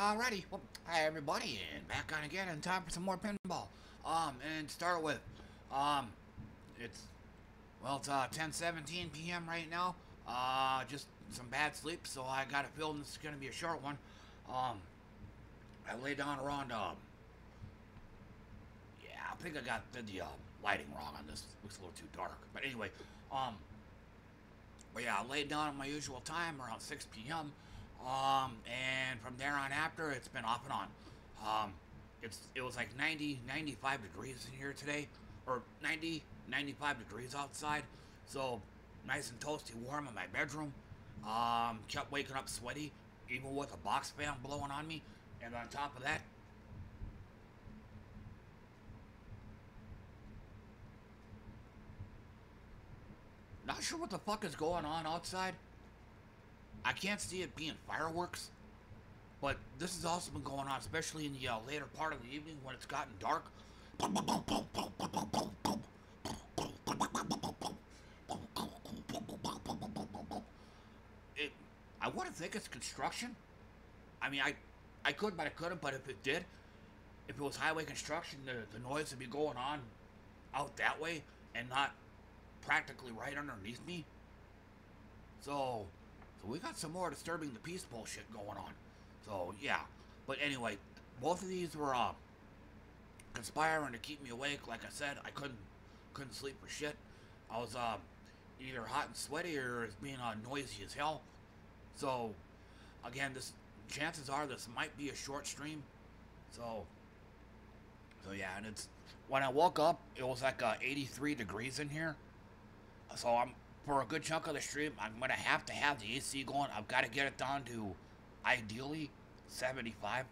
Alrighty, well, hi everybody, and back on again, and time for some more pinball. And start with, um, it's it's 10:17 p.m. right now. Just some bad sleep, so I got a feeling this is gonna be a short one. Um, I laid down around, yeah, I think I got the lighting wrong on this. Looks a little too dark, but anyway, um, but yeah, I laid down at my usual time around 6 p.m. And from there on after, it's been off and on. Um, it was like 90, 95 degrees in here today, or 90, 95 degrees outside. So nice and toasty warm in my bedroom. Kept waking up sweaty, even with a box fan blowing on me. And on top of that, not sure what the fuck is going on outside. I can't see it being fireworks, but this has also been going on, especially in the later part of the evening when it's gotten dark. It, I wouldn't think it's construction. I mean, I could, but I couldn't. But if it did, if it was highway construction, the noise would be going on out that way and not practically right underneath me. So, so we got some more disturbing the peace bullshit going on. So yeah, but anyway, both of these were conspiring to keep me awake. Like I said, I couldn't sleep for shit. I was either hot and sweaty or it's being noisy as hell. So again, this chances are this might be a short stream. So so yeah, and it's when I woke up, it was like 83 degrees in here. So I'm for a good chunk of the stream, I'm gonna have to have the AC going. I've got to get it down to ideally 75.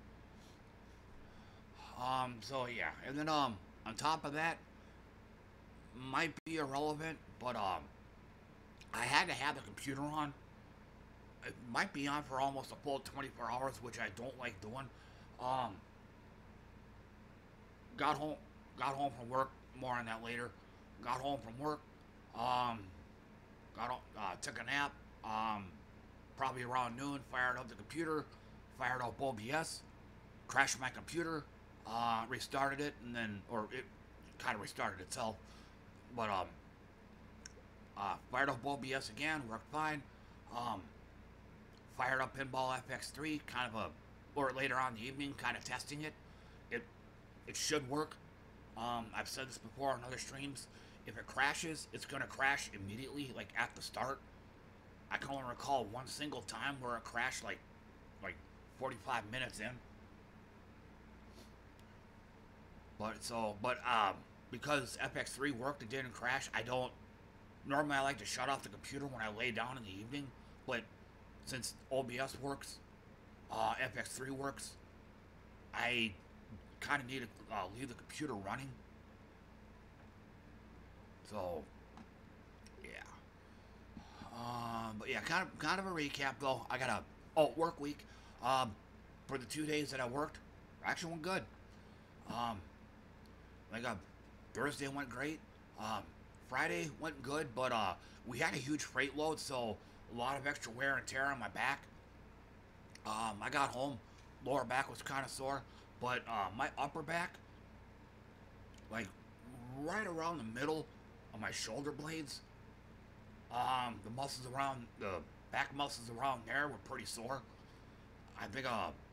So yeah, and then on top of that, might be irrelevant, but I had to have the computer on. It might be on for almost a full 24 hours, which I don't like doing. Um, got home, got home from work. More on that later. Got home from work. Um, took a nap. Probably around noon. Fired up the computer. Fired up OBS. Crashed my computer. Restarted it, and then or it kind of restarted itself. But fired up OBS again. Worked fine. Um, fired up Pinball FX3. Kind of a or later on in the evening, kind of testing it. It it should work. I've said this before on other streams. If it crashes, it's gonna crash immediately, like at the start. I can only recall one single time where it crashed like 45 minutes in. But because FX3 worked, it didn't crash. I don't normally I like to shut off the computer when I lay down in the evening, but since OBS works, FX3 works, I kind of need to leave the computer running. So, yeah. But yeah, kind of a recap though. I got a work week. Um, for the 2 days that I worked, actually went good. Um, like Thursday went great. Um, Friday went good, but we had a huge freight load, so a lot of extra wear and tear on my back. I got home, lower back was kind of sore, but my upper back, like right around the middle of my shoulder blades, the muscles around the back muscles around there were pretty sore. I think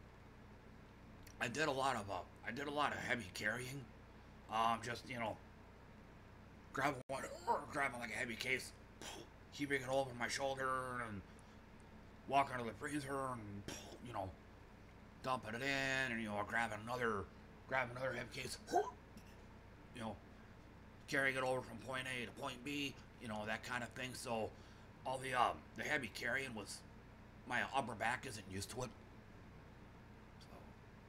I did a lot of heavy carrying. Just grabbing like a heavy case, keeping it over my shoulder and walking to the freezer and dumping it in and grabbing another heavy case, you know carrying it over from point A to point B, that kind of thing. So all the heavy carrying was my upper back isn't used to it. So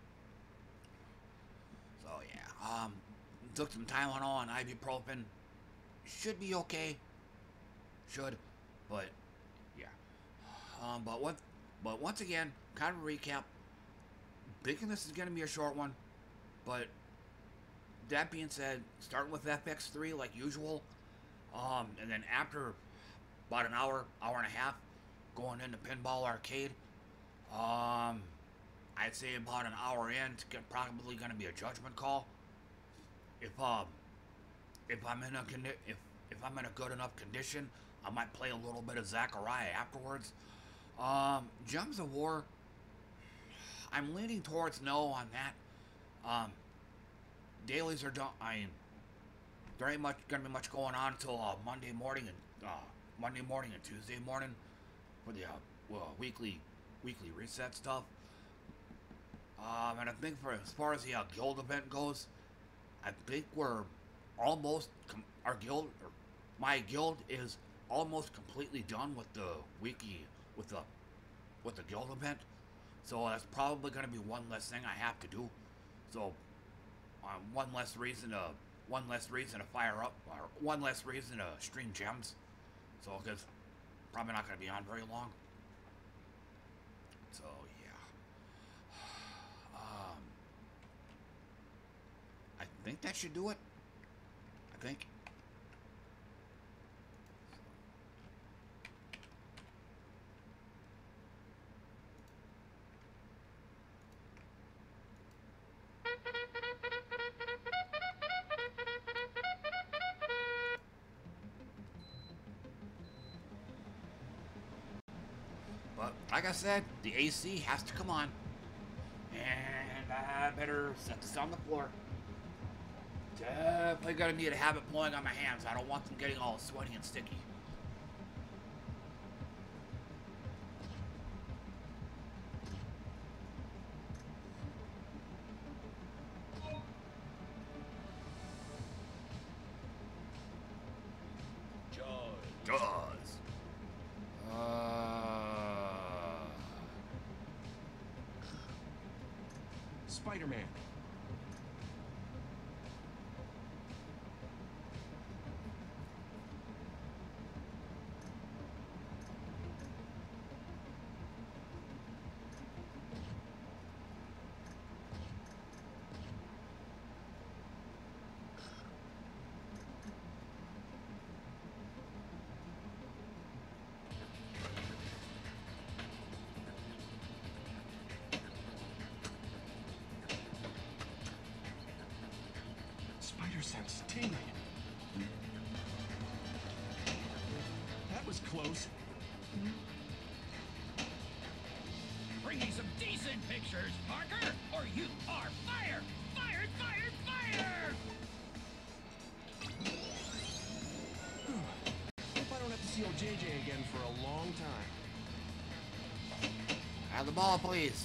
so yeah. Took some Tylenol and ibuprofen. Should be okay. Should, but yeah. But once again, kind of a recap. Thinking this is gonna be a short one, but that being said, starting with FX3 like usual, and then after about an hour and a half, going into Pinball Arcade. Um, I'd say about an hour in, it's probably going to be a judgment call. If I'm in a if I'm in a good enough condition, I might play a little bit of Zachariah afterwards. Gems of War, I'm leaning towards no on that. Dailies are done. There ain't much gonna be much going on until Monday morning and Tuesday morning for the weekly reset stuff. And I think for as far as the guild event goes, I think we're almost my guild is almost completely done with the with the guild event. So that's probably going to be one less thing I have to do. So one less reason to fire up, or one less reason to stream gems. So because probably not going to be on very long. So yeah. I think that should do it. I think. But like I said, the AC has to come on. And I better set this on the floor. Definitely gonna need to have it blowing on my hands. I don't want them getting all sweaty and sticky. Spider-Man. Sense tingling. That was close. Bring me some decent pictures, Parker, or you are fired! Fired, fired, fired! Hope I don't have to see old JJ again for a long time. Have the ball, please.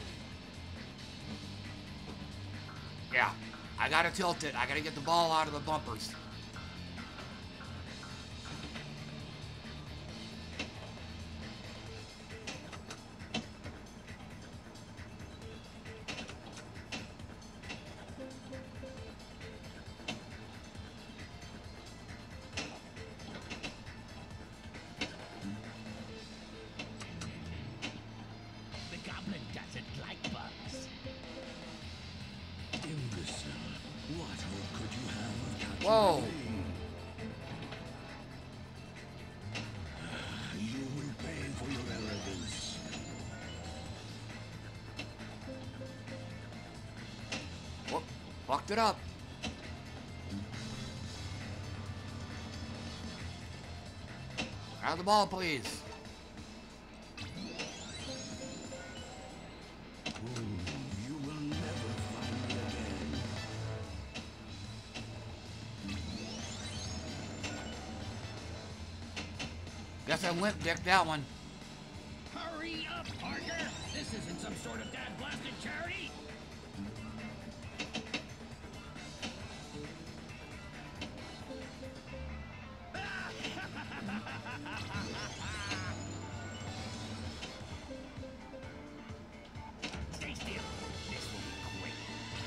Yeah. I gotta tilt it. I gotta get the ball out of the bumpers. The goblin doesn't like bugs. What hope could you have of catching Whoa. You will pay for your arrogance. Whoop. Fucked it up. Have the ball, please. You will never find me again. Guess I limp dick that one. Hurry up, Parker! This isn't some sort of dad-blasted charity! Stay still. This will be great.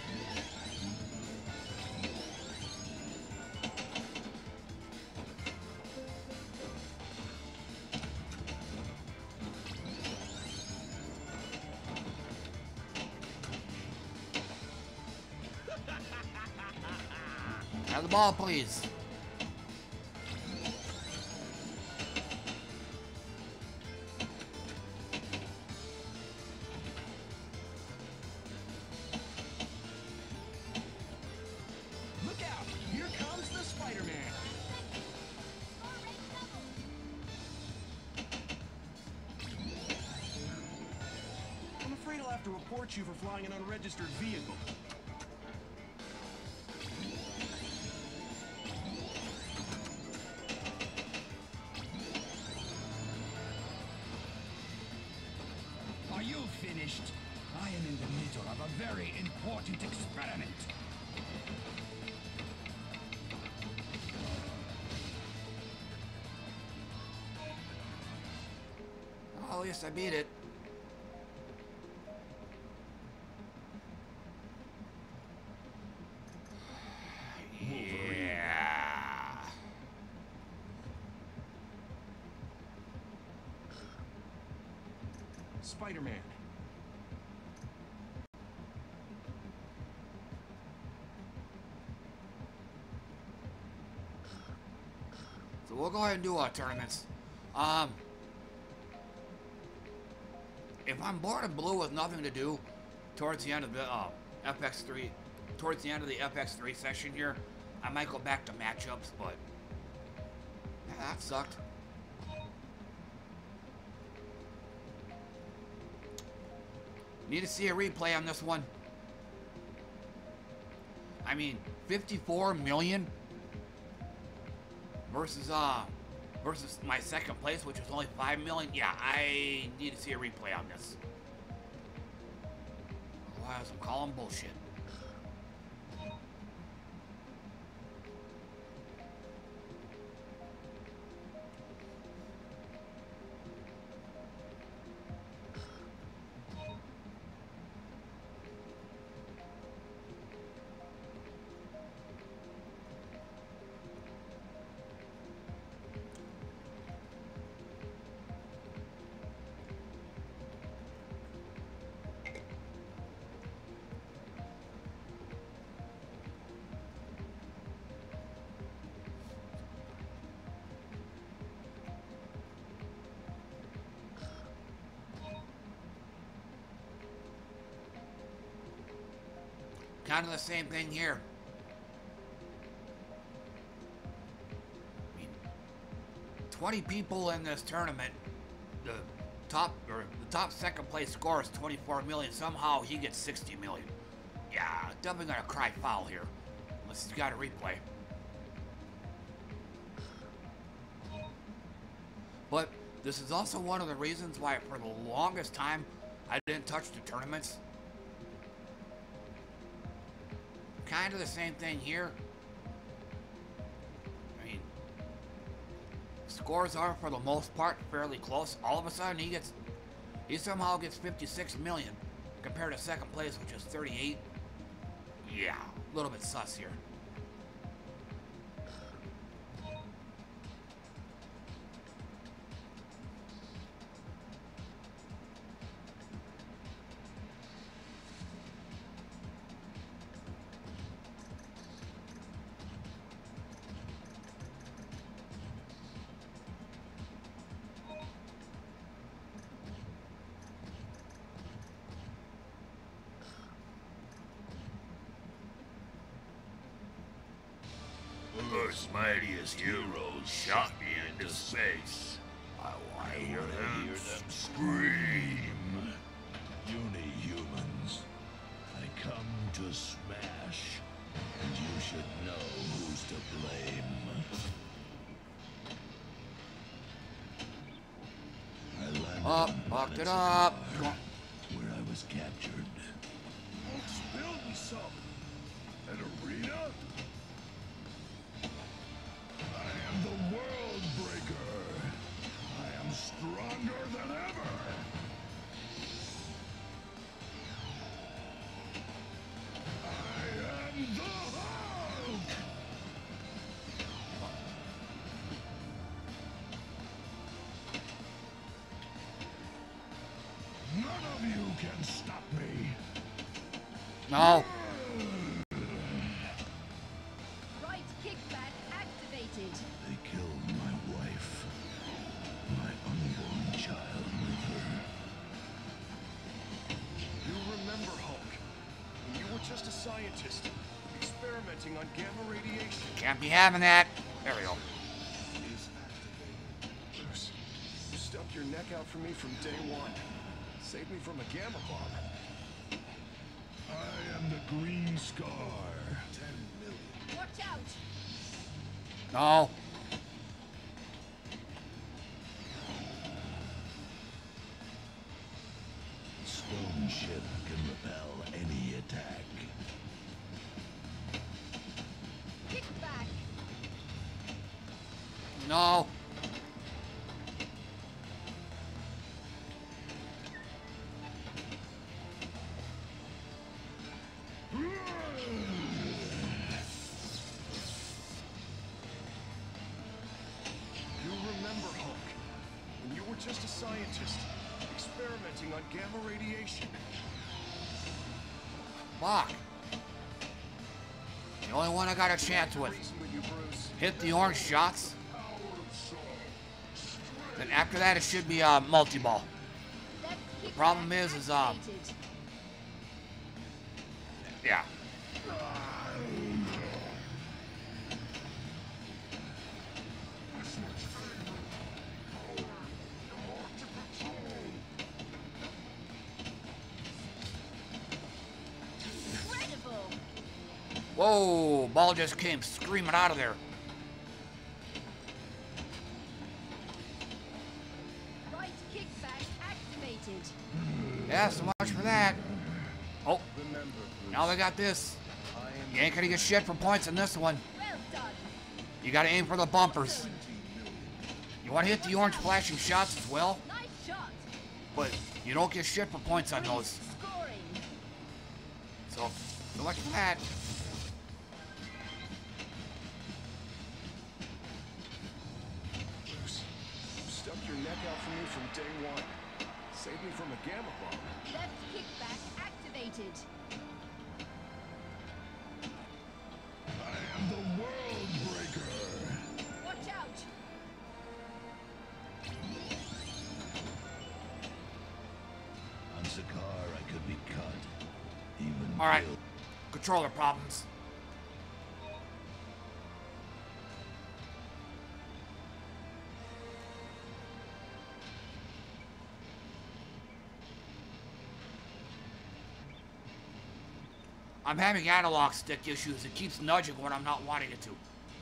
Have the ball, please. have to report you for flying an unregistered vehicle. Are you finished? I am in the middle of a very important experiment. Oh, at least I beat it. Yeah. Spider-Man. So we'll go ahead and do our tournaments. If I'm bored of blue with nothing to do towards the end of the FX3, towards the end of the FX3 session here, I might go back to matchups, but yeah, that sucked. Need to see a replay on this one. I mean, 54 million versus my second place, which was only 5 million. Yeah, I need to see a replay on this. Otherwise, I'm calling bullshit. Kind of the same thing here. I mean, 20 people in this tournament. The top second place score is 24 million. Somehow he gets 60 million. Yeah, definitely gonna cry foul here, unless he's got a replay. But this is also one of the reasons why, for the longest time, I didn't touch the tournaments. Kind of the same thing here. I mean, scores are for the most part fairly close. All of a sudden he somehow gets 56 million compared to second place, which is 38. Yeah, a little bit sus here. Earth's mightiest heroes shot me into space. I want to hear them scream. Uni-humans, I come to smash, and you should know who's to blame. I landed Fucked it up. where I was captured. Build me some. An arena? I am the World Breaker. I am stronger than ever. I am the Hulk. None of you can stop me. No. Right kickback activated. They killed my wife. My unborn child with her. You remember, Hulk, when you were just a scientist, experimenting on gamma radiation. Can't be having that. There we go. Is activated. Bruce, you stuck your neck out for me from day one. Saved me from a gamma bomb. I am the Green Scar. 10 million. Watch out! No. Stone ship can repel any attack. Kick back! No. You remember, Hulk, when you were just a scientist, experimenting on gamma radiation. Fuck. The only one I got a chance with. Reason with you, Bruce. Hit the orange shots. Then after that, it should be a multi-ball. Left kick Problem back is activated. Yeah. Incredible! Whoa, ball just came screaming out of there. Right kick back activated. Yeah, so much for that. Oh, Remember, Bruce. now we got this. I am You ain't gonna get shit for points in this one. Well done. You gotta aim for the bumpers. You wanna hit the orange flashing shots as well, Nice shot. but you don't get shit for points on those. Scoring. So, good luck with that. Bruce. You stuck your neck out for me from day one. Saved me from a gamma bomb. Left kick back activated. I am the World Breaker. Watch out. On Sakaar, I could be cut. Even All right, killed. controller problems. I'm having analog stick issues. It keeps nudging when I'm not wanting it to.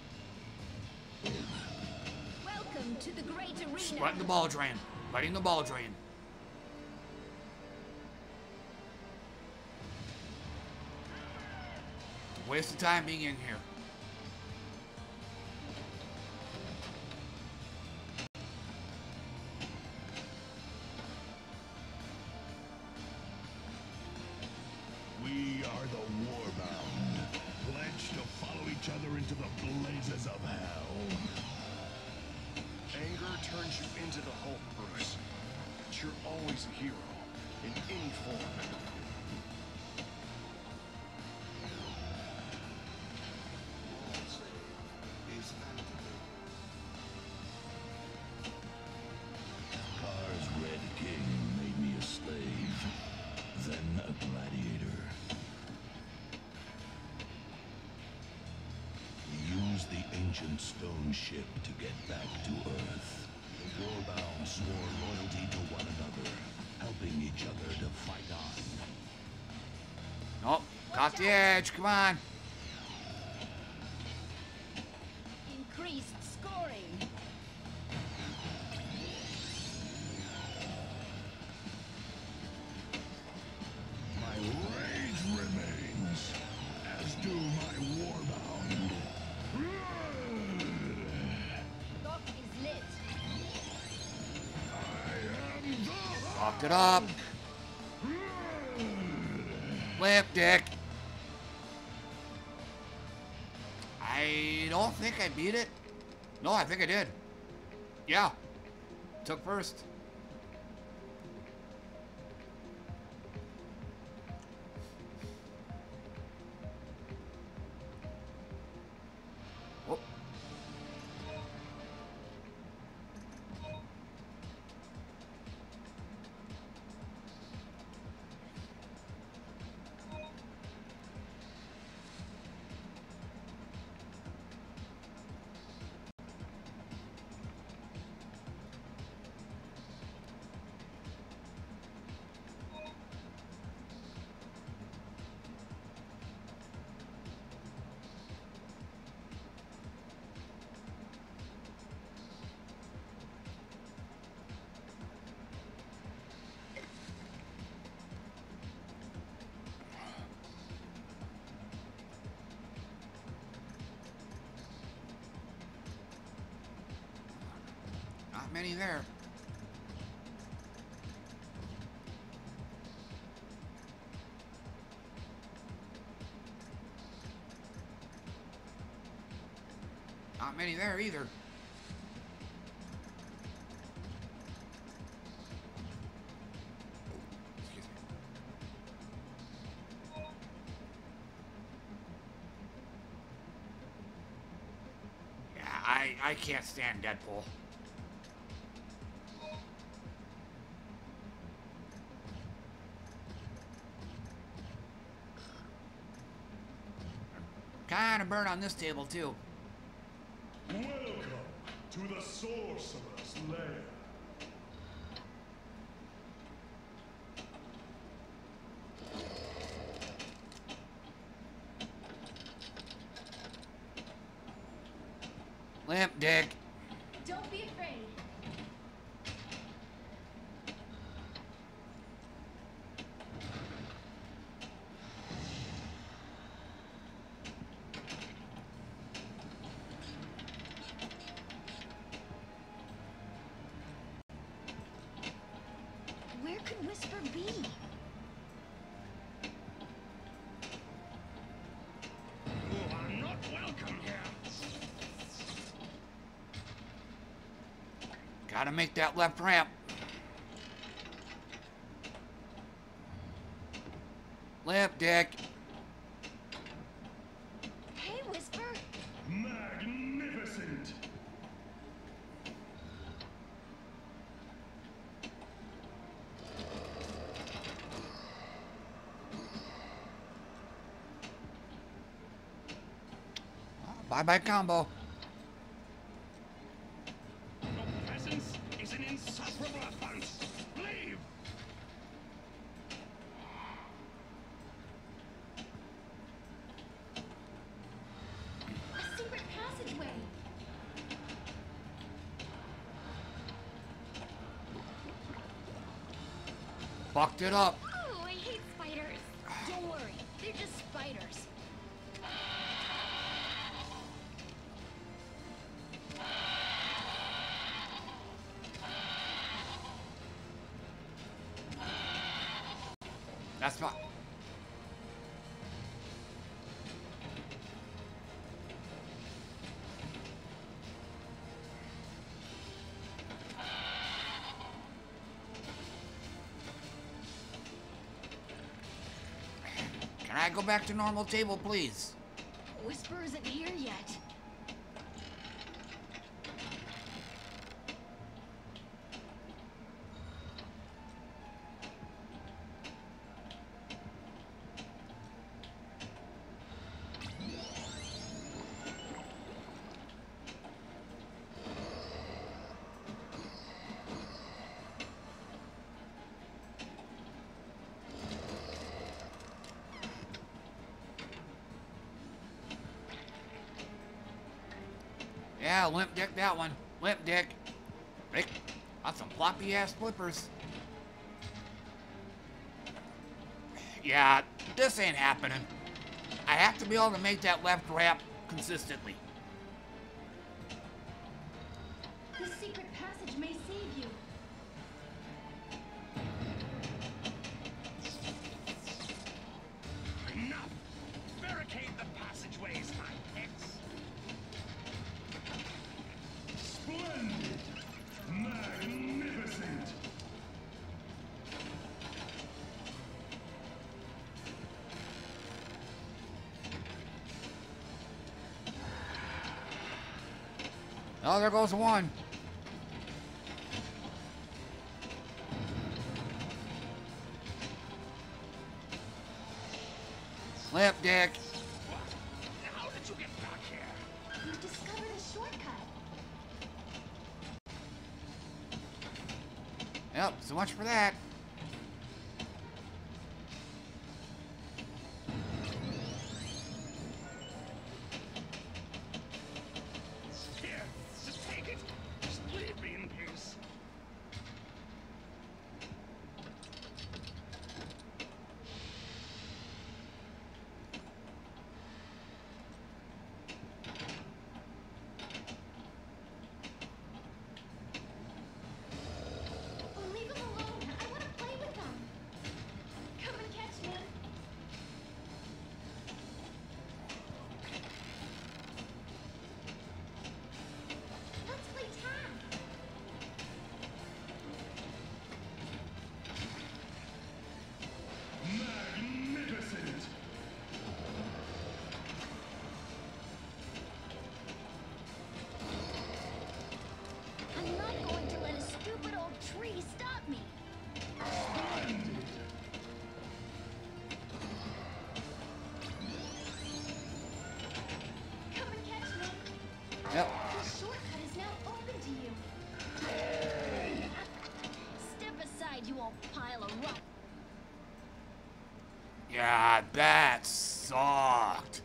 Welcome to the great arena. Letting the ball drain. Letting the ball drain. Waste of time being in here. We are the Warbound, pledged to follow each other into the blazes of hell. Anger turns you into the Hulk, Bruce. But you're always a hero, in any form. Sakaar's Red King made me a slave, then a gladiator. We used the ancient stone ship to get back to Earth. The Warbound swore loyalty to one another, helping each other to fight on. Nope. Got the edge. Come on. Increased scoring. My rage remains, as do my Warbound. Lock is lit. I am the Locked it up. Limp dick. I don't think I beat it. No, I think I did. Yeah. Took first. Whoop. many there. Not many there either. Excuse me. Yeah, I can't stand Deadpool. Kind of burn on this table too. Welcome to the Sorcerer's Lair. Limp Dick. Don't be afraid. Where could Whisper be? You are not welcome here. Gotta make that left ramp. Limp Dick. Hey, Whisper. Magnificent! Bye-bye combo. Your presence is an insufferable offense. Leave! A secret passageway. Fucked it up. Oh, I hate spiders. Don't worry, they're just spiders. That's fine. Can I go back to normal table, please? Whisper isn't here yet. Yeah, Limp Dick that one. Limp Dick. Rick, that's some floppy ass flippers. Yeah, this ain't happening. I have to be able to make that left ramp consistently. The secret passage may save you. Enough! Barricade the passageways, my pets. Splendid! Magnificent! Oh, there goes one. Limp Dick. How did you get back here? You've discovered a shortcut. Yep, so much for that. Here, just take it. Just leave me in peace. pile of rot. Yeah, that sucked.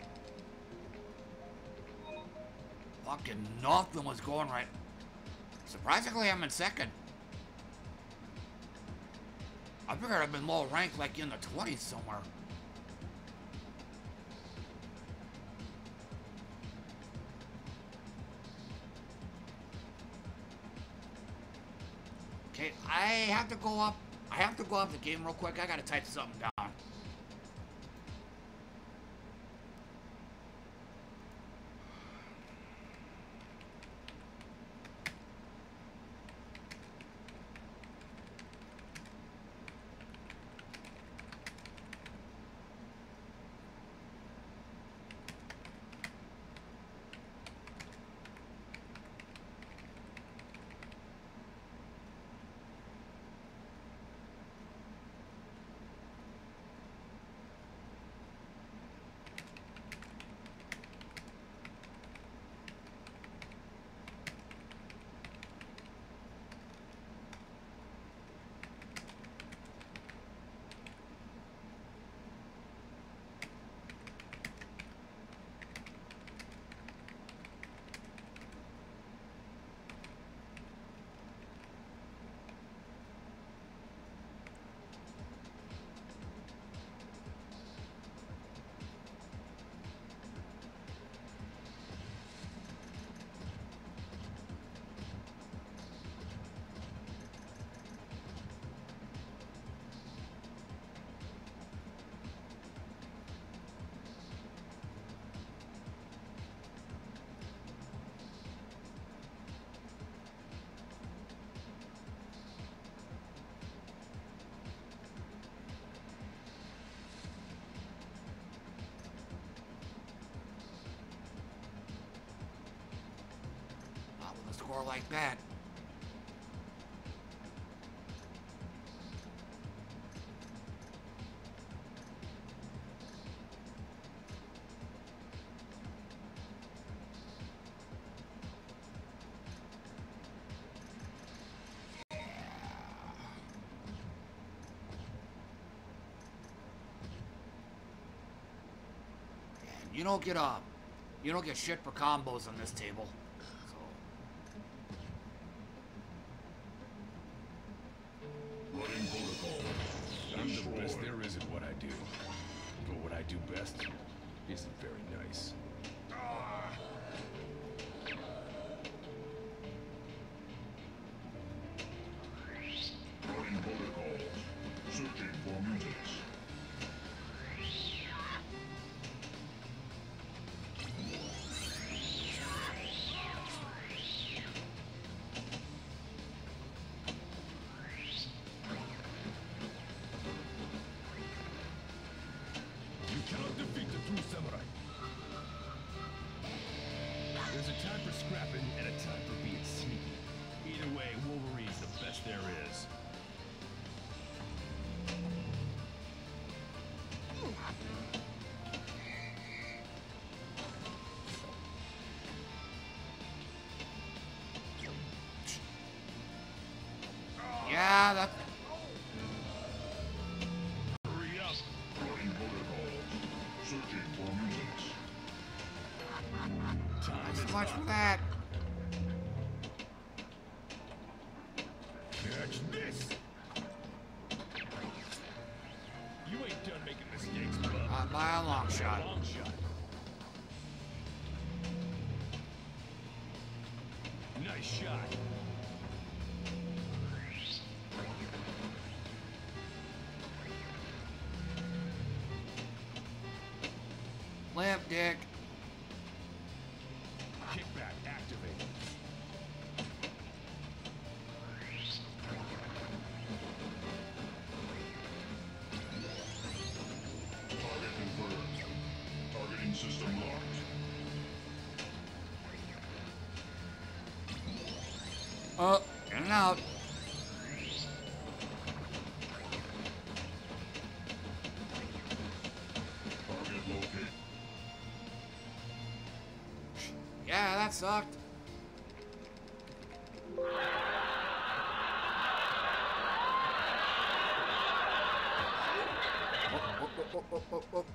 Fucking nothing was going right. Surprisingly, I'm in second. I figured I'd been low ranked, like in the 20s somewhere. Okay, I have to go up the game real quick. I gotta type something down. Score like that. And you don't get shit for combos on this table. I'm the best there is at what I do. But what I do best isn't very nice. Running protocols. Searching for mutants. There's a time for scrapping and a time for being sneaky. Either way, Wolverine's the best there is. Yeah, that's... Hurry up! Running protocols. Searching for mutants. Time So is much up. for that. Catch this! You ain't done making mistakes, bub. By a long shot. Long shot. Nice shot. Limp dick. Kickback activated. Target confirmed. Targeting system locked. Oh, in and out. Target located. Yeah, that sucked. oh.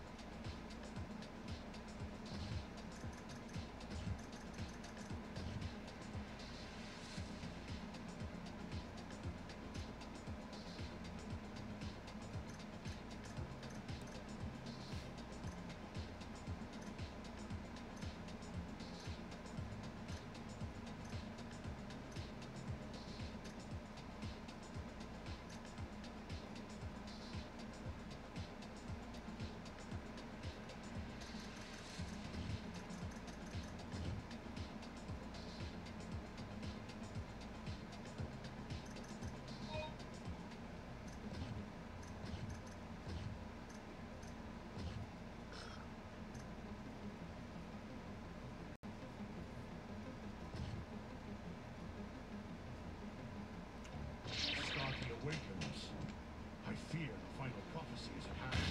Starkey awakens. I fear the final prophecy is at hand.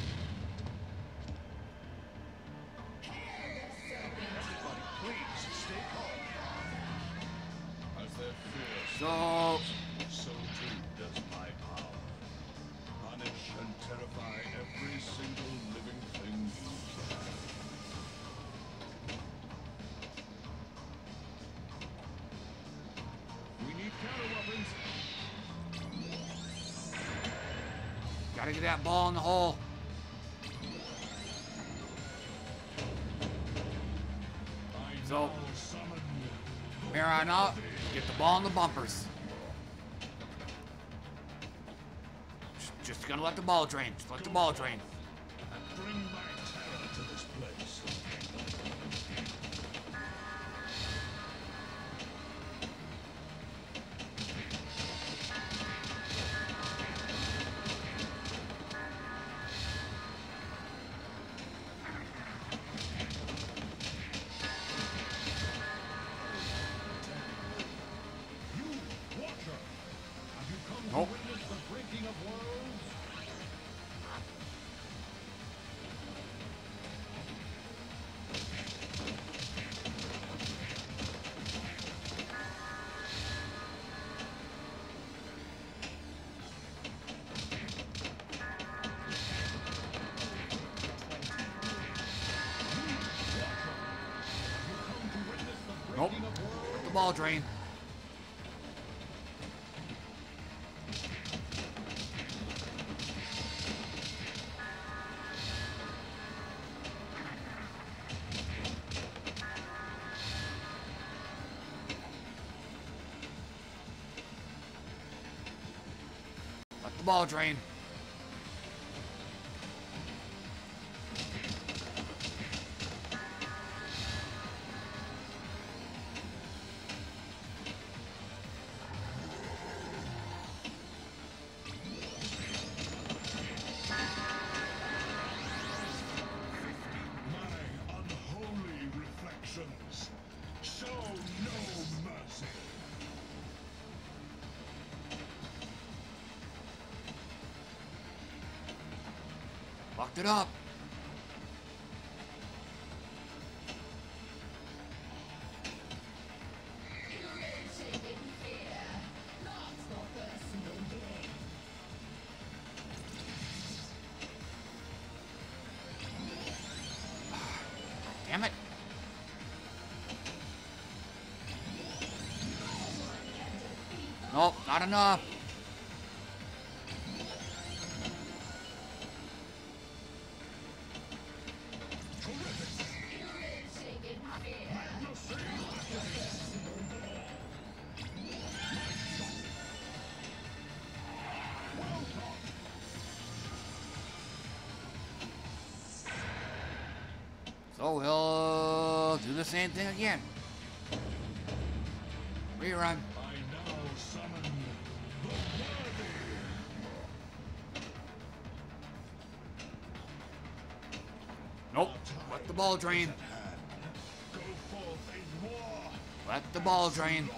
Everybody, please stay calm. As their fear So, So too does my power. Punish and terrify every single living thing you can. We need counter weapons. gotta get that ball in the hole. I So, now summon here on out, get the ball in the bumpers. Just gonna let the ball drain. Just let the ball drain. and bring my terror to this place. You, Watcher, have you come Nope. to witness the breaking of worlds? Nope. Let the ball drain. Let the ball drain. My unholy reflections show no mercy. Locked it up. Damn it. Nope, not enough. So we'll do the same thing again. Rerun. I now summon the worthy. Nope. Let the ball drain. Go forth in war. Let the ball drain.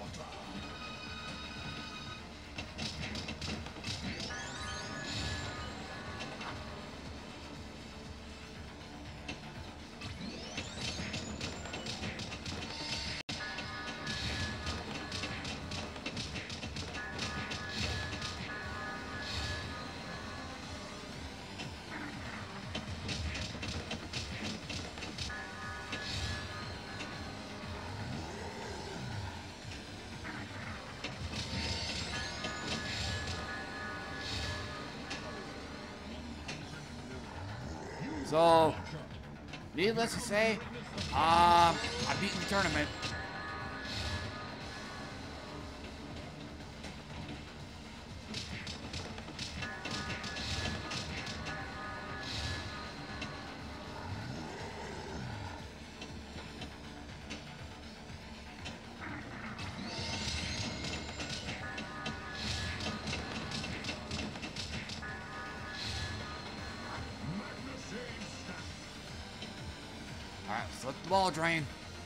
So, needless to say, I beat the tournament. Alright, let's let the ball drain.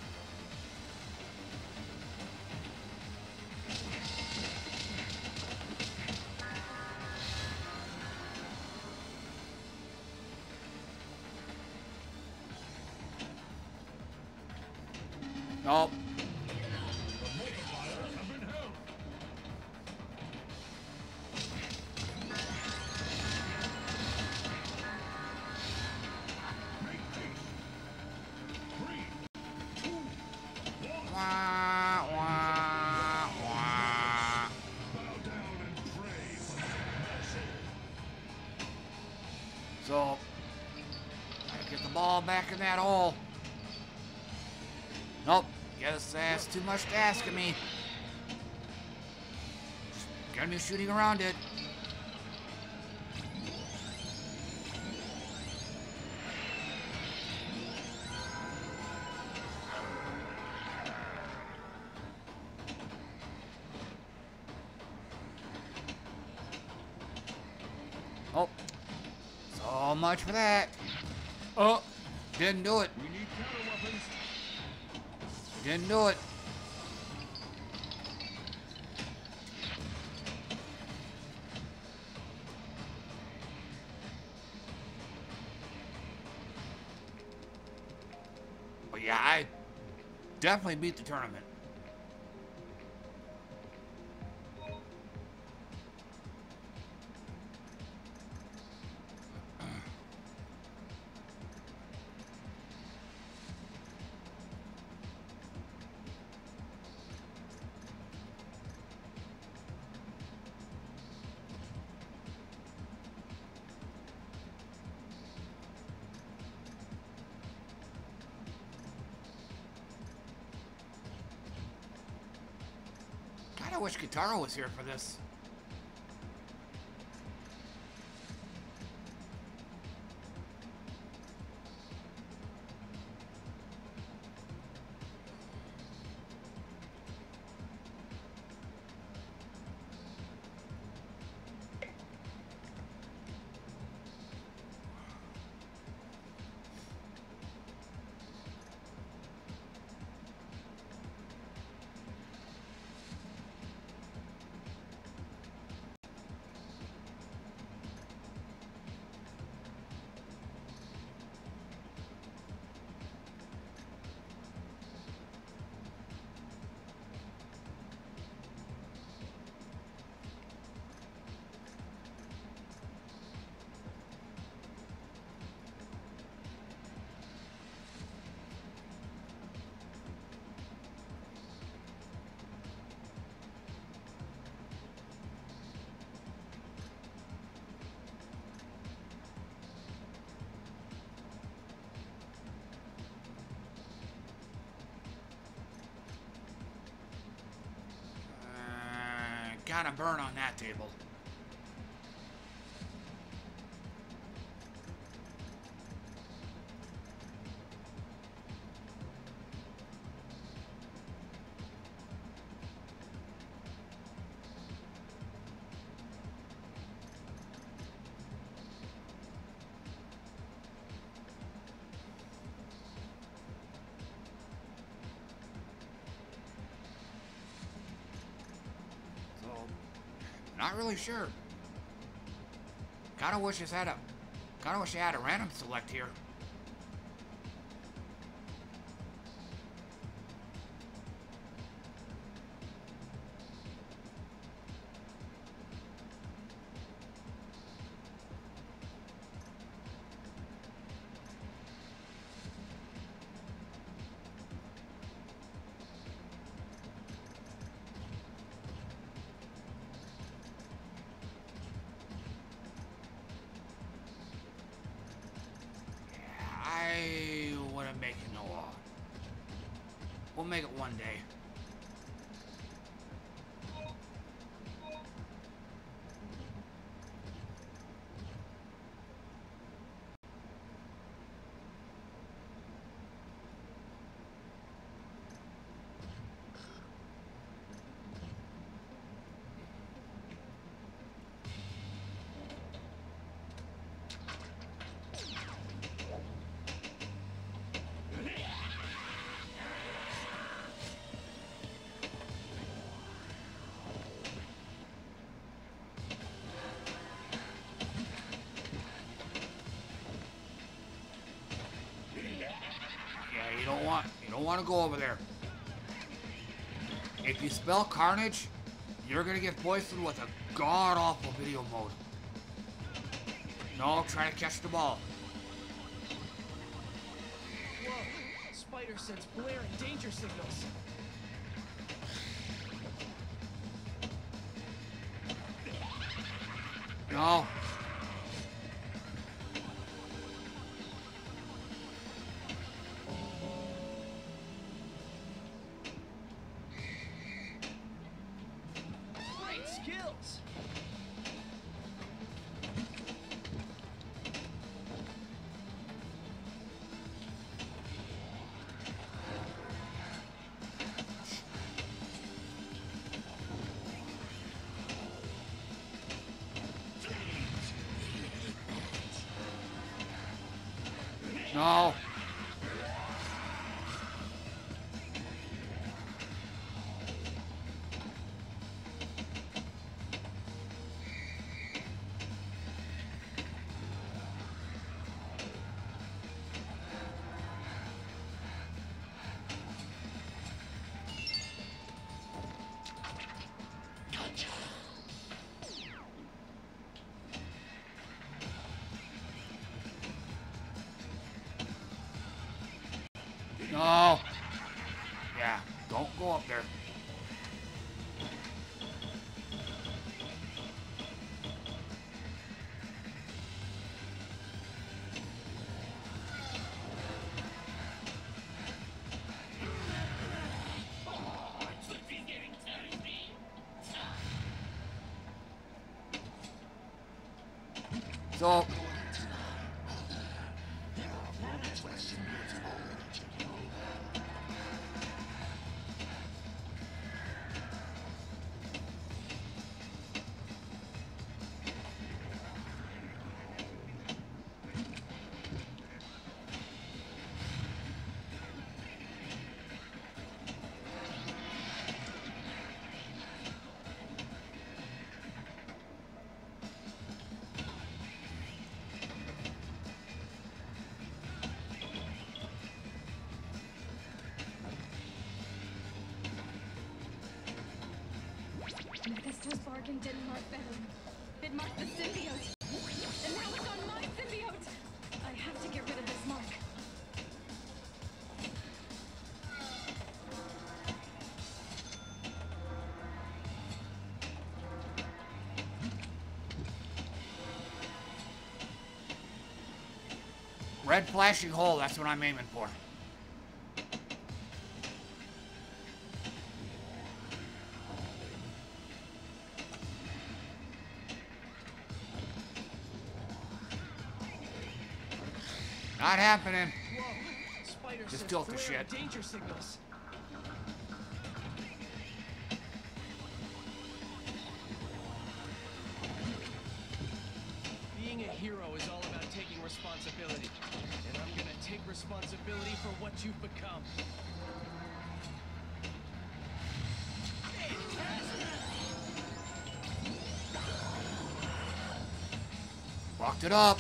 Nope. Wah, wah, wah. So, gotta get the ball back in that hole. Nope, guess that's too much to ask of me. Just gotta be shooting around it. Oh, so much for that. Oh, didn't do it. We need counter weapons. Didn't do it. But yeah, I definitely beat the tournament. I wish Kitaro was here for this. Got a burn on that table. Not really sure. Kinda wish I had a random select here. We'll make it one day. You don't want to go over there. If you spell Carnage, you're gonna get poisoned with a god-awful video mode. No, try to catch the ball. Whoa! Spider sends blaring danger signals. No. Great skills. No. No. Yeah, don't go up there. So, Mephisto's bargain didn't mark Venom. It marked the symbiote. And now it's on my symbiote! I have to get rid of this mark. red flashing hole, that's what I'm aiming for. Not happening. Whoa! Spider Just sends tilt the blaring shit. danger signals. Being a hero is all about taking responsibility. And I'm gonna take responsibility for what you've become. Locked it up.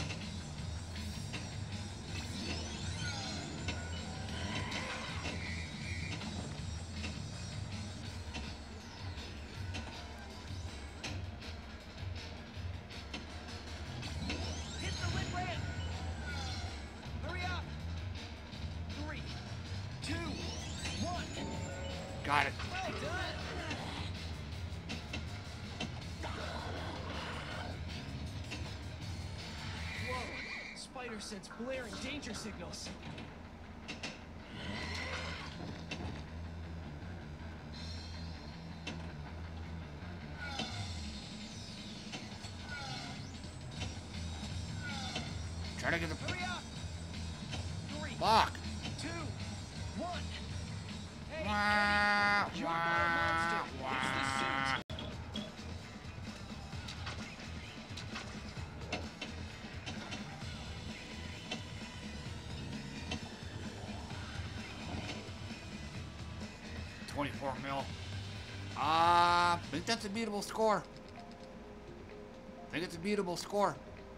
Hit the lit ramp! Hurry up! 3, 2, 1. Got it. Well done! Whoa! Spider sends blaring danger signals. Try to get the... Hurry up! 3, Fuck! 2, 1. Hey, Wah, Eddie, you're a monster. It's the suit. $24 mil. I think that's a beatable score. I think it's a beatable score.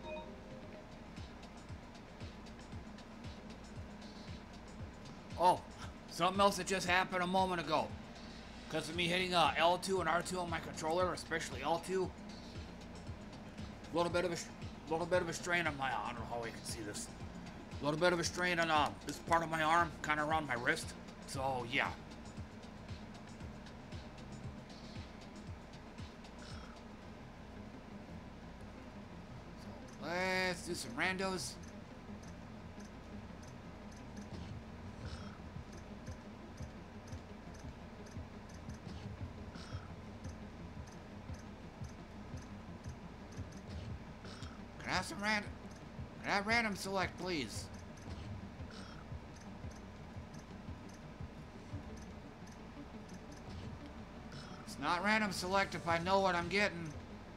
Oh, something else that just happened a moment ago. Because of me hitting L2 and R2 on my controller, especially L2. A little bit of a strain on my, I don't know how you can see this. A little bit of a strain on this part of my arm, kind of around my wrist. So yeah. So let's do some randos. Can I have some random? Can I have random select, please? It's not random select if I know what I'm getting.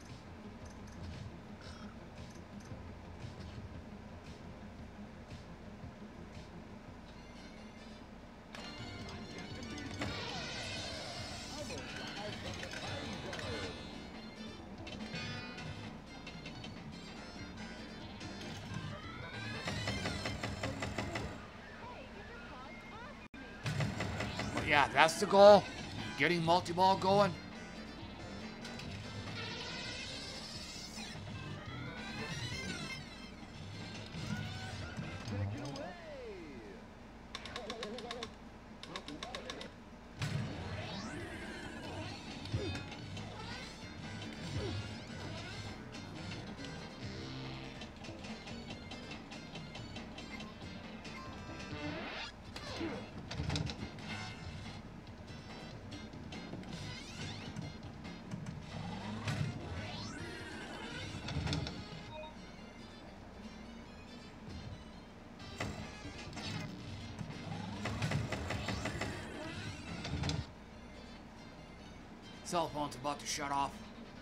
But yeah, that's the goal. Getting multi-ball going. Cell phone's about to shut off.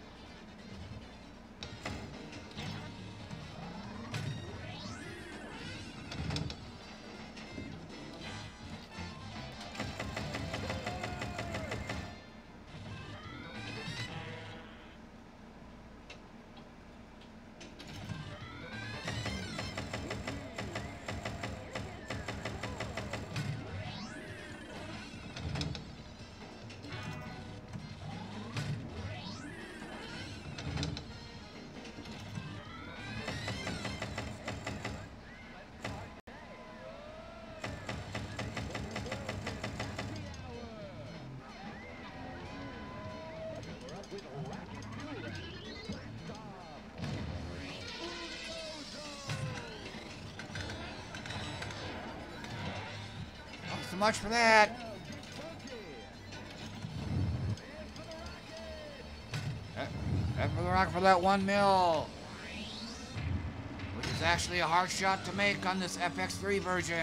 So much for that. That for the rock for that 1 mil. Which is actually a hard shot to make on this FX3 version.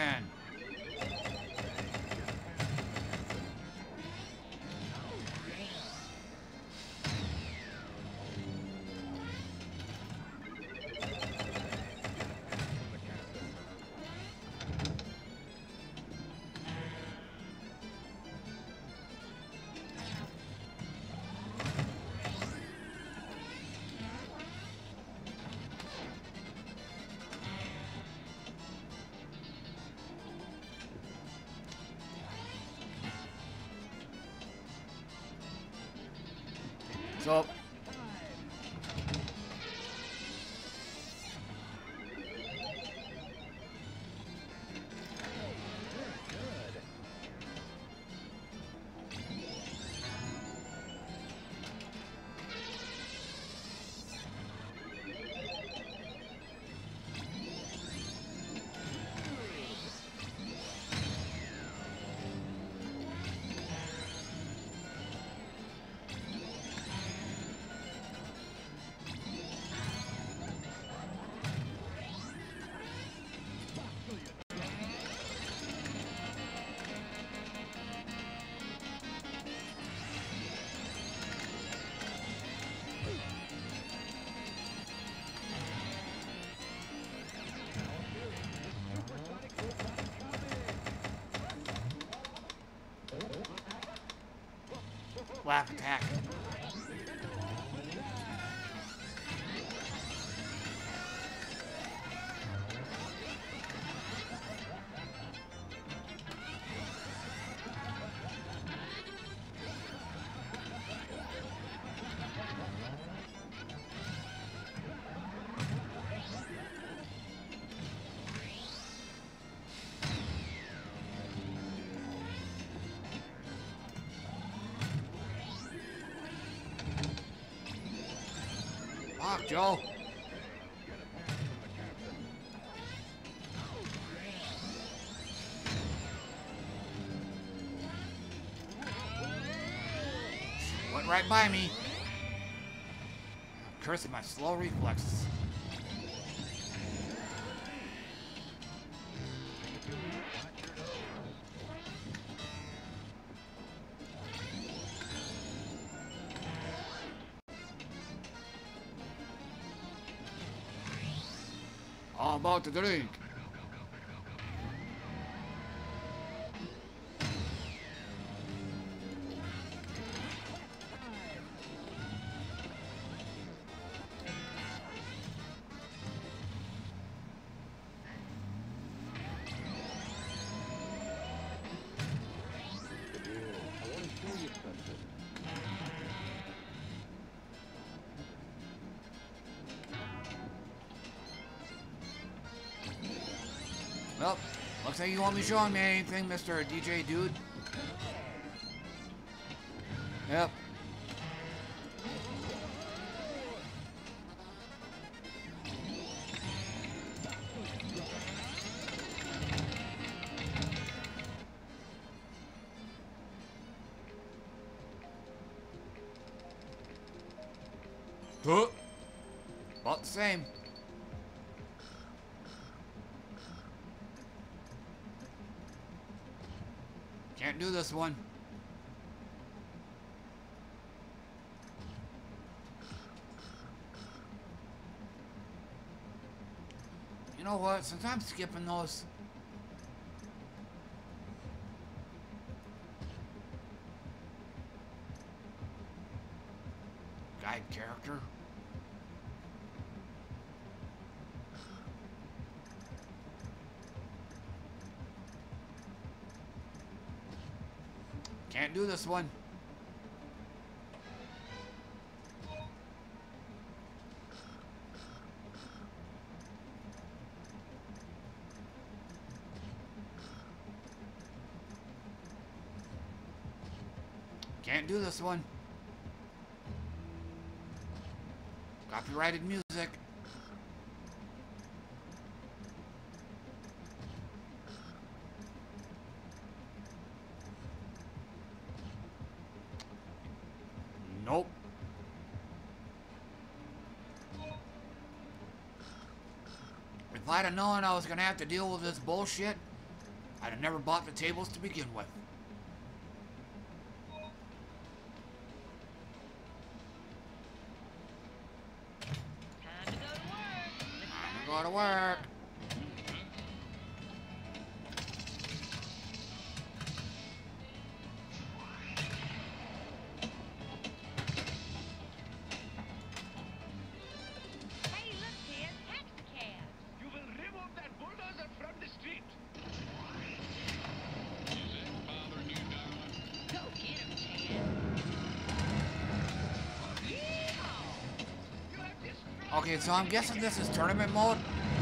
So laugh attack. Fuck, Joe. Went right by me. Cursing my slow reflexes. All about the drink. Well, looks like you won't be showing me anything, Mr. DJ Dude. Yep. Huh? About the same. Can't do this one. You know what? Since I'm skipping those, guide character. Can't do this one. Can't do this one. Copyrighted music. Nope. If I'd have known I was gonna have to deal with this bullshit, I'd have never bought the tables to begin with. Time to go to work. Time to go to work. Hey, look, kid, taxi cab. You will remove that bulldozer from the street. Go get him, Chad. You have destroyed. Okay, so I'm guessing this is tournament mode.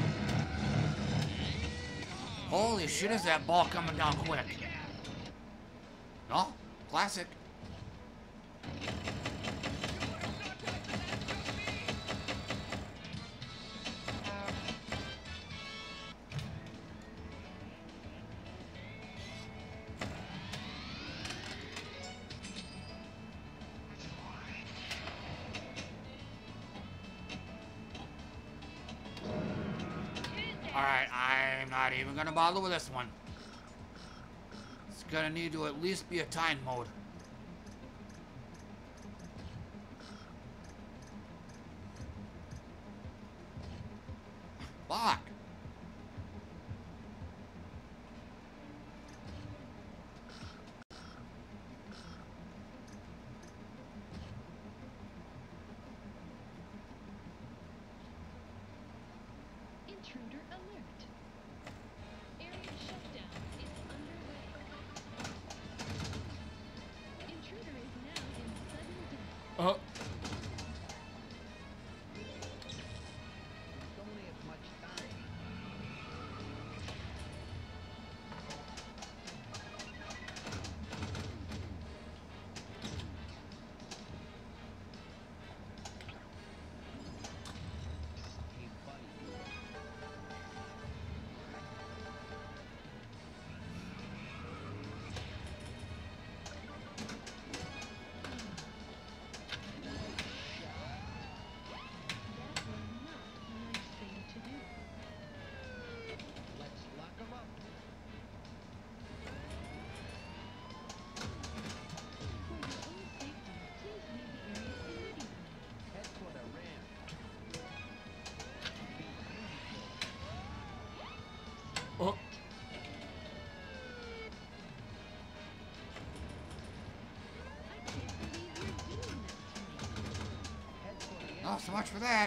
Holy shit, is that ball coming down quick? No? Classic. Alright, I'm not even gonna bother with this one. It's gonna need to at least be a time mode. Fuck. Oh. Oh, so much for that.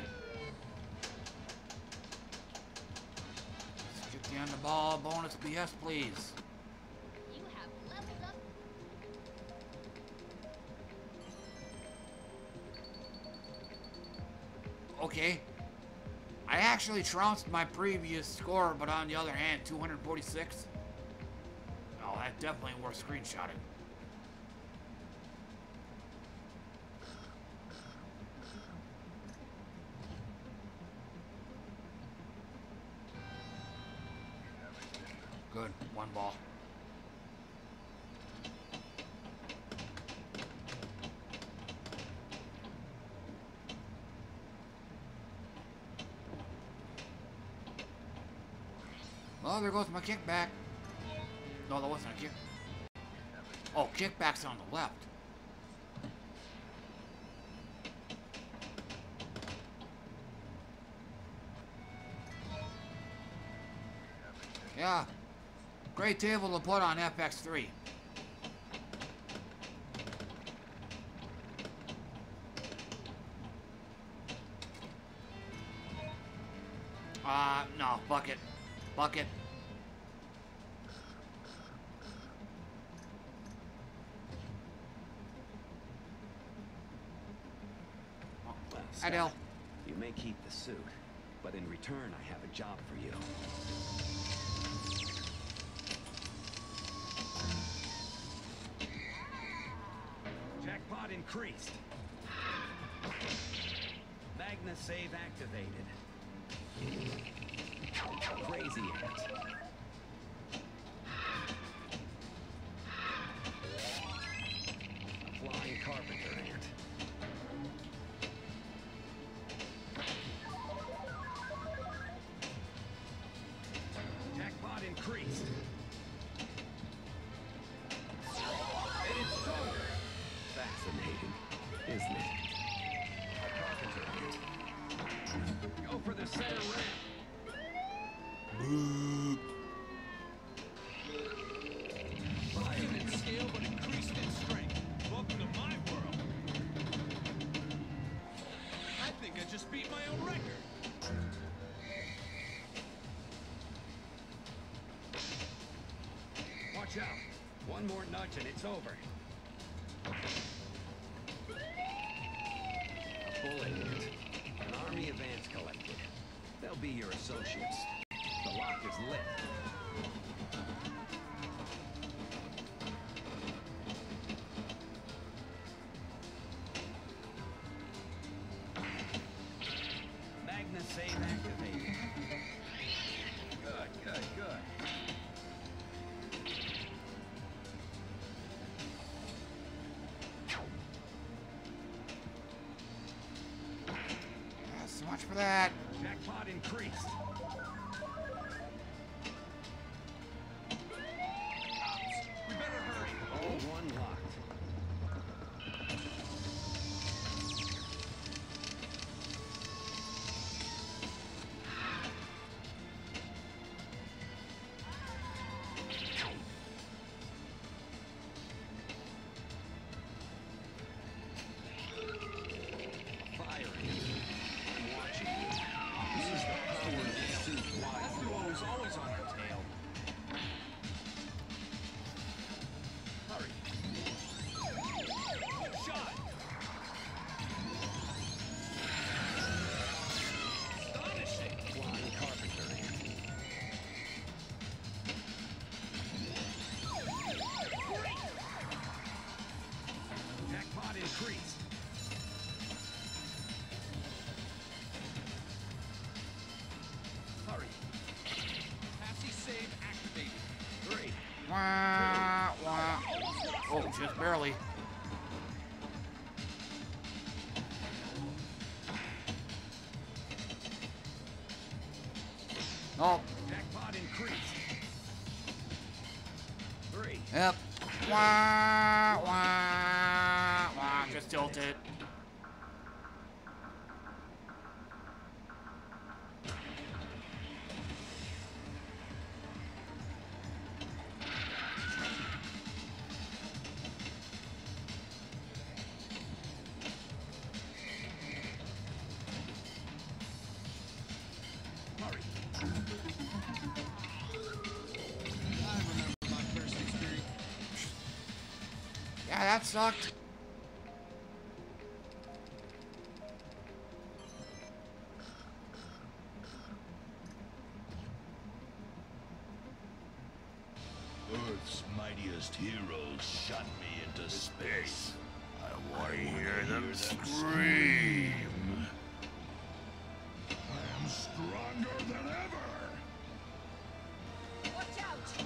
Let's get you on the ball. Bonus BS, please. You have leveled up. Okay. I actually trounced my previous score, but on the other hand, 246. Oh, that definitely worth screenshotting. Good. One ball. Oh, there goes my kickback. No, that wasn't a kick. Oh, kickback's on the left. Yeah. Great table to put on FX3. No, bucket. Bucket. Adele. You may keep the suit, but in return, I have a job for you. Jackpot increased. Magna save activated. Crazy ant. Flying carpenter ant. Jackpot increased. And it's stronger. Fascinating, isn't it? A carpenter ant. Go for the center ramp. Fired in scale, but increased in strength. Welcome to my world. I think I just beat my own record. Watch out. One more nudge and it's over. A bullet ant. An army of ants collected. They'll be your associates. The lock is lit. Magna save activated. Good, good, good. Yeah, so much for that. Jackpot increased. We better hurry. All one locked. Firing. I'm watching you. Use the power of the suit wisely. That duo is always on our tail. Hurry. Shot. Astonishing. Flying carpenter ant. Great. Jackpot increased. Hurry. Passy save activated. 3. Wah, wah. Oh, just barely. Oh, Jackpot increased. 3. yep. Wah, wah, wah. Just tilt it. that sucked. Earth's mightiest heroes shot me into space. I want to hear them scream. I am stronger than ever. Watch out!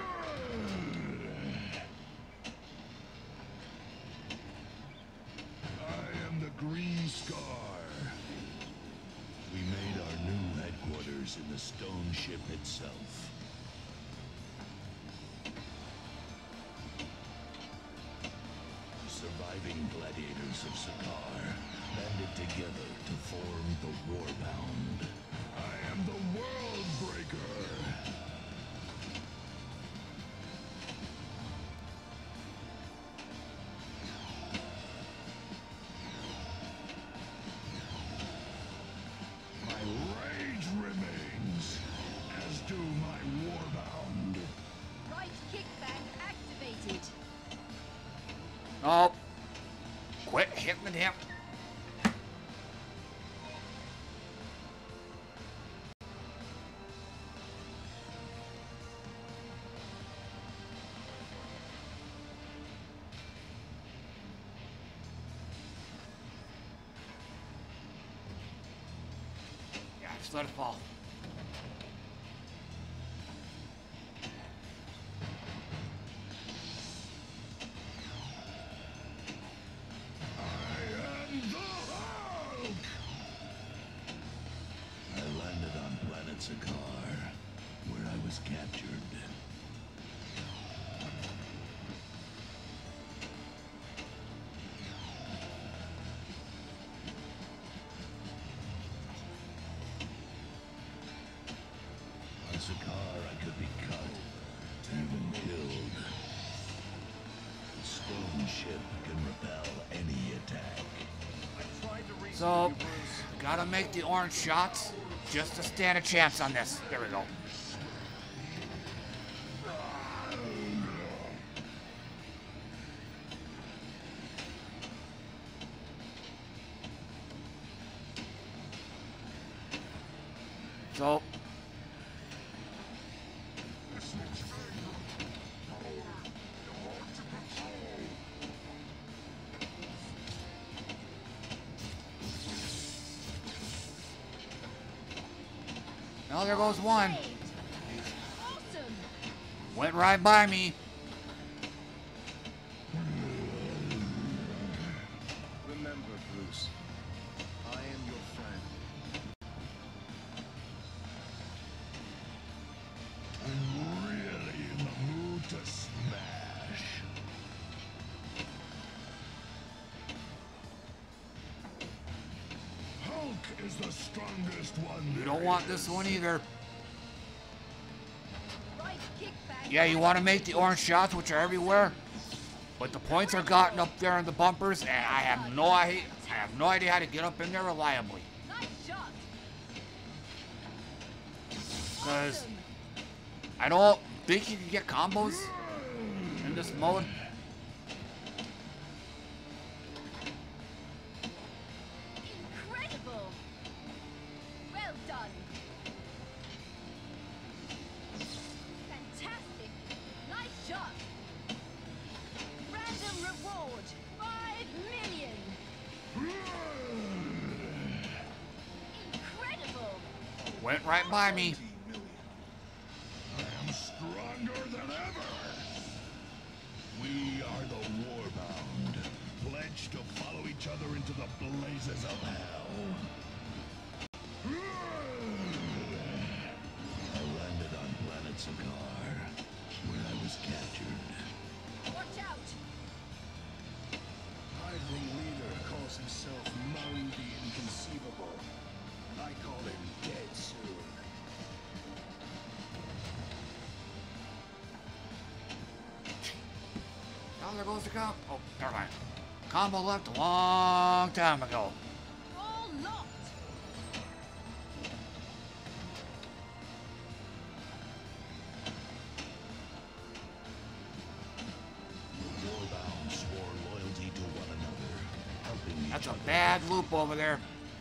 I am the Green Scar. We made our new headquarters in the stone ship itself. Surviving gladiators of Sakaar banded together to form the Warbound. I am the World Breaker. My rage remains, as do my Warbound. Right kickback activated. Oh. Quit hitting him. Yeah, just let it fall. I landed on planet Sakaar, where I was captured. On Sakaar, I could be cut, even killed. The stone ship can repel any attack. I tried to reason So, with you, Bruce. gotta make the orange shots just to stand a chance on this. There we go. So, well, there goes one. Awesome! Went right by me. Remember, Bruce, I am your friend. I'm really in the mood to smash. Hulk is the strongest one. You don't want this one either. Right kickback. Yeah, you want to make the orange shots, which are everywhere. But the points are gotten up there in the bumpers, and I have no idea how to get up in there reliably. Nice shot. Because Awesome. I don't think you can get combos in this mode. Incredible. Well done. Fantastic. Nice shot. Random reward. 5 million. Incredible. Went right by me. I am stronger than ever. We are the Warbound, pledged to follow each other into the blazes of hell. I landed on planet Sakaar, where I was captured. Watch out. Hiveling leader calls himself Maui the Inconceivable. I call him dead soon. Oh, there goes the combo. Oh, never mind. Combo left a long time ago. All locked. The Warbound swore That's a bad loop over there.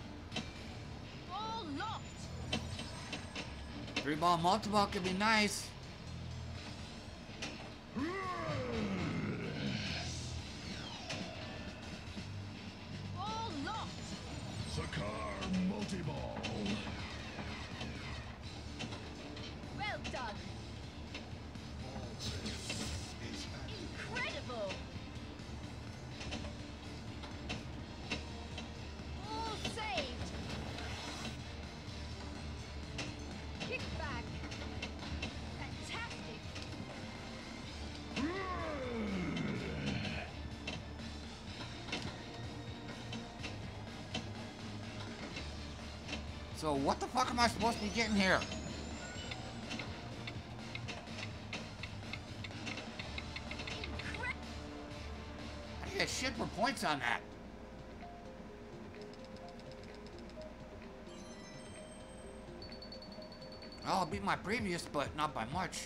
Ball locked. 3-ball multi-ball could be nice. Ball locked. Sakar multi-ball. Well done. Incredible. Ball saved. Kick back. Fantastic. So what the fuck am I supposed to be getting here? I get shit for points on that. Well, I beat my previous, but not by much.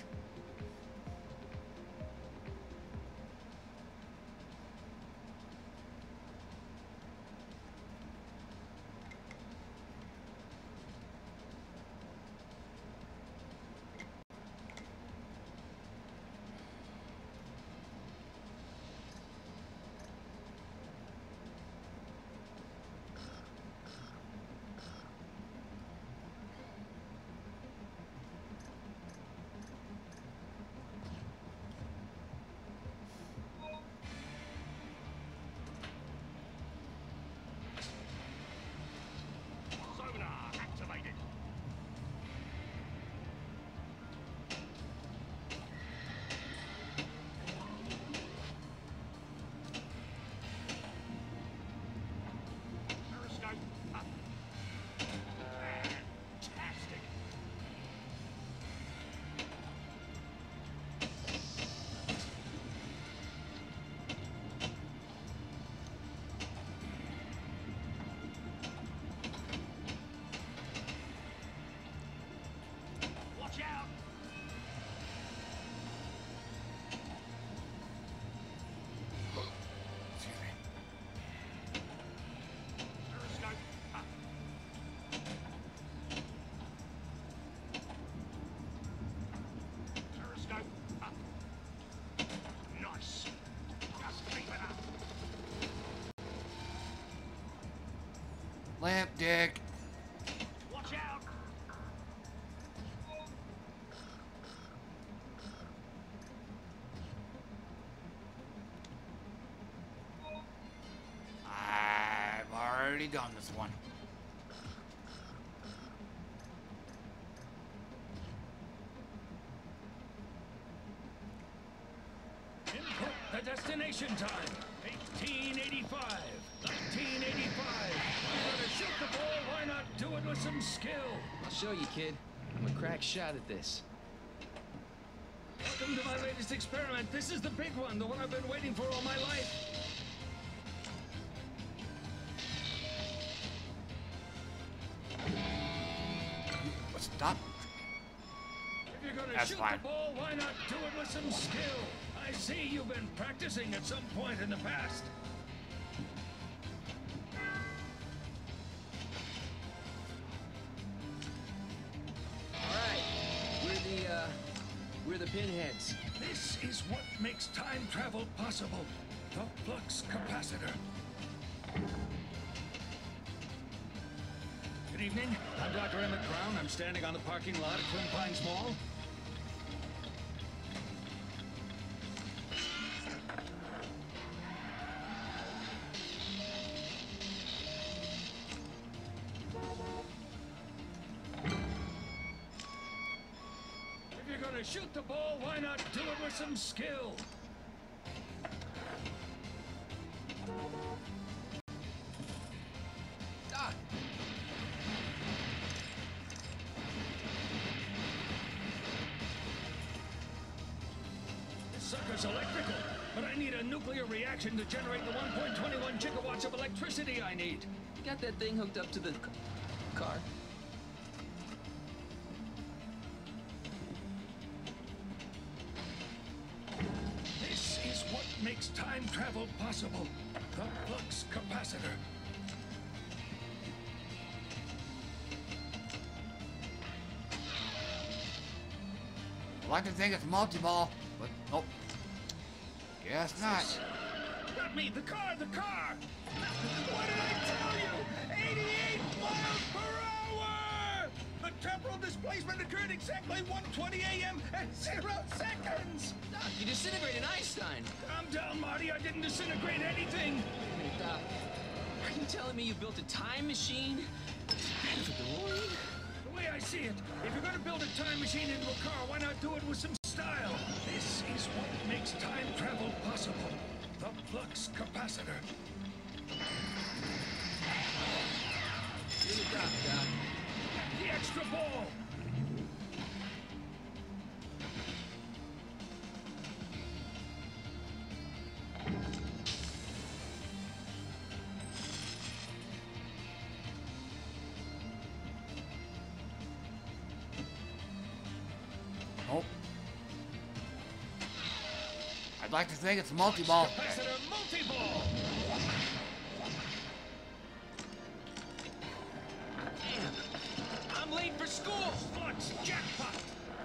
Sonar activated. Periscope up. Fantastic. Watch out. Excuse me. Periscope up. Periscope up. Nice. Just keep it up. Lamp dick. Watch out. I've already done this one. Input the destination time. 1885. 1985. You're gonna shoot the ball, why not do it with some skill? I'll show you, kid. I'm a crack shot at this. Welcome to my latest experiment. This is the big one, the one I've been waiting for all my life. Stop. If you're gonna That's shoot fine. the ball, why not do it with some skill? I see you've been practicing at some point in the past. All right, we're the pinheads. This is what makes time travel possible. The flux capacitor. Good evening. I'm Dr. Emmett Brown. I'm standing on the parking lot at Twin Pines Mall. If you're gonna shoot the ball, why not do it with some skill? Ah, This sucker's electrical, but I need a nuclear reaction to generate the 1.21 gigawatts of electricity I need. you got that thing hooked up to the car? This is what makes time travel possible. The flux capacitor. like to think it's multi-ball, but nope. Guess not. Not me, the car, the car! What did I tell you? 88 miles per hour! The temporal displacement occurred exactly 1:20 a.m. and 0 seconds! Doc, you disintegrated Einstein. Calm down, Marty, I didn't disintegrate anything! Hey, Doc, are you telling me you built a time machine? For DeLorean? The way I see it, if you're gonna build a time machine into a car, why not do it with some style? This is what makes time travel possible. The flux capacitor. You're the Doc, Doc. The extra ball! Nope. I'd like to think it's multi-ball. Capacitor multi-ball! Damn! I'm late for school! Flux jackpot!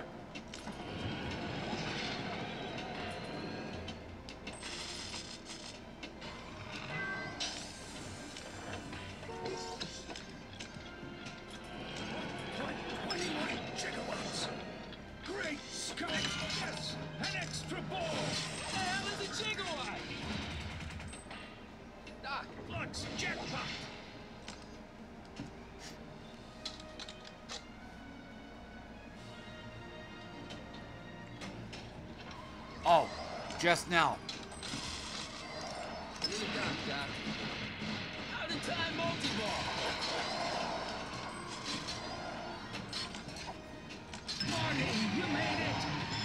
Gigawatts! Great Scott! Yes! An extra ball! What the hell is a gigawatt? Doc, Flux jackpot! Oh, just now. you're the Doc, Doc. Out of time multi-ball! Marty, you made it!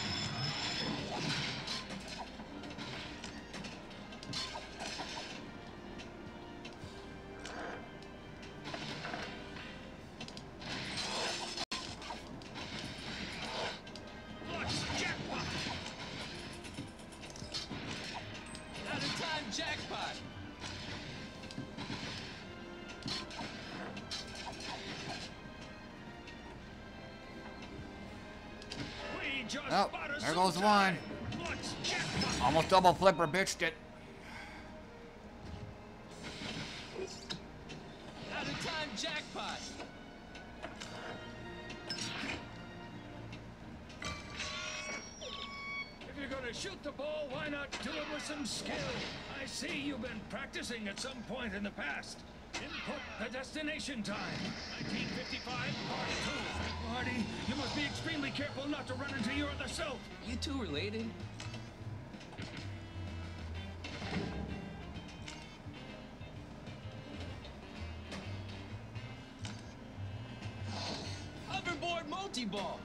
Flux jackpot! Out of time jackpot! We just Oh, bought us there some goes time. one. Flux jackpot! Almost double flipper bitched it. Out of time jackpot! If you're gonna shoot the ball, why not do it with some skill? I see you've been practicing at some point in the past. Input the destination time. 1955, part 2. Marty, you must be extremely careful not to run into your other self. You two related? Hoverboard multi-ball!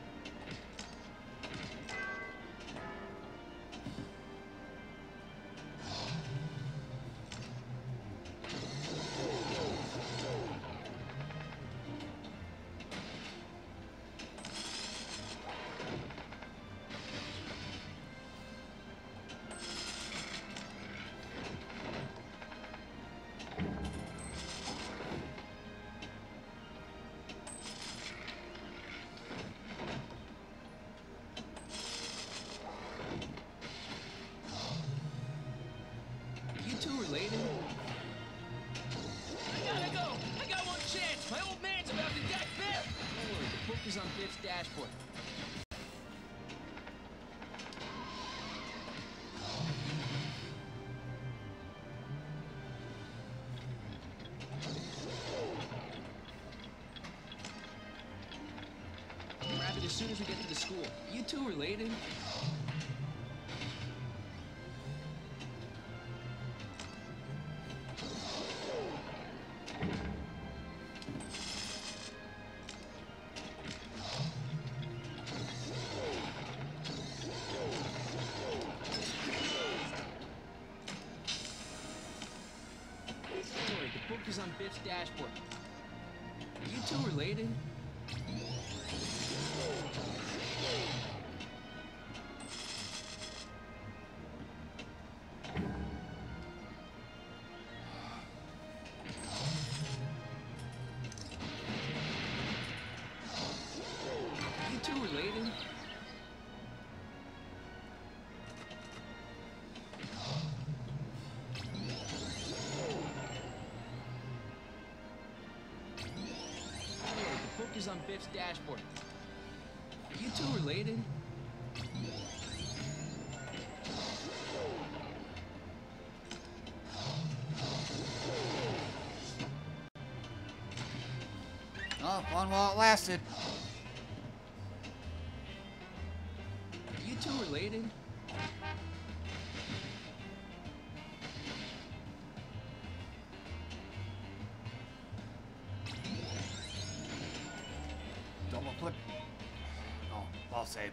You two related? I gotta go! I got one chance! My old man's about to die there! Don't worry, the book is on Biff's dashboard. Grab it as soon as we get to the school. You two related? Don't worry, the book is on Biff's dashboard. You two related? You two related? Biff's dashboard. Are you two related? Oh, fun while it lasted. Are you two related? Double click. Oh, ball save.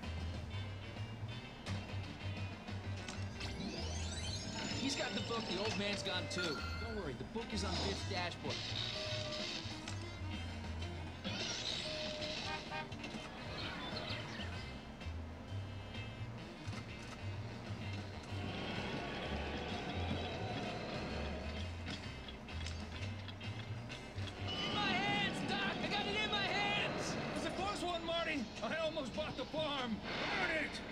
He's got the book, the old man's gone too. Don't worry, the book is on Biff's dashboard. In my hands, Doc! I got it in my hands! It was a close one, Marty! I almost bought the farm! Burn it!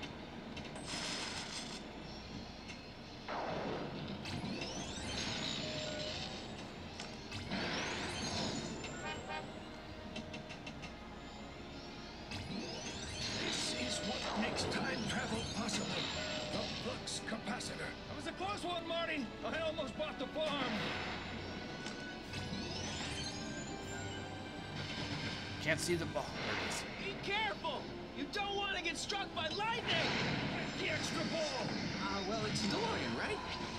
This is what makes time travel possible. The flux capacitor. That was a close one, Marty! I almost bought the farm! Can't see the ball. There it is. Be careful! You don't want to get struck by lightning! Get the extra ball! Well, it's DeLorean, right?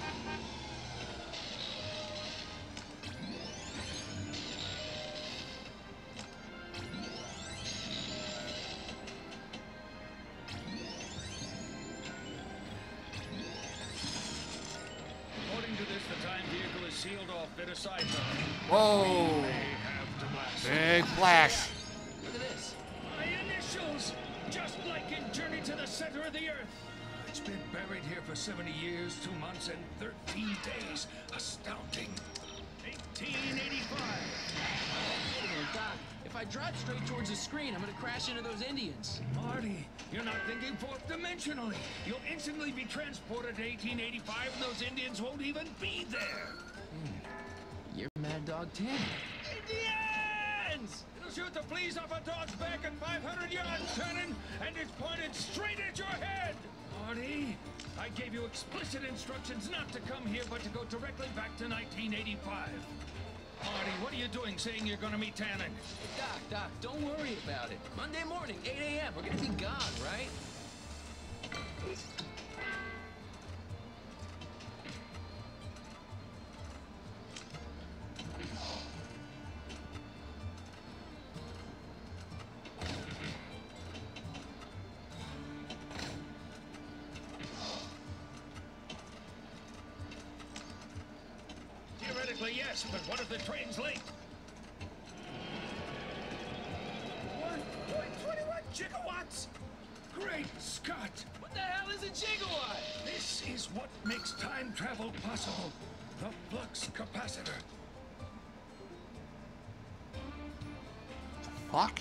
According to this, the time vehicle is sealed off. Bit aside, Whoa! may have to blast. Big flash. Look at this. My initials! Just like in Journey to the Center of the Earth. It's been buried here for 70 years, 2 months, and 13 days. Astounding. 1885. Wait a minute, Doc. If I drive straight towards the screen, I'm gonna crash into those Indians. Marty, you're not thinking fourth dimensionally. You'll instantly be transported to 1885, and those Indians won't even be there. You're Mad Dog 10. Indians! It'll shoot the fleas off a dog's back at 500 yards, Shannon, and it's pointed straight at your head! Marty, I gave you explicit instructions not to come here, but to go directly back to 1985. Marty, what are you doing saying you're gonna meet Tannen? Doc, don't worry about it. Monday morning, 8 a.m. We're gonna be gone, right? Theoretically, yes, but what if the train's late? 1.21 gigawatts? Great Scott! What the hell is a gigawatt? This is what makes time travel possible. The flux capacitor. Fuck.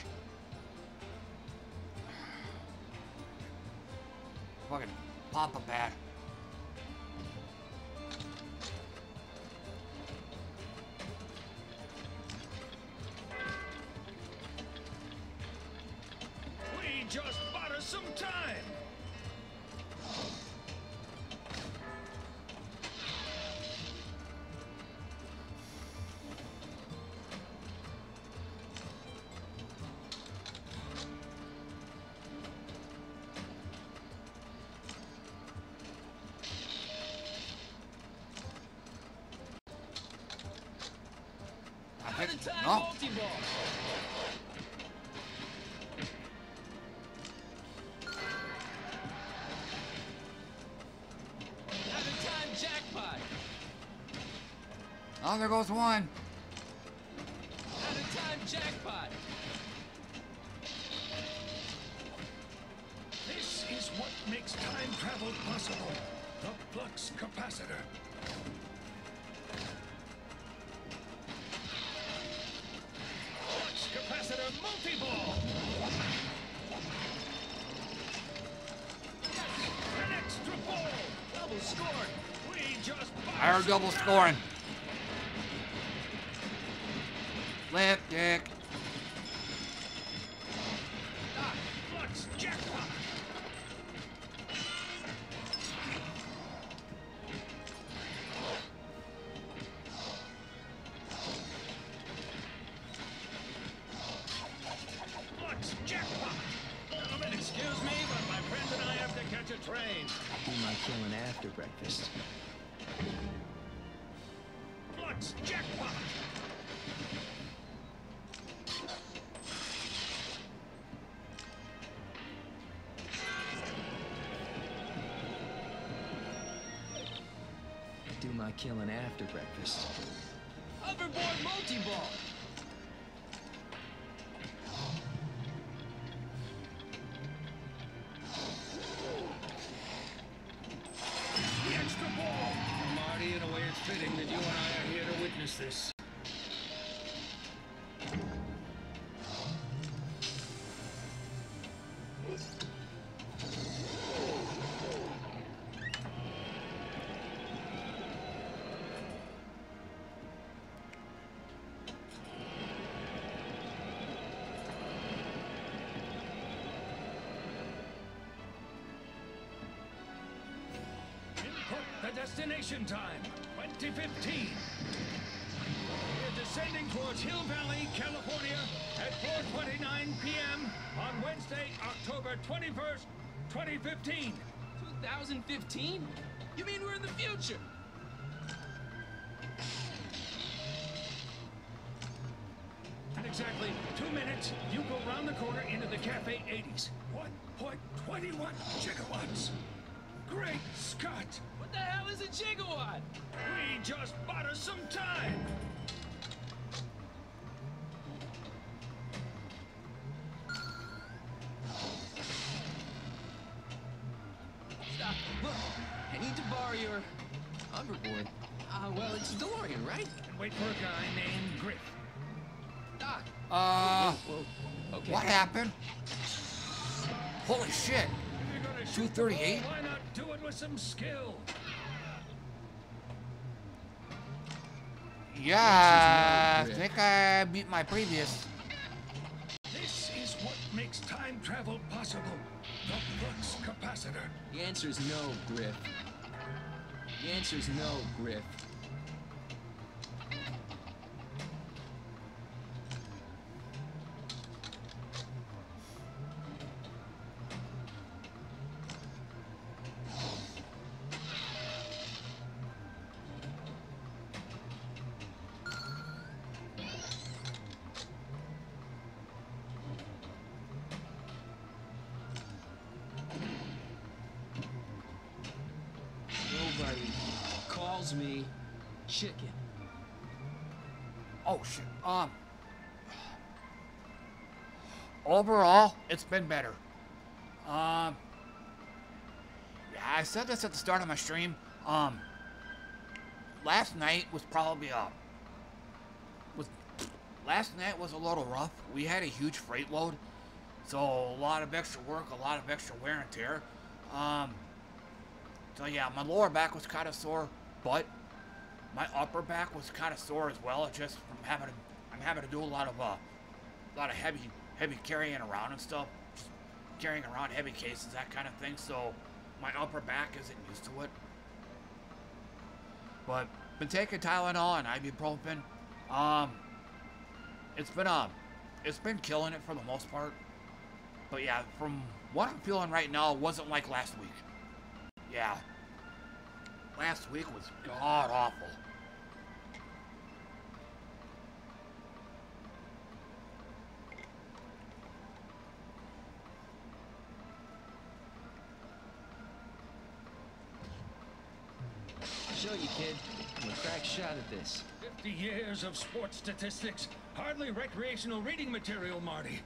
Fucking Papa Bat. We just bought us some time. I Out think of time no. multi-ball. Out of time jackpot. Oh, there goes one. Out of time jackpot. This is what makes time travel possible. The flux capacitor. Flux capacitor multi-ball. An extra ball. Double scored. We just bought I heard some double time. scoring. Flip dick. train. Do my killing after breakfast. Flux jackpot. Do my killing after breakfast. Hoverboard multi-ball. The extra ball. Marty, in a way it's fitting that you and I are here to witness this. The destination time, 2015. We're descending towards Hill Valley, California at 4:29 p.m. on Wednesday, October 21st, 2015. 2015? You mean we're in the future? In exactly 2 minutes, you go round the corner into the Cafe 80s. 1.21 gigawatts. Great Scott! What the hell is a gigawatt? We just bought us some time! Stop. Look, I need to borrow your hoverboard. Well, it's DeLorean, right? And wait for a guy named Griff. Doc. Whoa. Okay. What happened? Holy shit. If you're gonna shoot the 238? ball, why not do it with some skill? Yeah, I think I beat my previous. This is what makes time travel possible. The flux capacitor. The answer's no, Griff. The answer's no, Griff. Nobody calls me chicken. Oh shit. Overall, it's been better. Yeah, I said this at the start of my stream. Last night was probably last night was a little rough. We had a huge freight load, so a lot of extra work, a lot of extra wear and tear. So yeah, my lower back was kind of sore, but my upper back was kind of sore as well. It's just from I'm having to do a lot of heavy carrying around and stuff, just carrying around heavy cases, that kind of thing. So my upper back isn't used to it. But been taking Tylenol and ibuprofen. It's been killing it for the most part. But yeah, from what I'm feeling right now, it wasn't like last week. Yeah. Last week was god awful. I'll show you, kid. I'm a crack shot at this. 50 years of sports statistics. Hardly recreational reading material, Marty.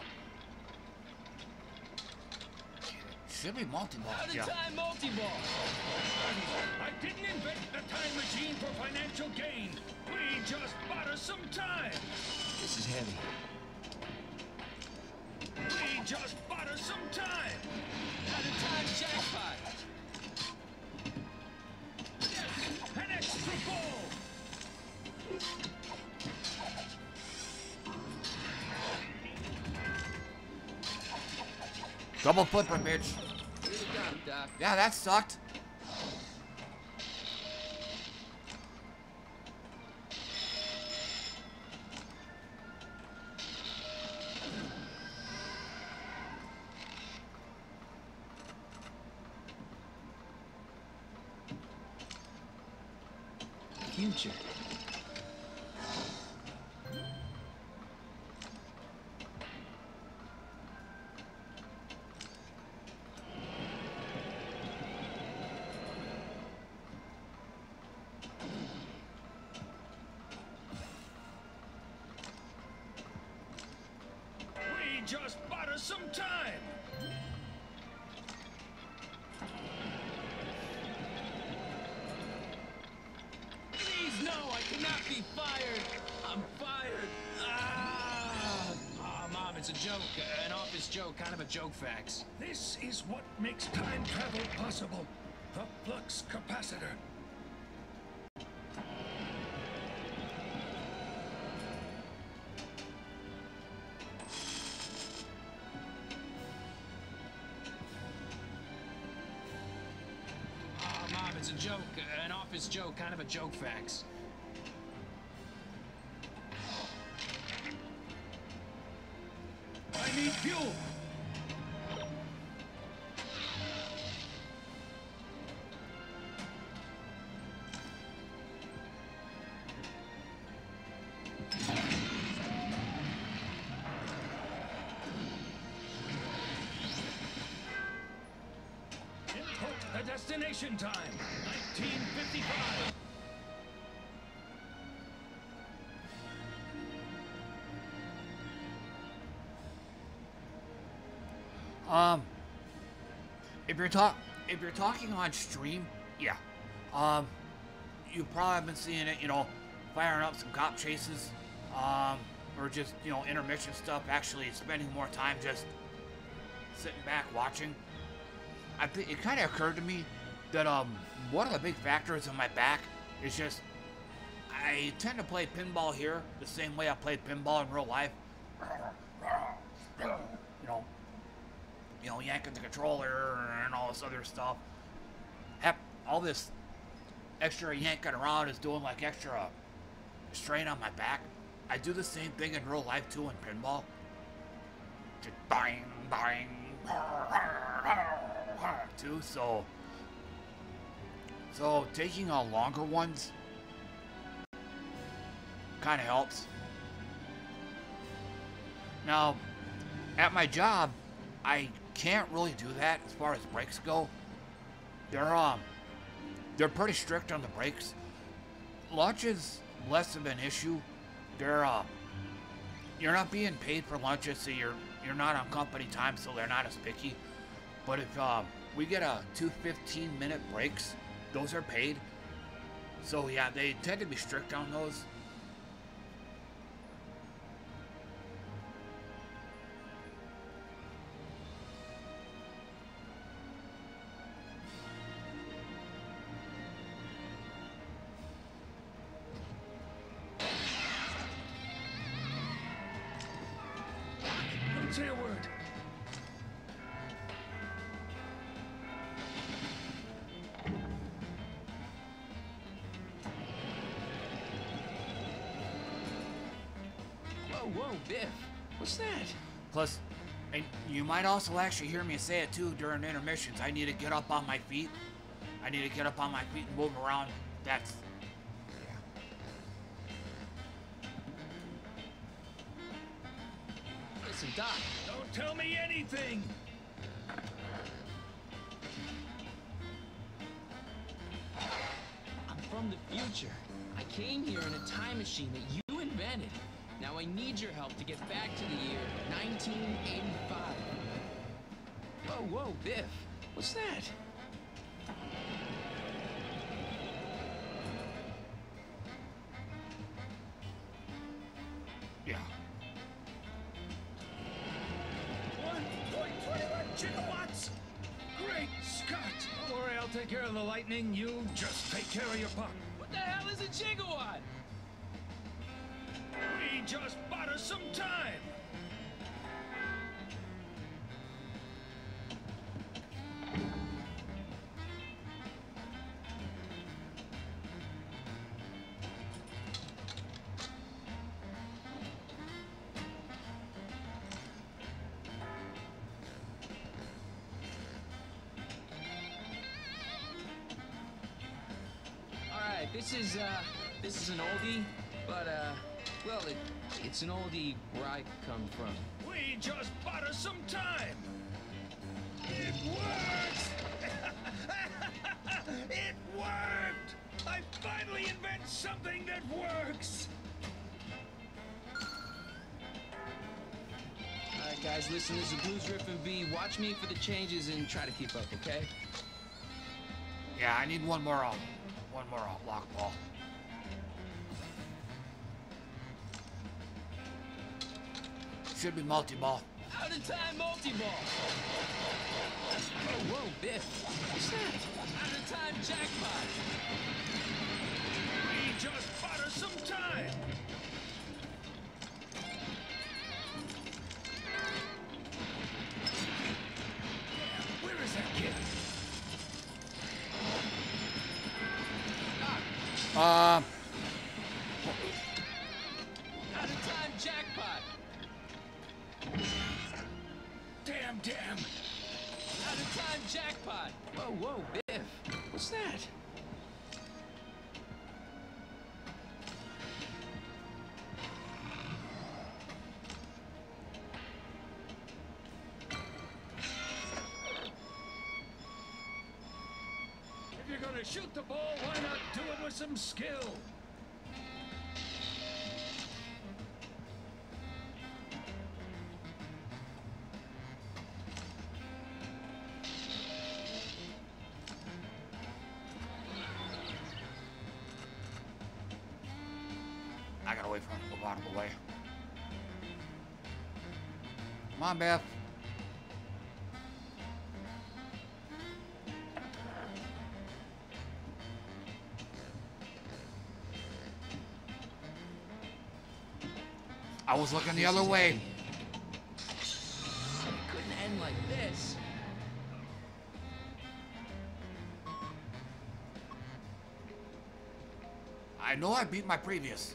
Should be multi-ball. Out of Yeah. time multi-ball. I didn't invent the time machine for financial gain. We just bought us some time. This is heavy. We just bought us some time. Out of time jackpot. An extra ball. Double flipper, bitch. Here we go, Doc. Yeah, that sucked. future. We just bought us some time. Please, no, I cannot be fired. I'm fired. Ah! Oh, Mom, it's a joke. An office joke, kind of a joke fax. This is what makes time travel possible. The flux capacitor. Oh, Mom, it's a joke. An office joke, kind of a joke fax. I need fuel. Input the destination time. 1955. If you're talking on stream, yeah. You probably have been seeing it, you know, firing up some cop chases, or just, you know, intermission stuff, actually spending more time just sitting back watching. I think it kind of occurred to me that one of the big factors in my back is just I tend to play pinball here the same way I played pinball in real life. You know, yanking the controller and all this other stuff. Heck, all this extra yanking around is doing like extra strain on my back. I do the same thing in real life too in pinball. Just bang, bang, too. So taking on longer ones kind of helps. Now, at my job, I can't really do that as far as brakes go. They're pretty strict on the brakes. Lunch is less of an issue. You're not being paid for lunches, so you're not on company time, so they're not as picky. But if we get two 15-minute breaks, those are paid. So yeah, they tend to be strict on those. Don't say a word. Whoa, Biff. What's that? Plus, and you might also actually hear me say it too during intermissions. I need to get up on my feet. I need to get up on my feet and move around. That's... Listen, Doc. Don't tell me anything. I'm from the future. I came here in a time machine that you invented. Now I need your help to get back to the year 1985. Whoa, Biff. What's that? Yeah. 1.21 gigawatts! Great Scott! Don't worry, I'll take care of the lightning. You just take care of your puck. What the hell is a gigawatt? We just bought us some time. All right, this is This is an oldie, but, well, it's an oldie where I come from. We just bought us some time. It works! It worked! I finally invent something that works! Alright, guys, listen, this is Blues Riff and V. Watch me for the changes and try to keep up, okay? Yeah, I need one more lock ball. Should be multi-ball. Out of time multi-ball! Oh, whoa, Biff. What's that? Out of time jackpot! We just bought us some time! Damn, where is that kid? Out of time jackpot! Damn! Out of time jackpot! Whoa, Biff. What's that? If you're gonna shoot the ball, why not do it with some skill? I gotta wait for him to move out of the way. Come on, Beth. I was looking the other way. It couldn't end like this. I know I beat my previous.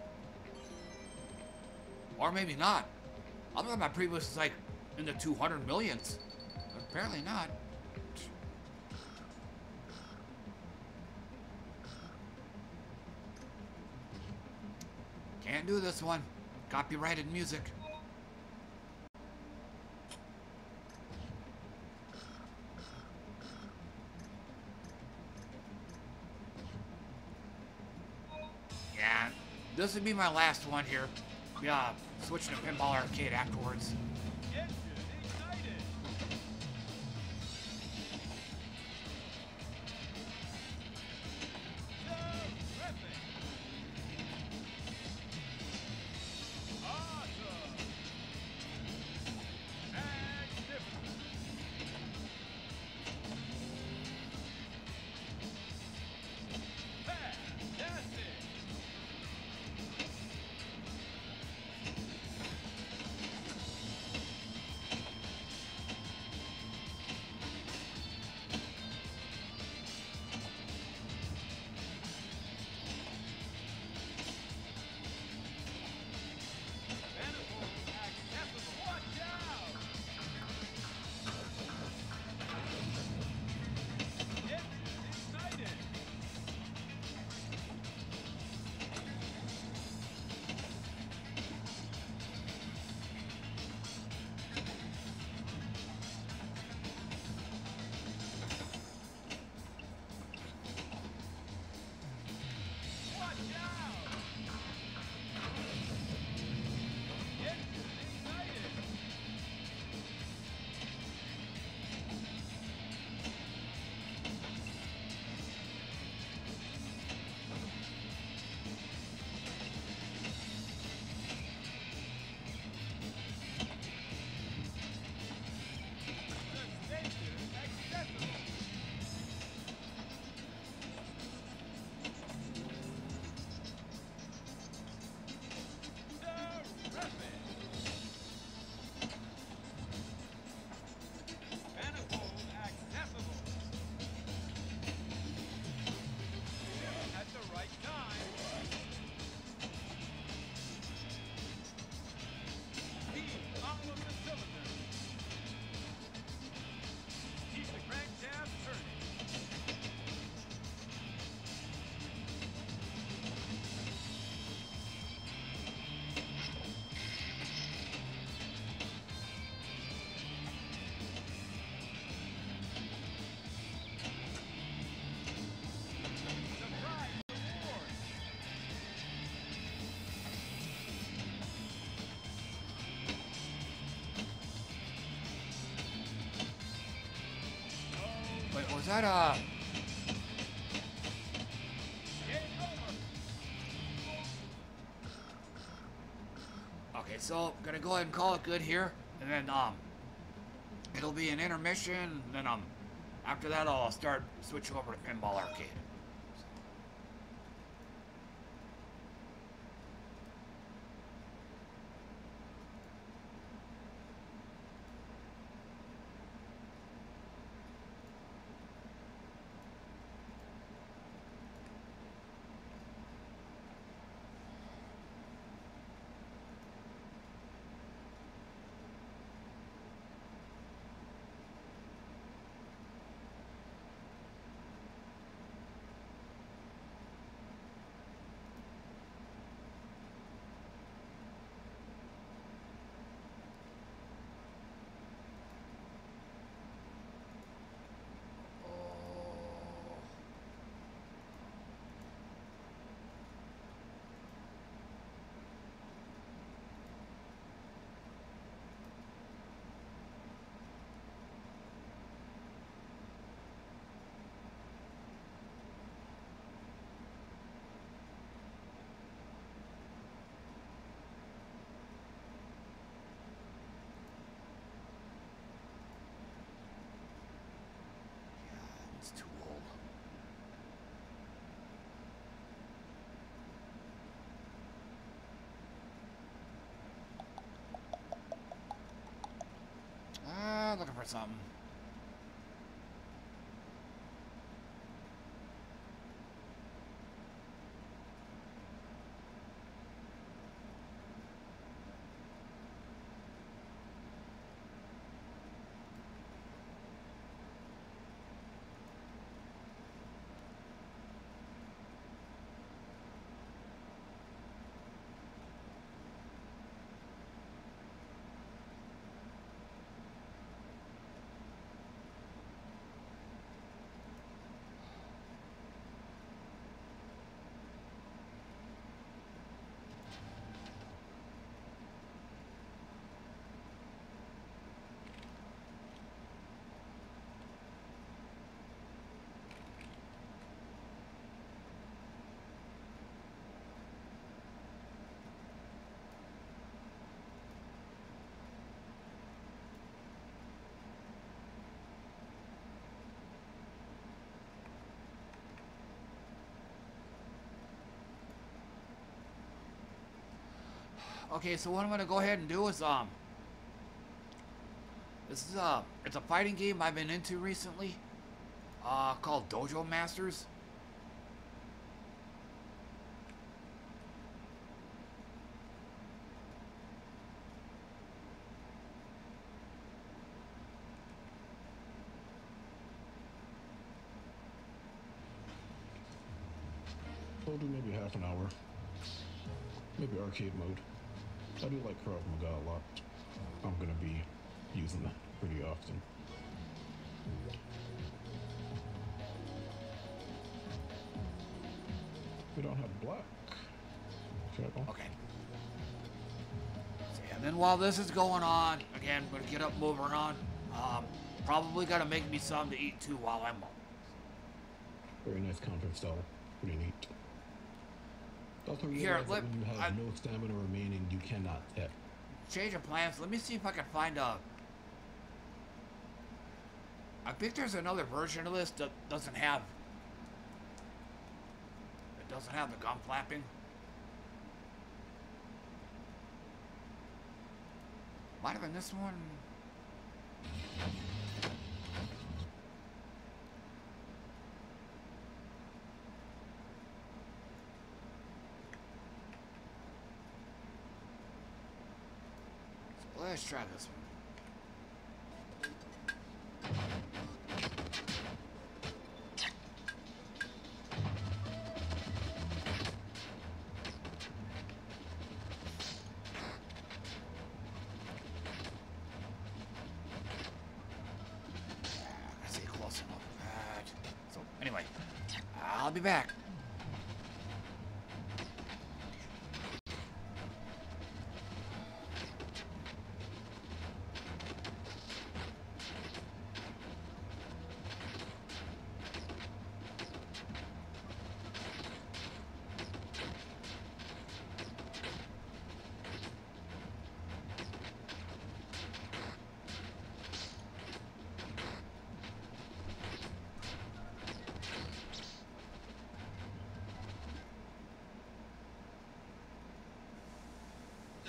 Or maybe not. I thought my previous was like in the 200 millions. But apparently not. Can't do this one. Copyrighted music. Yeah, this would be my last one here. Yeah, switching to Pinball Arcade afterwards. Was that Okay, so I'm gonna go ahead and call it good here, and then it'll be an intermission, and then after that I'll start switching over to Pinball Arcade. It's too old. Looking for something. Okay, so what I'm gonna go ahead and do is this is it's a fighting game I've been into recently, called Dojo Masters. We'll do maybe half an hour. Maybe arcade mode. I do like Krav Maga a lot. I'm gonna be using that pretty often. We don't have black. Okay. So, and then while this is going on, again, I'm gonna get up, moving on. Probably gotta make me something to eat too while I'm up. Very nice counter style. Pretty neat. Also Here, realize that when you have no stamina remaining, you cannot tap. Change of plans. Let me see if I can find a. I think there's another version of this that doesn't have. It doesn't have the gun flapping. Might have been this one. Let's try this one. Let's see, close enough. So anyway, I'll be back.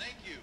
Thank you.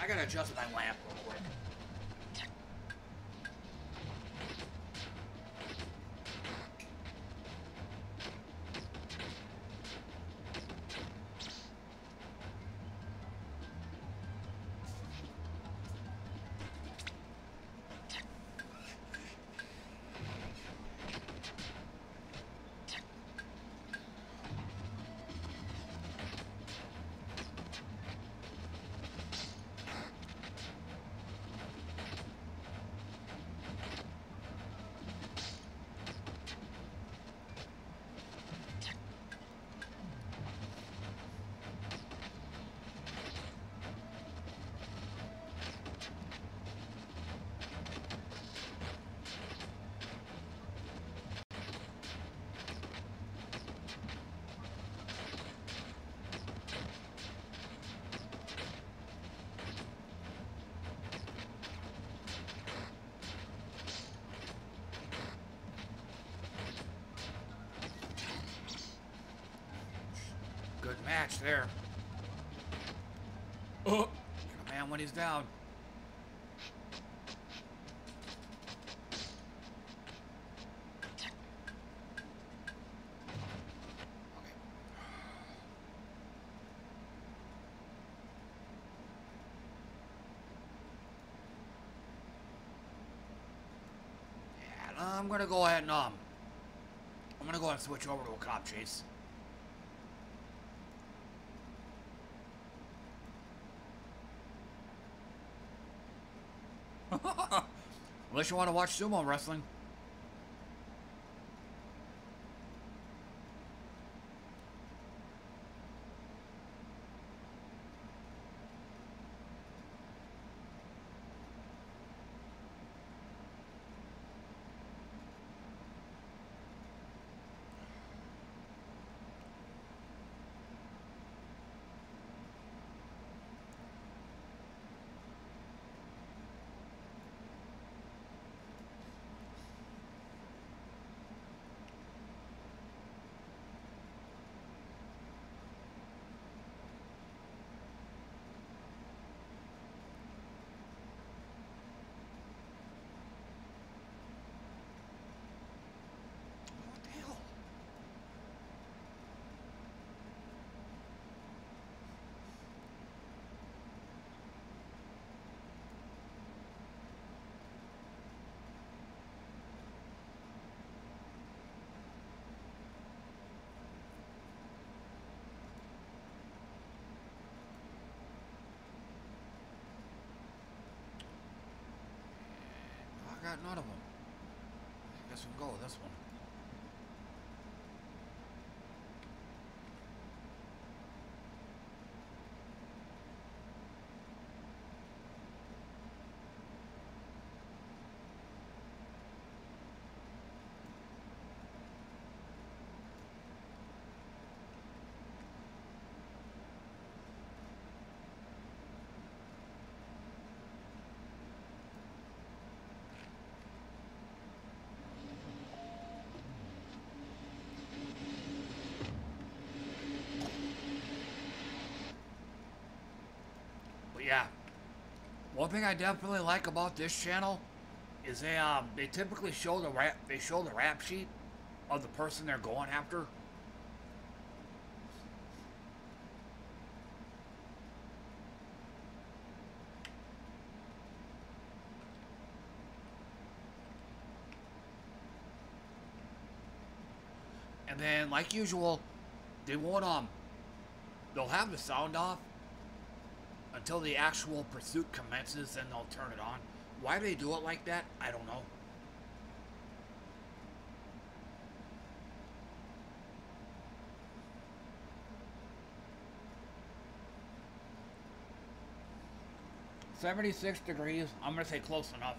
I gotta adjust my lamp real quick. Good match there. Oh, man, when he's down. Yeah, I'm gonna go ahead and I'm gonna go ahead and switch over to a cop chase. Unless you want to watch sumo wrestling. I got none of them. I guess we'll go with this one. Yeah, one thing I definitely like about this channel is they typically show the rap sheet of the person they're going after. And then, like usual, they won't they'll have the sound off until the actual pursuit commences, and they'll turn it on. Why they do it like that, I don't know. "76 degrees, I'm gonna say close enough.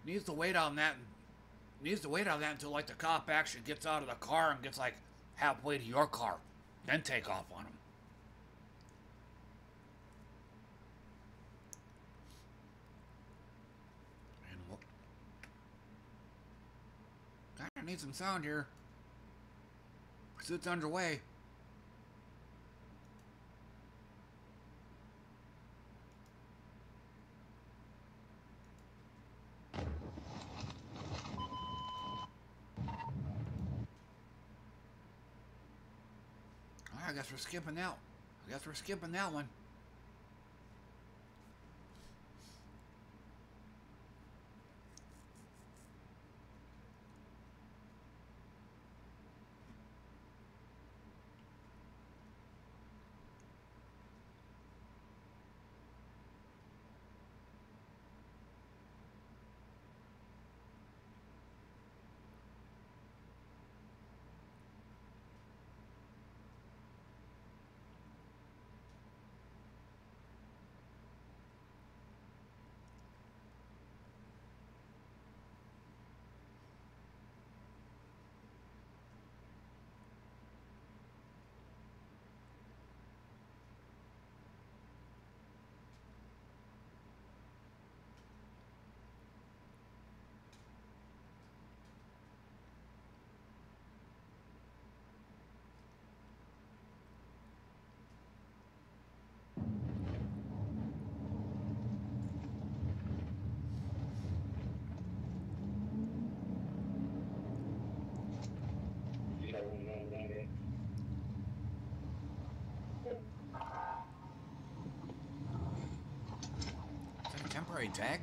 Needs to wait on that. Needs to wait on that until like the cop actually gets out of the car and gets like halfway to your car, then take off on him. And look, kind of need some sound here. Pursuit's underway. I guess we're skipping that. I guess we're skipping that one. Is that a temporary tag?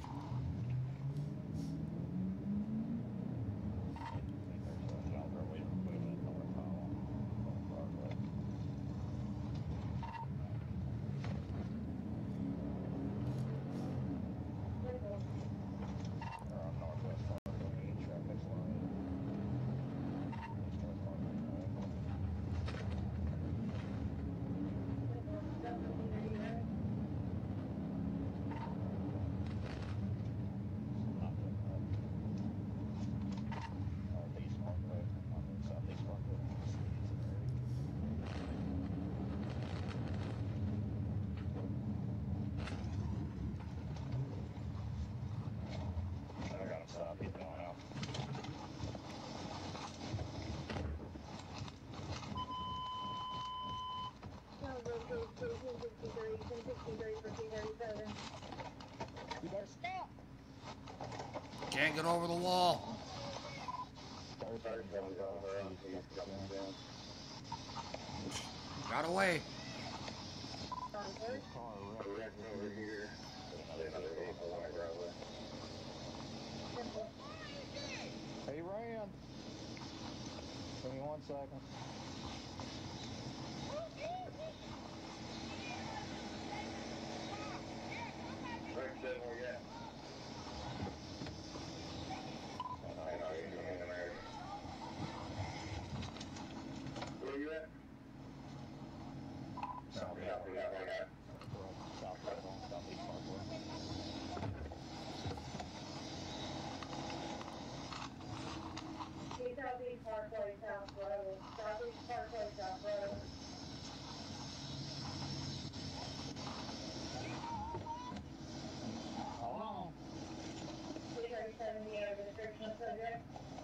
Can't get over the wall. Got away. He ran. Give me 1 second. Where you at? Southeast Parkway, South Road. Southeast Parkway, South Road. Hold on. 370 over description of subject.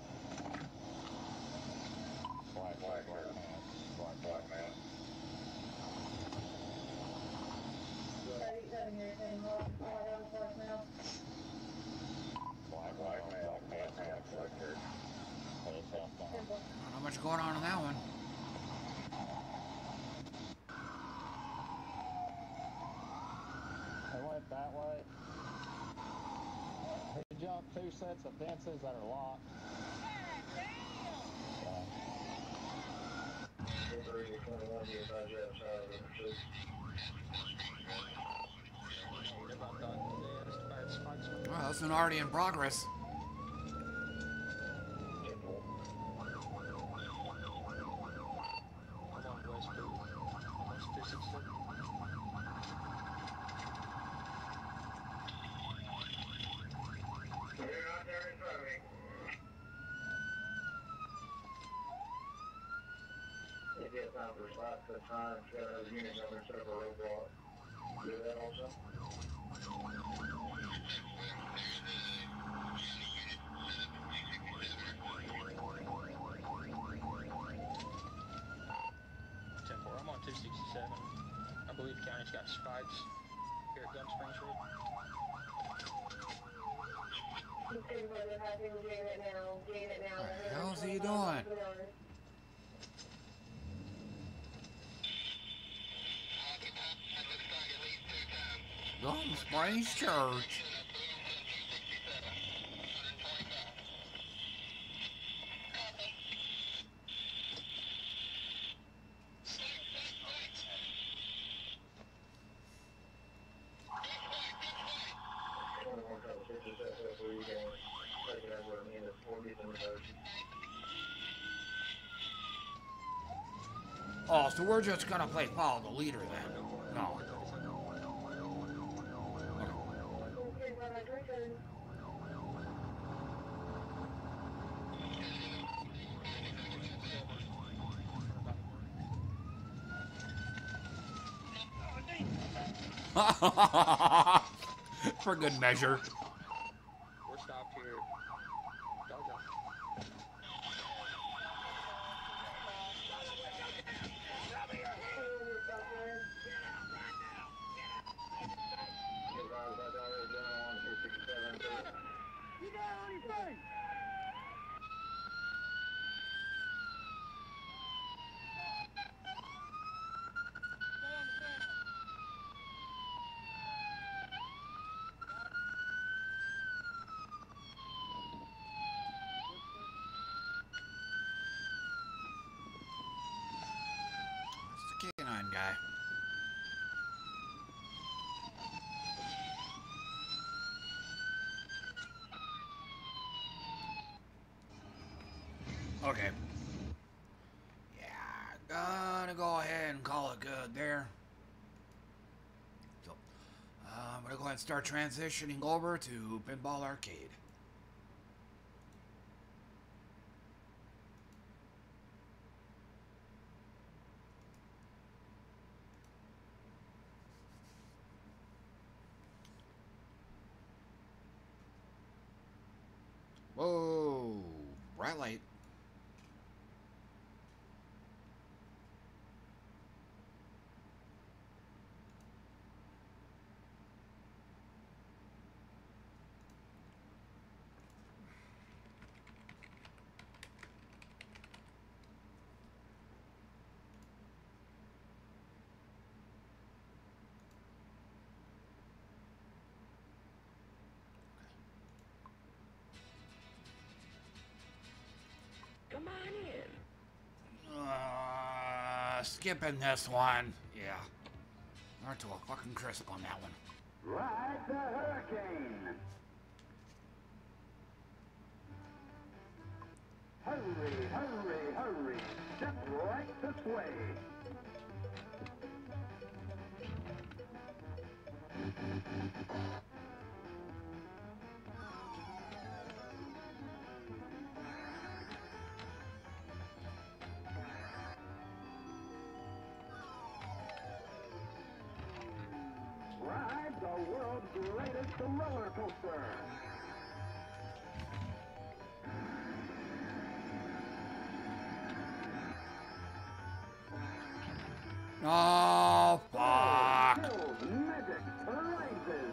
Black man. 37 years in North now. Black man. Not much going on that one. They went that way. He jumped 2 sets of fences that are locked. Well, that's an already in progress. You're not down for slack the time, it's gotta have a unit number instead of a roadblock. Do that also? I'm on 267. I believe the county's got spikes here at Gum Springs Road. What the hell's he doing? Gum Springs Church. Oh, so we're just gonna play follow the leader then? No. For good measure. We're stopped here. Dog out. You got anything? It's the K9 guy. Okay. Yeah, gonna go ahead and call it good there. So, I'm gonna go ahead and start transitioning over to Pinball Arcade. Whoa, bright light. Come on in. Skipping this one. Yeah. We're to a fucking crisp on that one. Ride the hurricane! Hurry, hurry, hurry! Step right this way! Ride the world's greatest roller coaster! Oh, fuck. Magic rises!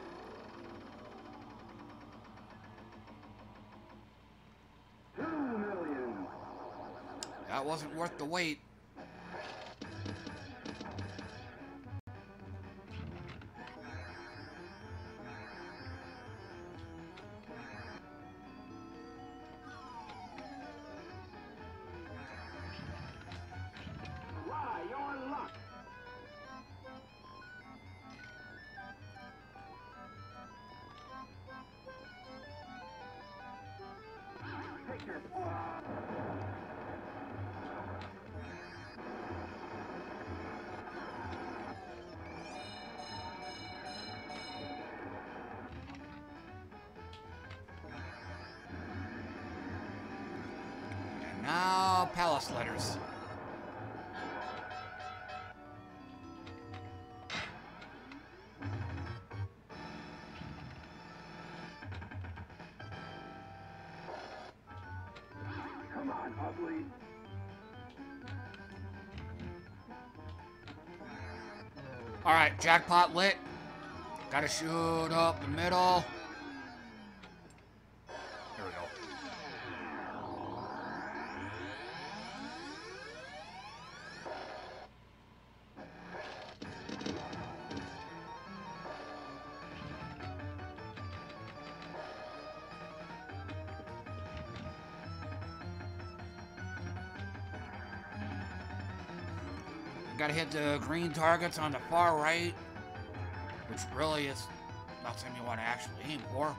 $2 million! That wasn't worth the wait. Try your luck! Take your... And now, Palace letters. on, ugly. All right, jackpot lit. Gotta shoot up the middle. There we go. Gotta hit the green targets on the far right, which really is not something you want to actually aim for.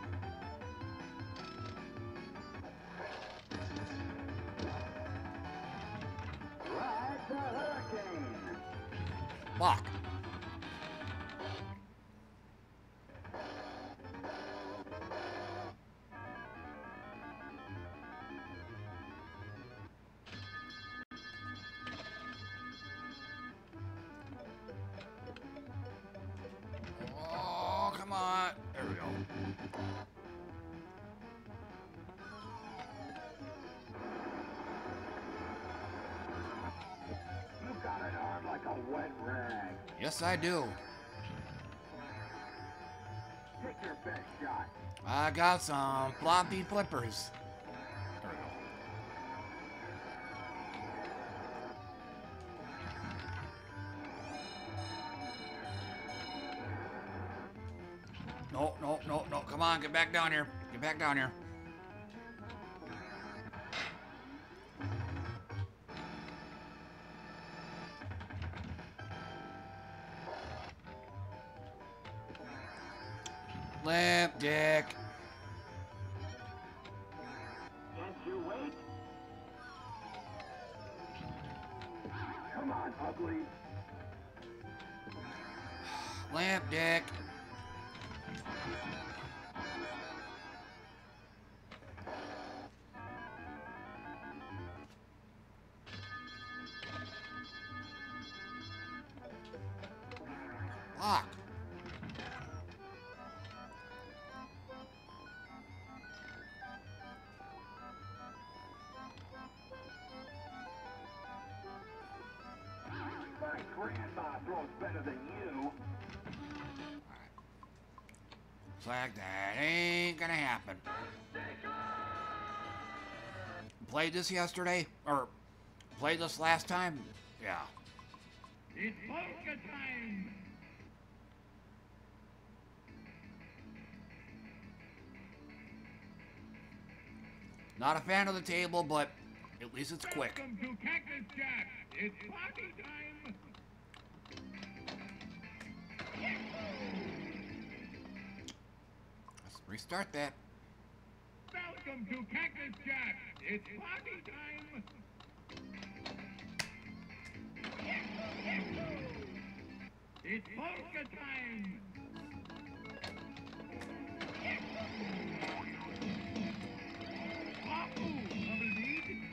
Ride the hurricane. Block. Oh, come on. There we go. You got an arm like a wet rag. Yes, I do. Take your best shot. I got some floppy flippers. There we go. No, no, no, no. Come on, get back down here. Get back down here. Limp dick. Can't you wait? Come on, ugly. Limp dick. Lock. My grandma throws better than you. Looks like that ain't gonna happen. Played this yesterday? Or played this last time? Yeah. It's polka time! Not a fan of the table, but at least it's quick. Welcome to Cactus Jack! It's party time! Let's restart that. Welcome to Cactus Jack! It's party time! It's polka time! Wahoo, Bubblebead!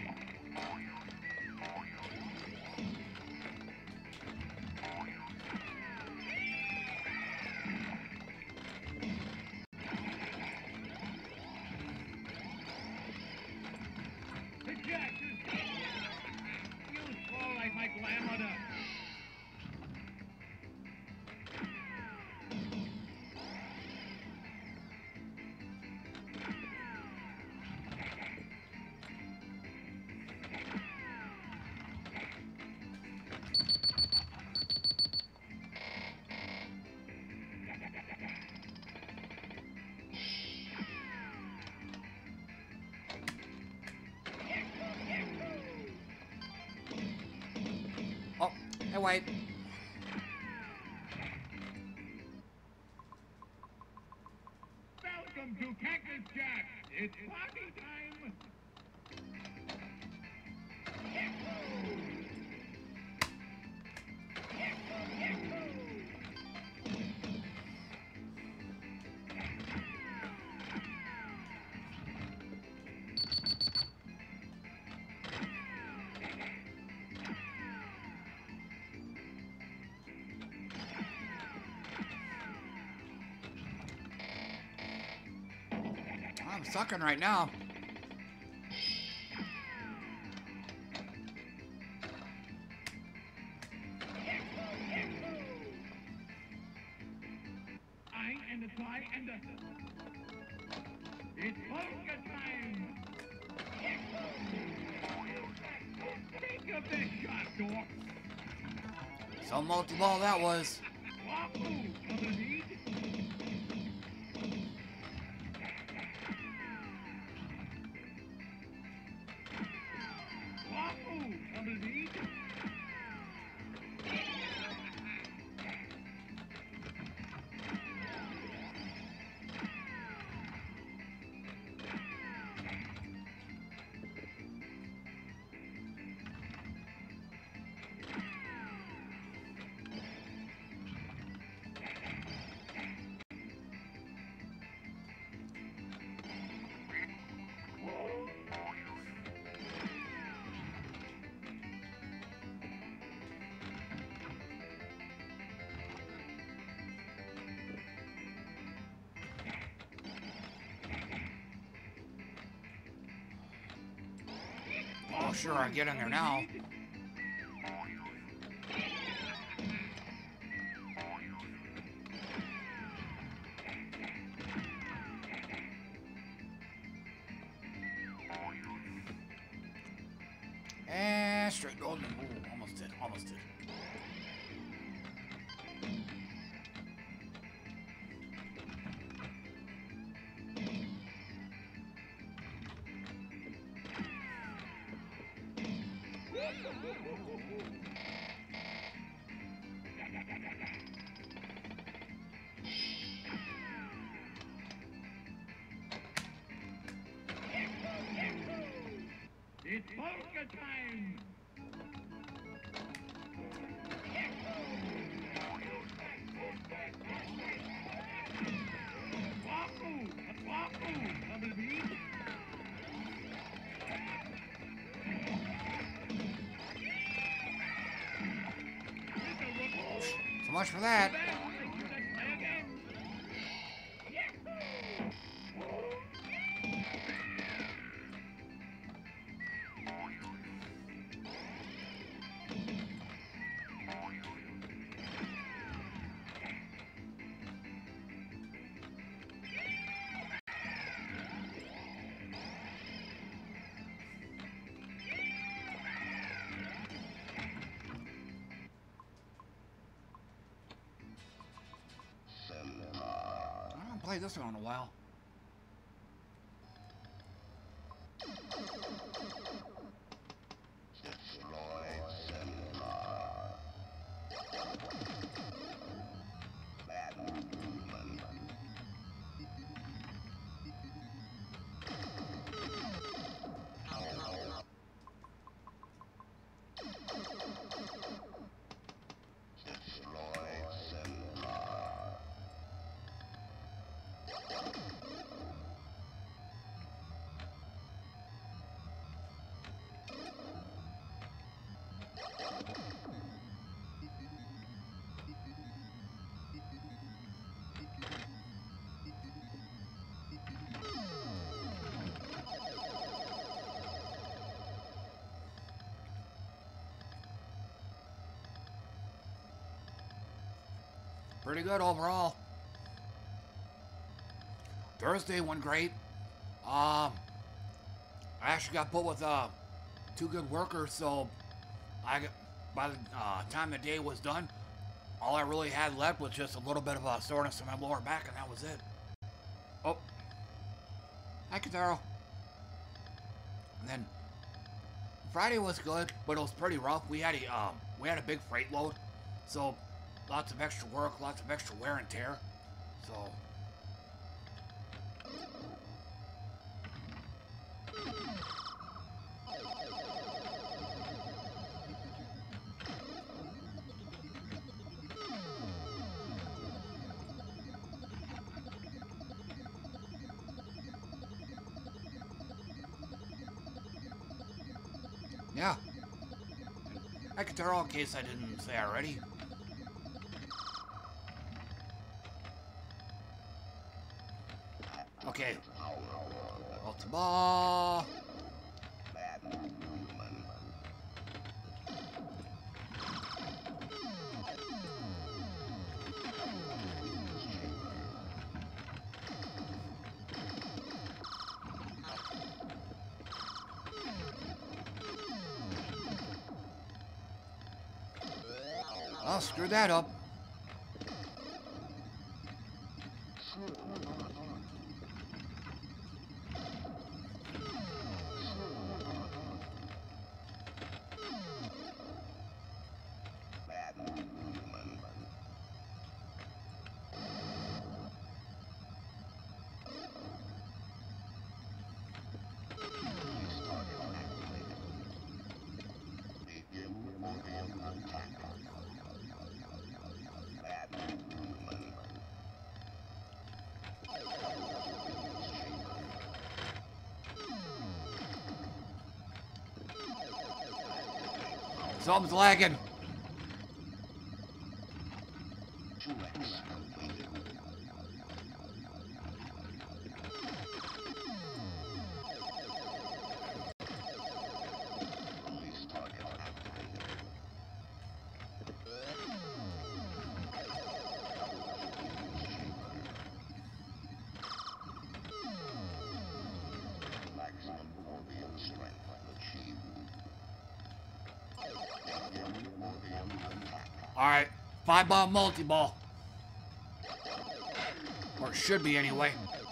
The Jack is... You fall like my grandmother! Oh, hey, wait. Welcome to Cactus Jack! It's party time! I'm sucking right now. and the tie and the... It's polka time! Take a big shot, Dork! Some multi-ball that was. Wahoo! Other need? Wahoo! Other need? Oh, sure, I get in there now. And straight golden. Ooh, almost did, almost did. It's polka time! Wahoo! Wahoo! Other need? So much for that. I haven't played this one in a while. Pretty good overall. Thursday went great. I actually got put with two good workers, so by the time the day was done, all I really had left was just a little bit of a soreness in my lower back, and that was it. Oh, hi, Kataro. And then Friday was good, but it was pretty rough. We had a big freight load, so lots of extra work, lots of extra wear and tear. So. Yeah. I could tell in case I didn't say already. Okay. Ultima. I'll screw that up. Something's lagging. Alright, 5-ball multi-ball. Or it should be anyway.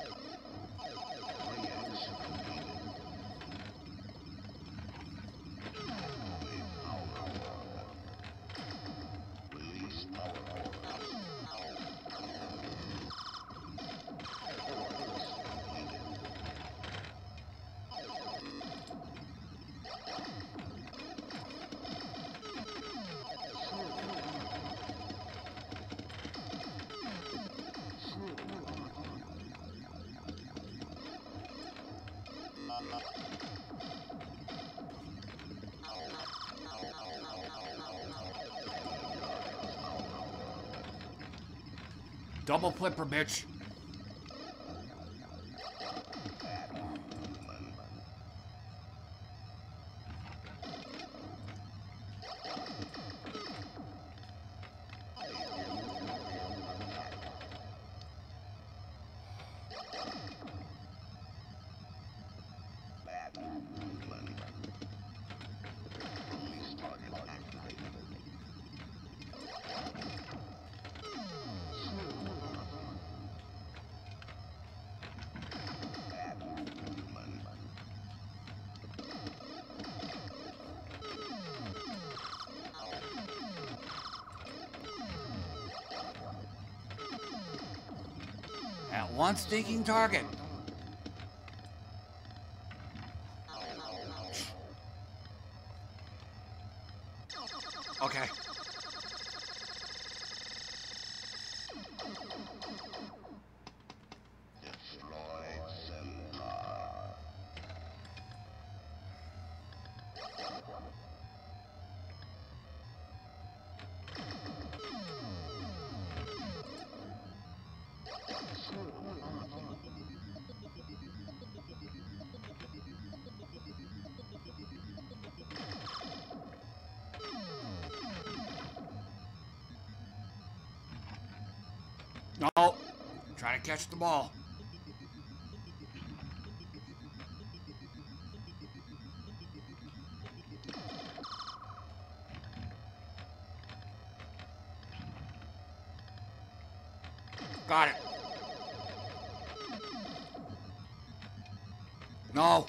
Double flipper, bitch. At one stinking target. Okay. No, trying to catch the ball. Got it. No.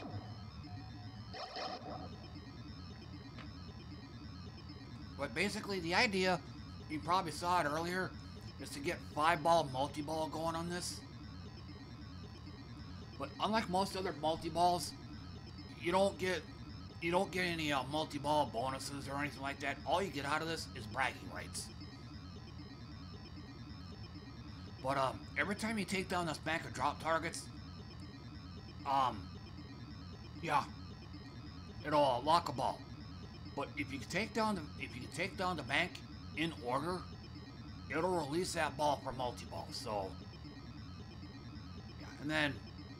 But basically the idea, you probably saw it earlier, is to get 5-ball multi-ball going on this. But unlike most other multi-balls, you don't get any multi-ball bonuses or anything like that. All you get out of this is bragging rights. But every time you take down this bank of drop targets, yeah, it'll lock a ball. But if you can take down the bank in order, it'll release that ball for multi-ball. So, yeah, and then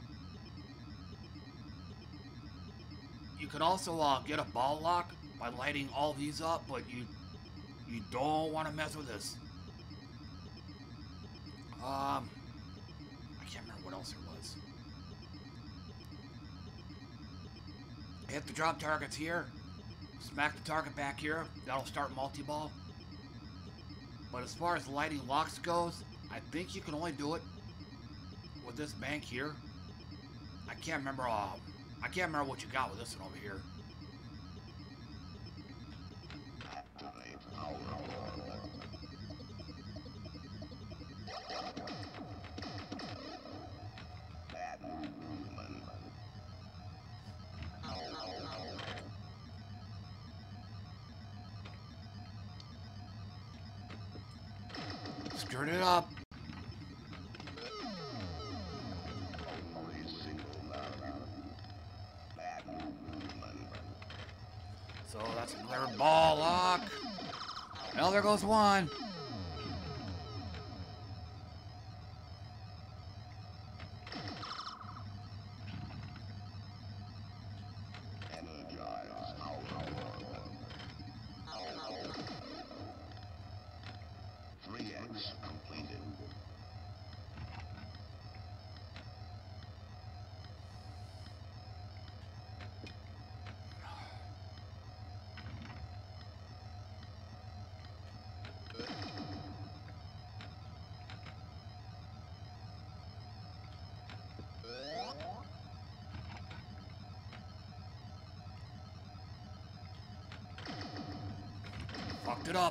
you could also get a ball lock by lighting all these up, but you don't want to mess with this. I can't remember what else there was. Hit the drop targets here, smack the target back here. That'll start multi-ball. But as far as lighting locks goes, I think you can only do it with this bank here. I can't remember what you got with this one over here. Stirred it up. So that's another ball lock. Well, there goes one. Fucked it up.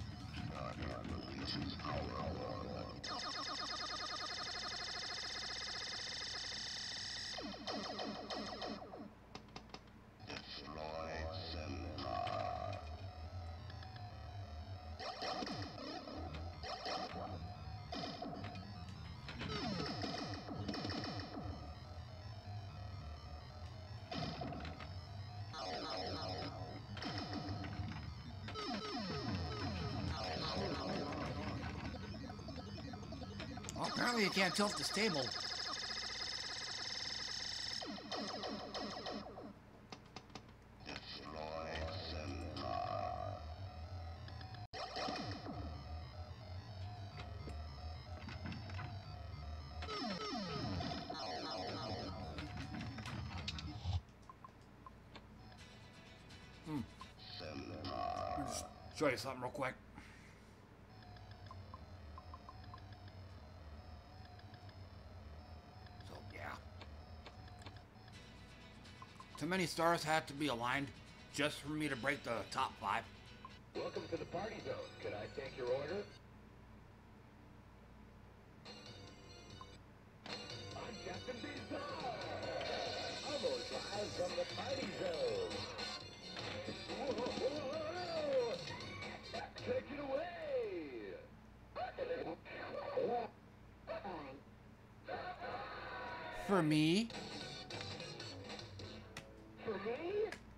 Well, apparently you can't tilt this table. Let me just show you something real quick. Too many stars had to be aligned just for me to break the top 5. Welcome to the party zone. Could I take your order? I'm Captain Bizarre. Almost live from the party zone. Whoa, whoa, whoa. Take it away. For me? For me?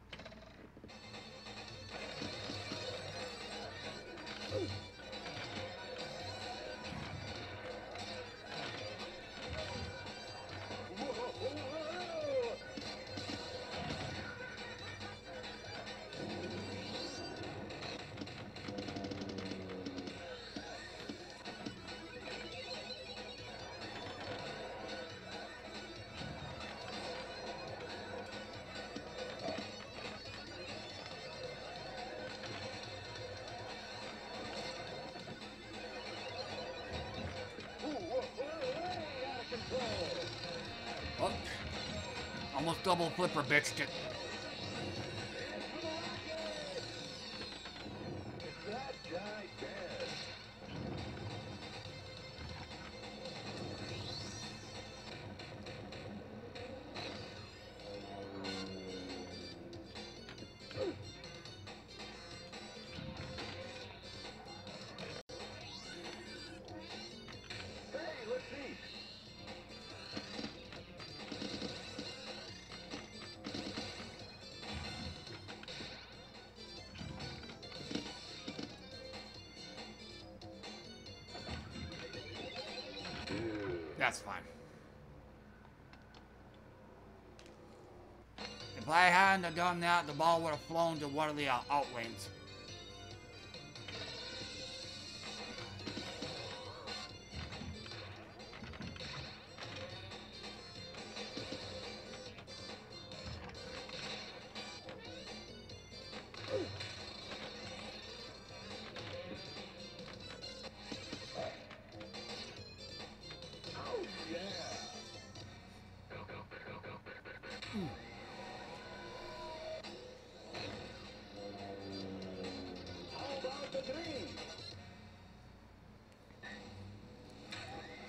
Oh, almost double flipper bitched it. That guy dead. Hey, let's eat. That's fine. If I hadn't have done that, the ball would have flown to one of the out lanes.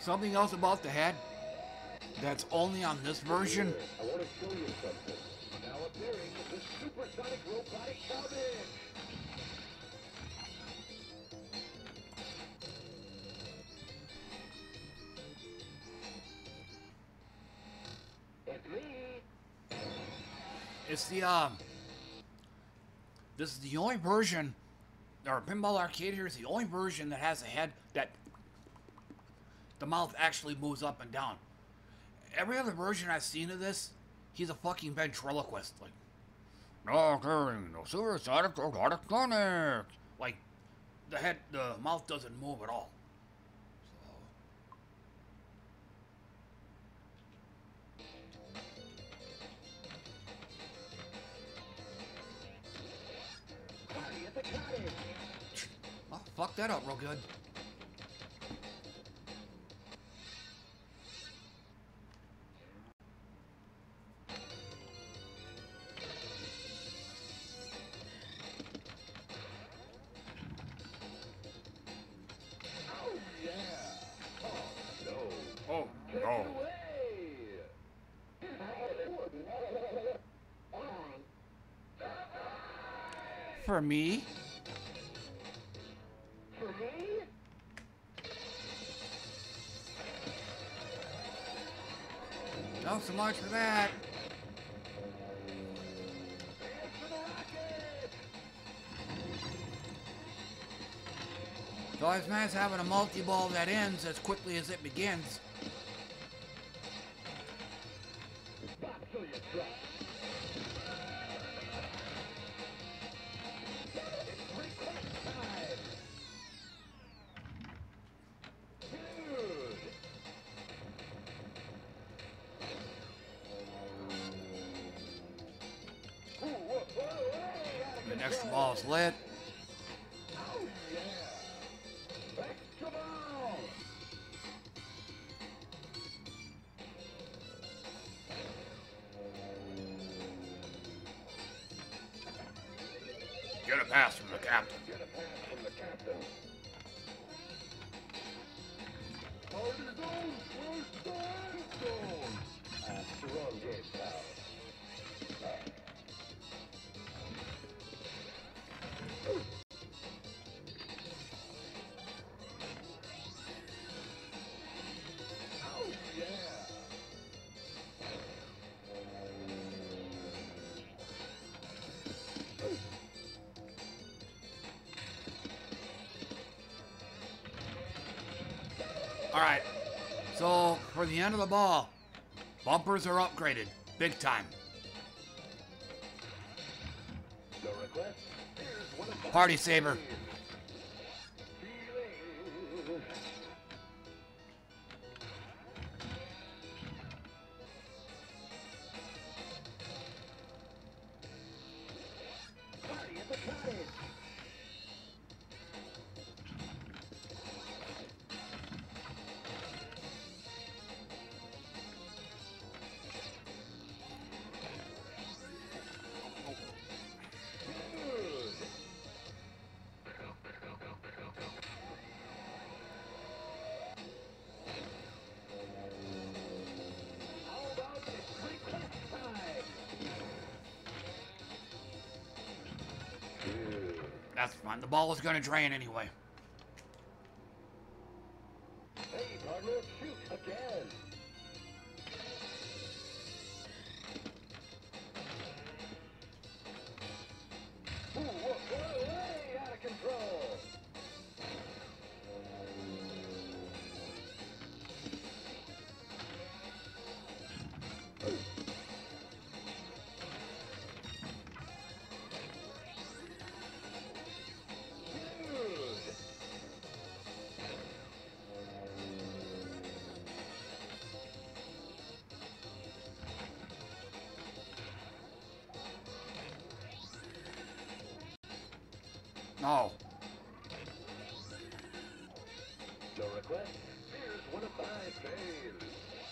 something else about the head that's only on this version. I want to show you something. Now appearing the supersonic robotic cabbage. It's me. It's the this is the only version, or Pinball Arcade here is the only version that has a head that the mouth actually moves up and down. Every other version I've seen of this, he's a fucking ventriloquist. Like, no, no supersonic robotic tonic. Like, the mouth doesn't move at all. Oh, fuck that up real good. Oh, no. For me? For me? Not so much for that. It's always nice having a multi-ball that ends as quickly as it begins. The next ball is lit. Get a pass from the captain. Get a pass from the captain. Wrong game, pal. All right, so for the end of the ball, bumpers are upgraded, big time. No request? Here's one of the Party saver. Party at the cottage. That's fine. The ball is going to drain anyway. Hey, partner, shoot again. Ooh, whoa, way out of control. No. No request? Here's one of my fails.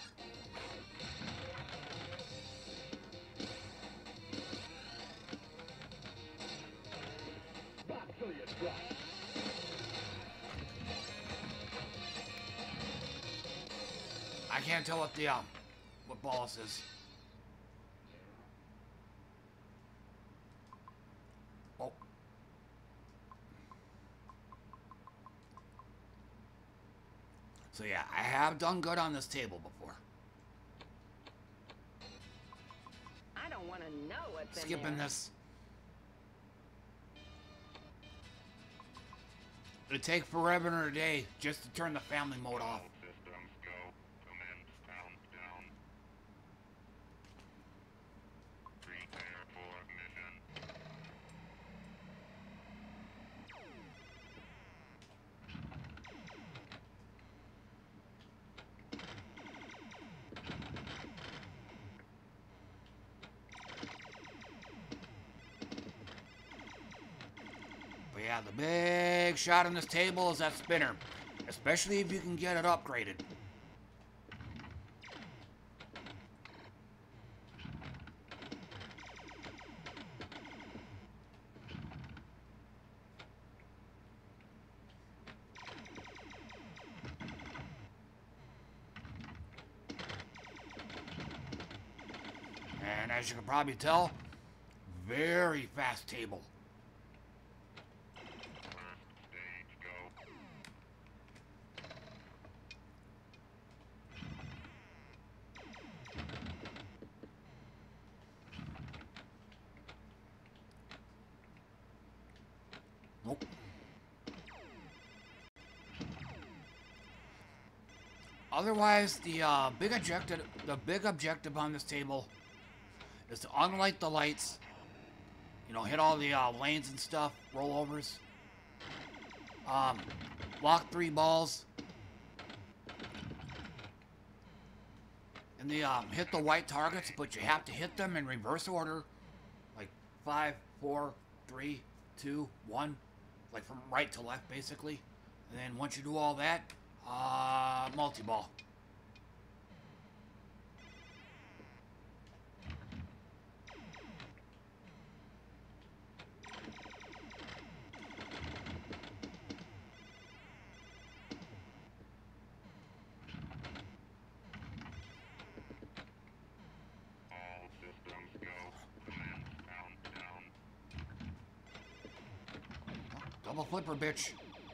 Back till you drop. I can't tell what the what ball this is. Oh. So yeah, I have done good on this table before. I don't want to know what's in Skipping there. this. It'd take forever and a day just to turn the family mode off. Systems go. Commence countdown. Prepare for mission. But yeah, the big shot on this table is that spinner. Especially if you can get it upgraded. And as you can probably tell, very fast table. Stage go. Nope. Otherwise, the big objective on this table is to unlight the lights. You know, hit all the lanes and stuff, rollovers. Block 3 balls. And the hit the white targets, but you have to hit them in reverse order, like 5, 4, 3, 2, 1, like from right to left, basically. And then once you do all that, multi-ball. All systems go. Commence countdown. Double flipper, bitch.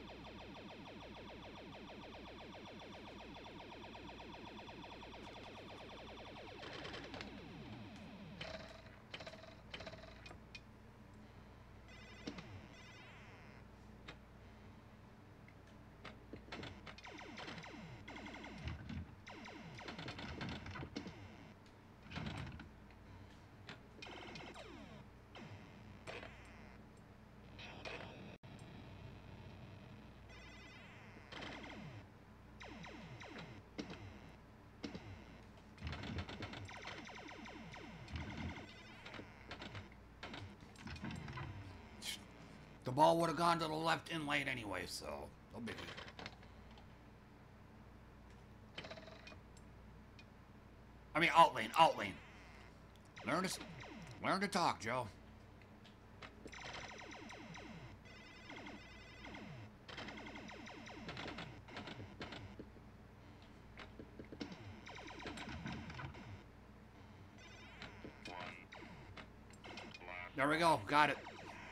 The ball would have gone to the left in lane anyway, so no biggie. I mean, out lane, out lane. Learn to talk, Joe. There we go, got it.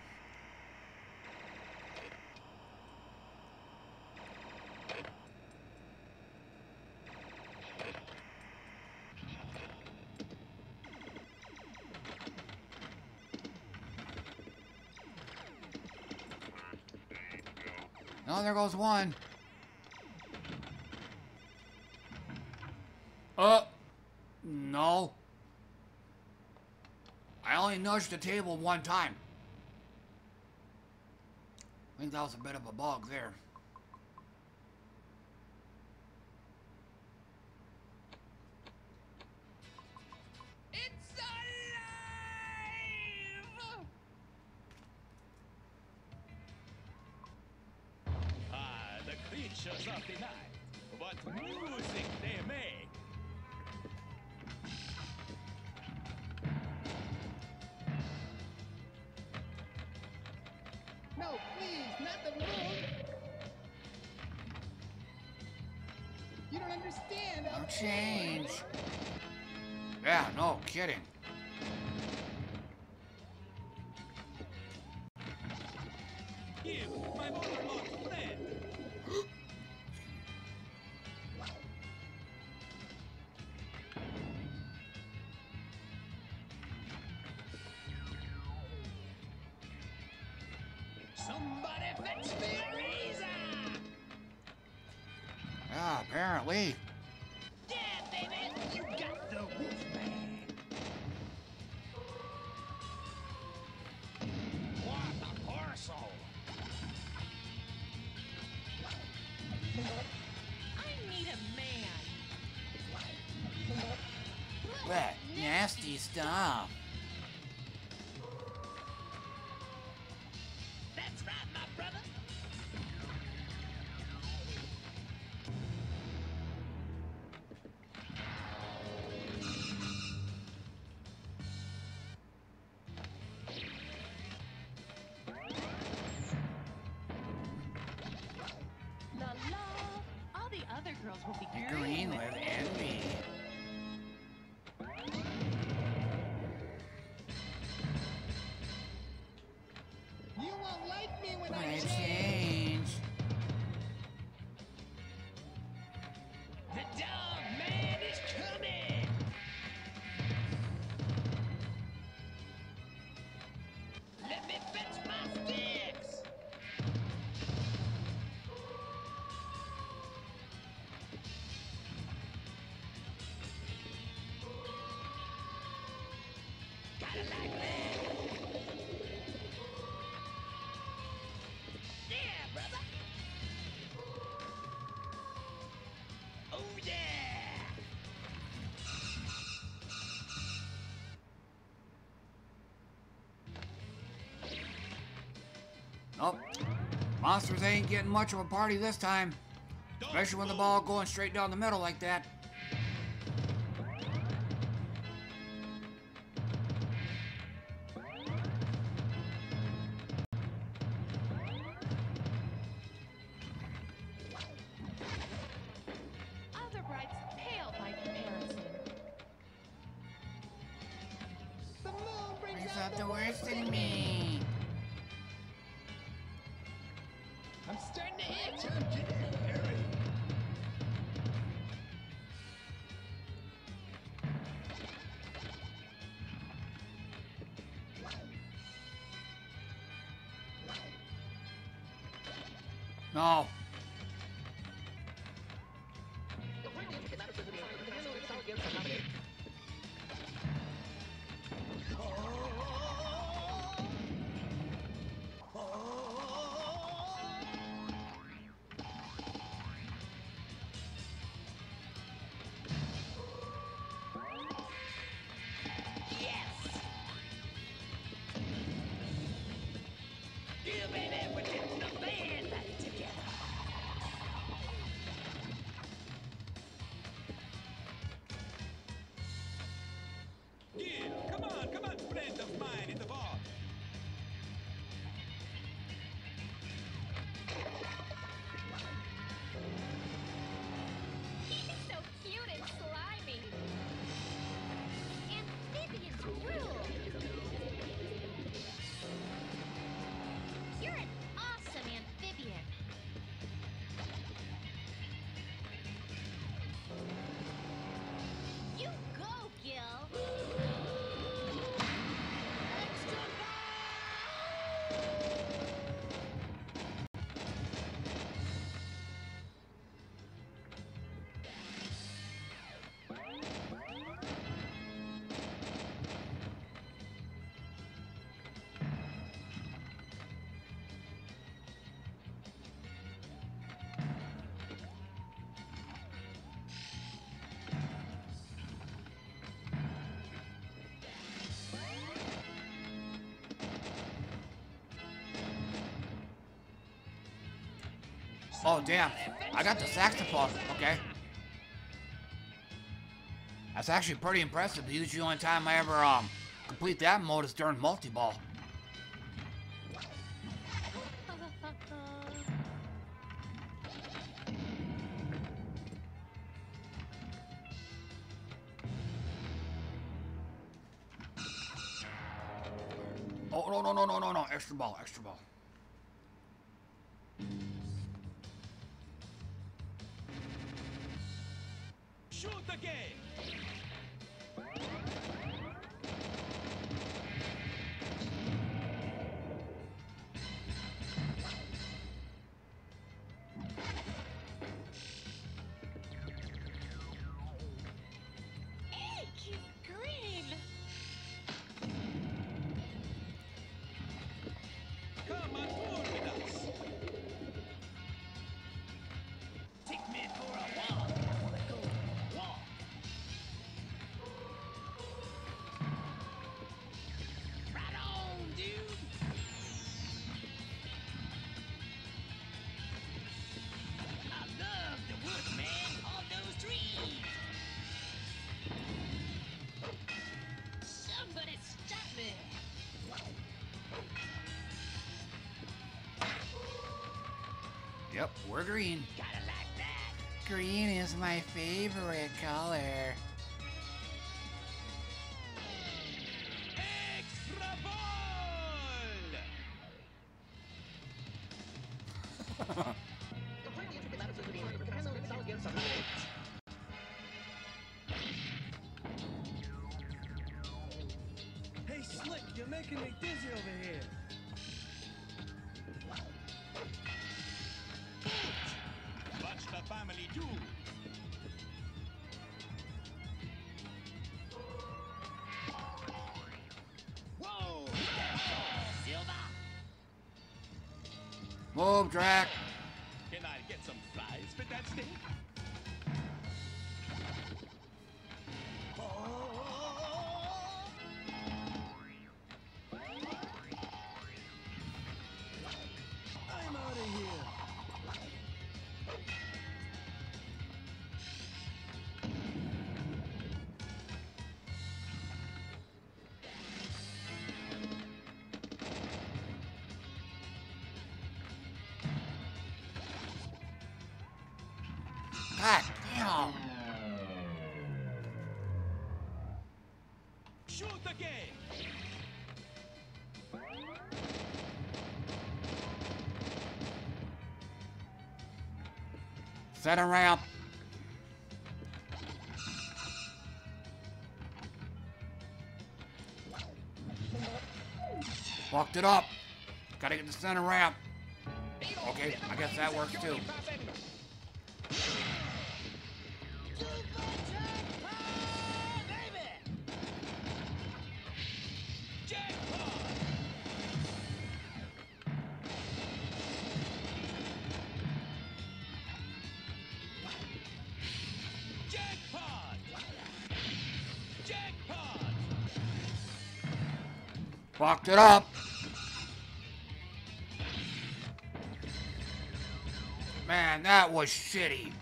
Oh, there goes one. No. I only nudged the table one time. I think that was a bit of a bug there. It's alive! Ah, the creatures of the night. What music they make! No, please, not the moon! You don't understand. understand. No change. Yeah, no kidding. You, my long-lost friend. Somebody fetch me a razor. Yeah, apparently. Yeah, baby, you got the Wolfman. What a parcel. I need a man. What nasty stuff. That's right, my brother. La la. All the other girls will be Green with envy. You won't like me when When I I change. change. The dog man is coming. Let me fetch my sticks. Gotta like that. Yeah, brother. Oh yeah. Nope. Monsters ain't getting much of a party this time. Especially with the ball going straight down the middle like that. Other brides pale by comparison. The moon brings Brings out out the worst in me. I'm starting to itch. I'm getting hairy. No. Yeah, baby, we're getting the band back together. Yeah, come on, friend of mine in the bar. He's so cute and slimy. Amphibians rule. You're an awesome amphibian. You go, Gil. Oh, damn. I got the saxophone. Okay. That's actually pretty impressive. Usually the only time I ever complete that mode is during multi-ball. Oh, no, no, no, no, no, no. Extra ball, extra ball. Shoot again! Eek! Green! Come on board with us! Take me for a walk! I wanna go walk! Right on, dude! I love the woods, man! All those trees! Somebody stop me! Yep, we're green. Gotta like that. Green is my favorite color. Extra ball! Hey, Slick, you're making me dizzy over here. Watch the family do! Whoa! Silver. Move, Drac. Can I get some fries for that steak? I'm out of here. God damn. Shoot again! Set a ramp. Fucked it up. Gotta get the center ramp. Okay, I guess that works too. Jackpot! Jackpot! Fucked it up. Man, that was shitty.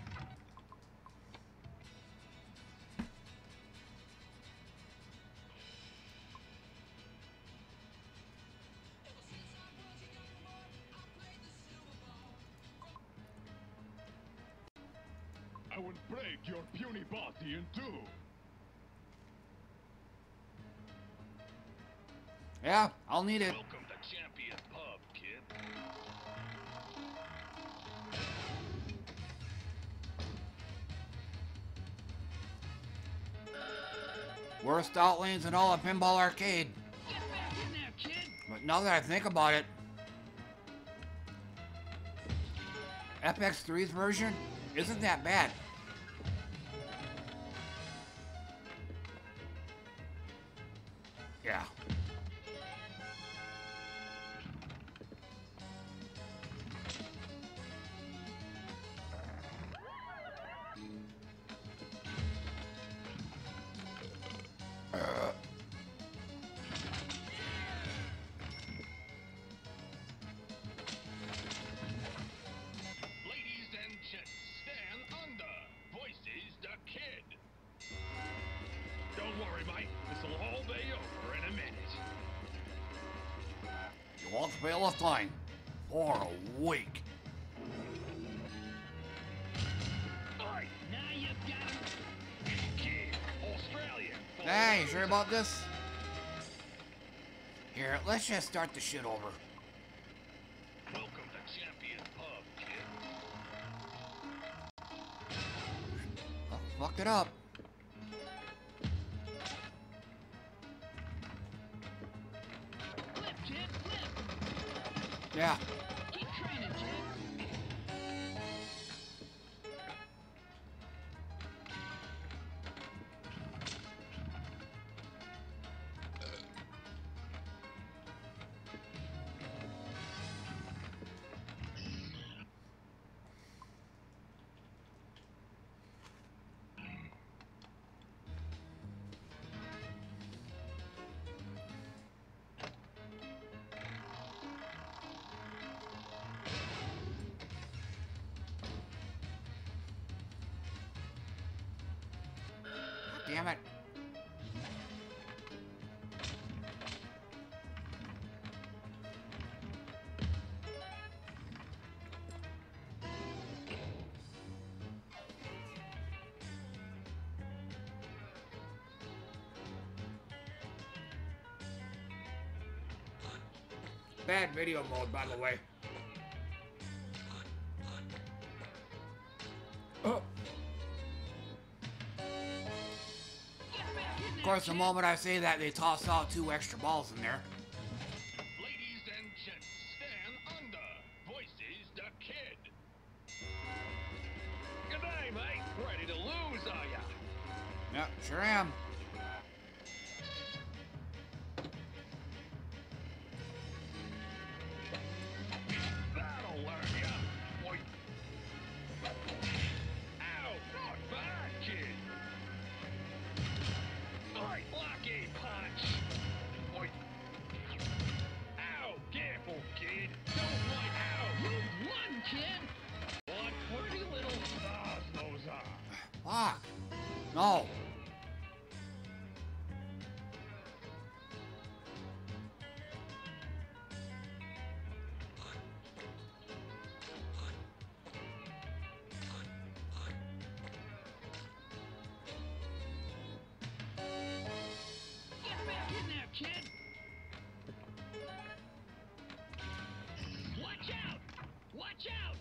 I would break your puny body in two. Yeah, I'll need it. Welcome to Champion Pub, kid. Worst outlanes in all of Pinball Arcade. Get back in there, kid. But now that I think about it, FX3's version isn't that bad. Yeah. Ladies and gents, stand under. Voices the kid. Don't worry, Mike. This'll all be over in a minute. You won't feel a thing for a week. Oi! Now you got him. Kid, Australia. Hey, you sure about this? Here, let's just start the shit over. Welcome to Champion Pub, kid. Oh, fucked it up. Flip, kid, flip. Yeah. Keep training, kid. Damn it. Bad video mode, by the way. Oh. Of course, the moment I say that, they toss out 2 extra balls in there. Ladies and gents, stand under. Voices the kid. Good day, mate. Ready to lose, are ya? Yep, sure am. That'll learn ya. Oi. Ow, not bad, kid. Oi, blocky punch. Oi. Ow, careful, kid. Don't like ow. Move one, kid. What pretty little stars those are. Fuck. No. Get back in there, kid. Watch out! Watch out!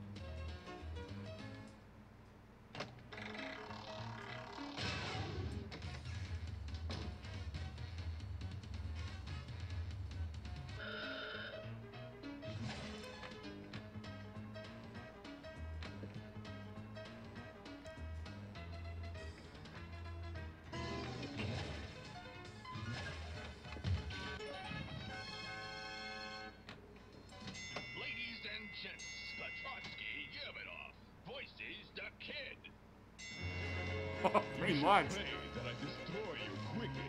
Ladies and gents, Slotrotsky, Yevitov. Voices the kid. Pretty much. Pray that I destroy you quickly.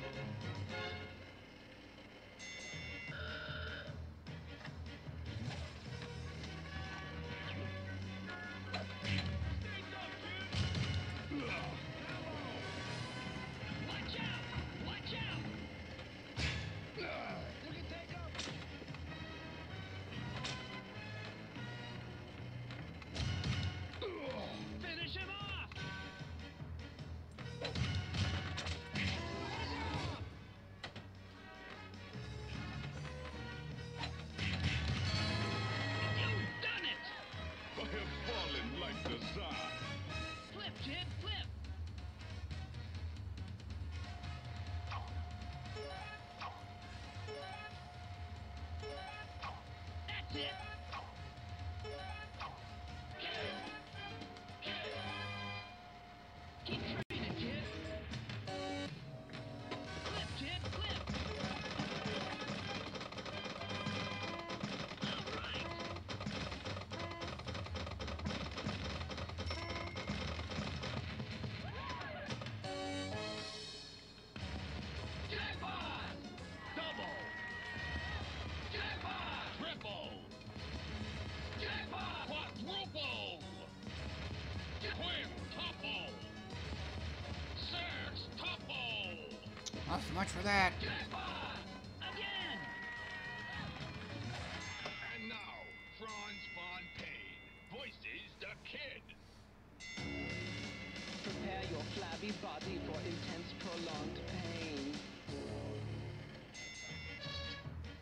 Watch out! Watch out! You can take up. Finish him off! You've done it! I have fallen like the Tsar. Flip, kid, flip! That's it! Keep training, kid! Flip, kid, flip! All right! Jackpot! Double! Jackpot! Triple! Jackpot! Quadruple! Quintuple! Sextuple! Not so much for that. Jackpot! Again! And now, Franz von Pain, voices the kid. Prepare your flabby body for intense, prolonged pain.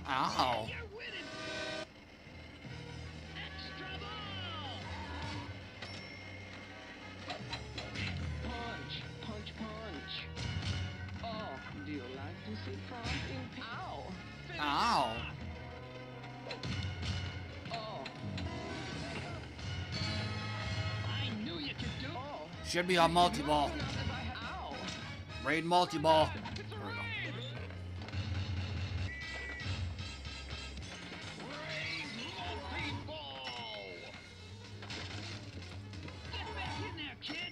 Ow. Punch, punch, punch. Oh, do you like to see front in Ow! Ow. Oh. I knew you could do. Oh. Should be on multi-ball. Ow! Raid multi-ball. Get back in there, kid.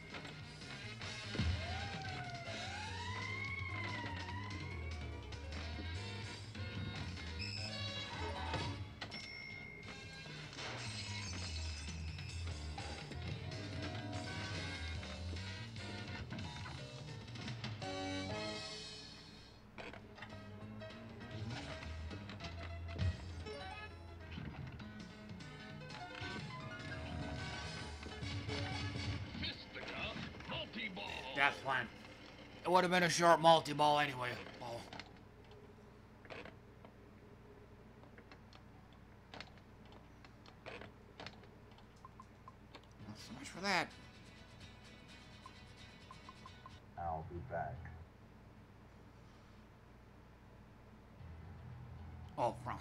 That's fine. It would have been a short multi-ball anyway. Oh. Not so much for that. I'll be back. Oh, from.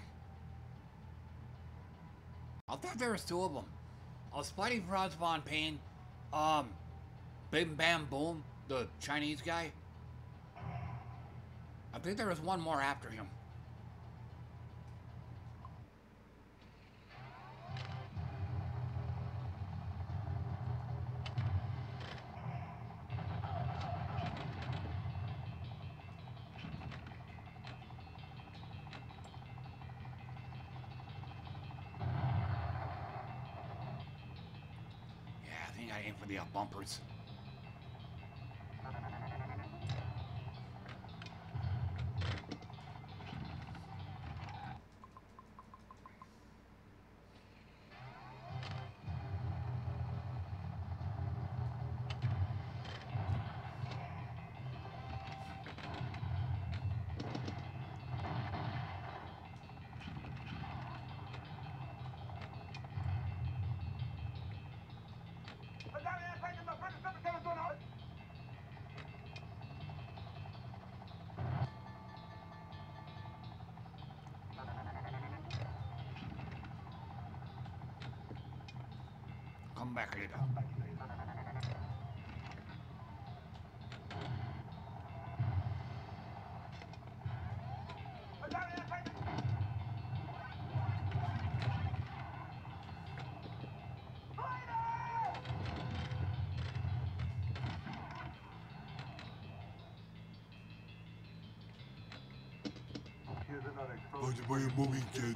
I thought there was two of them. Spidey Franz Von Payne, Bim Bam Boom, the Chinese guy. I think there was one more after him. Yeah, I think I aim for the bumpers. Come back later. By the way, mommy kid.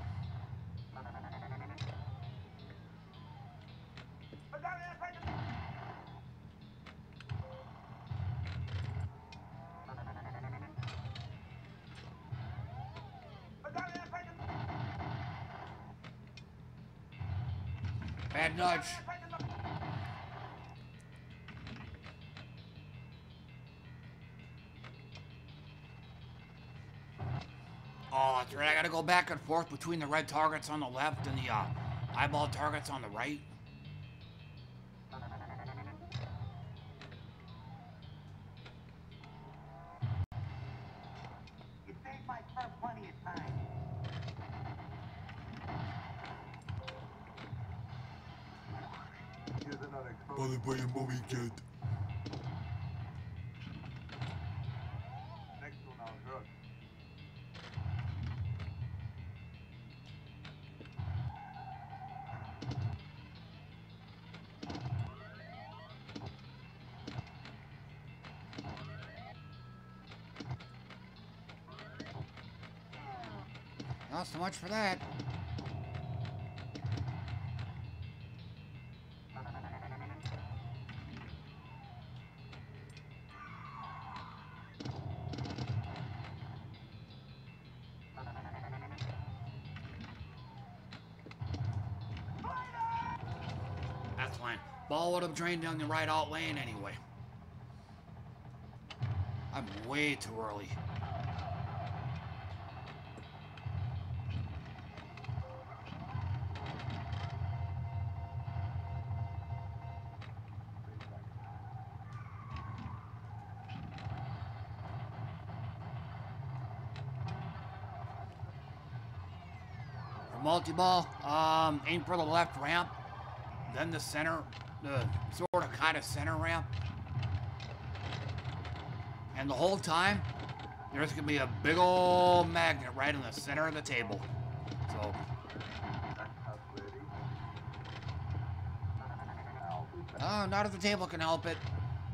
Bad nudge. Oh, that's right. I gotta go back and forth between the red targets on the left and the eyeball targets on the right. You saved my son plenty of time. Here's another by the way, mommy kid. Next one I'll hurt. Not so much for that. That's fine. Ball would have drained down the right out lane anyway. I'm way too early. multi-ball, aim for the left ramp, then the center, the sort of kind of center ramp. And the whole time, there's gonna be a big old magnet right in the center of the table. So. Oh, not if the table can help it.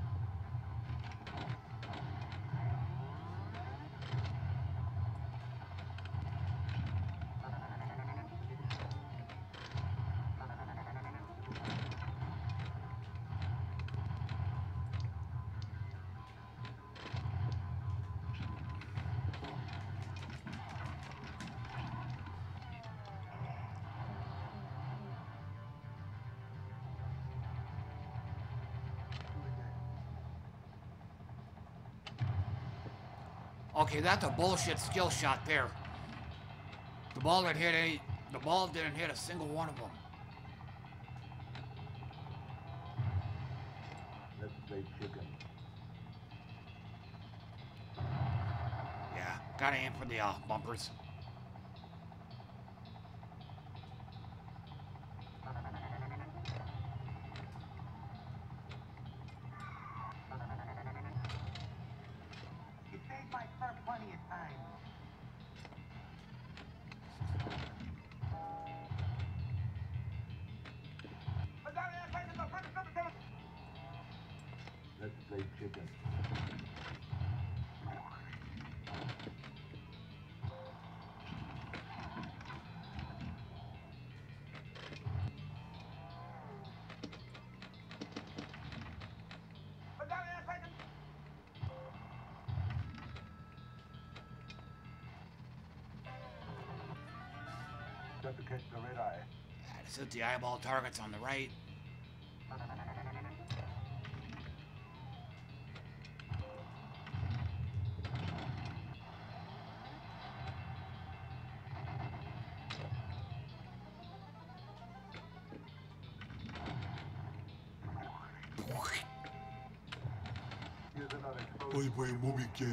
Okay, that's a bullshit skill shot there. The ball didn't hit a single one of them. Let's play chicken. Yeah, gotta aim for the bumpers. Let's play chicken. Got to catch the red eye. This is the eyeball targets on the right. Bye bye, movie kid.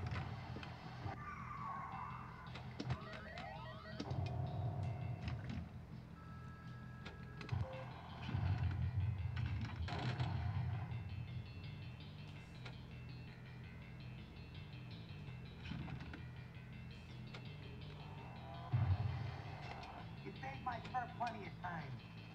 You saved my fur plenty of time.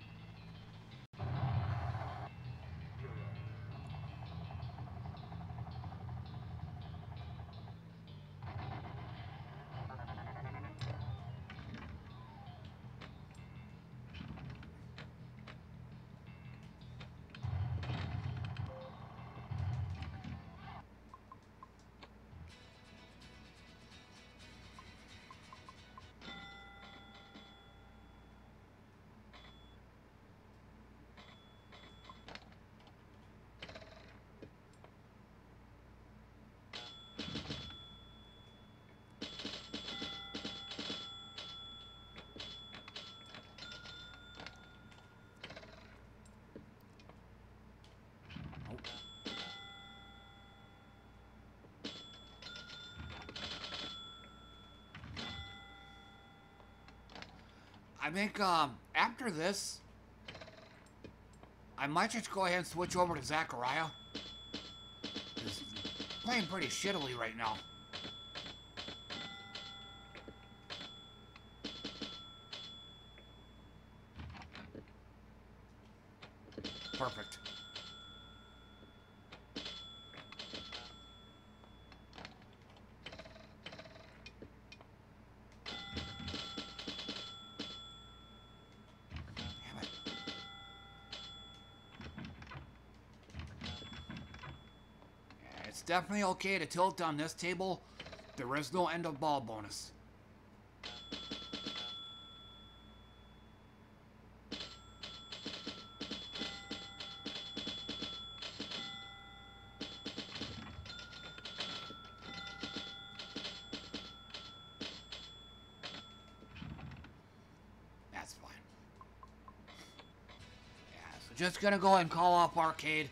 I think after this, I might just go ahead and switch over to Zachariah. He's playing pretty shittily right now. Perfect. It's definitely okay to tilt on this table. There is no end of ball bonus. That's fine. Yeah, so just gonna go ahead and call off arcade.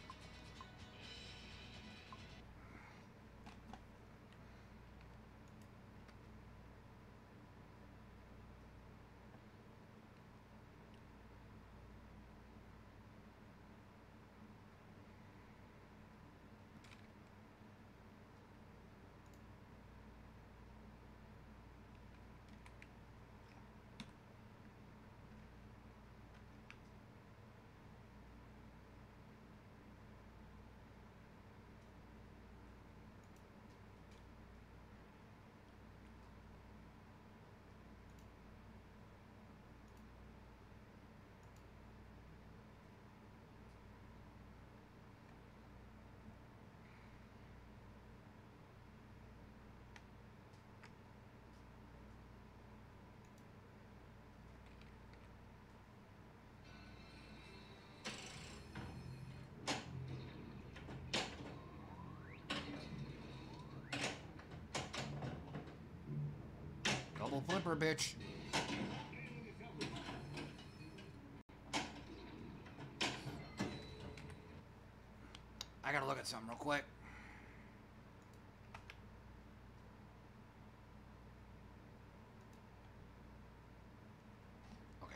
Double flipper, bitch. I gotta look at something real quick. Okay.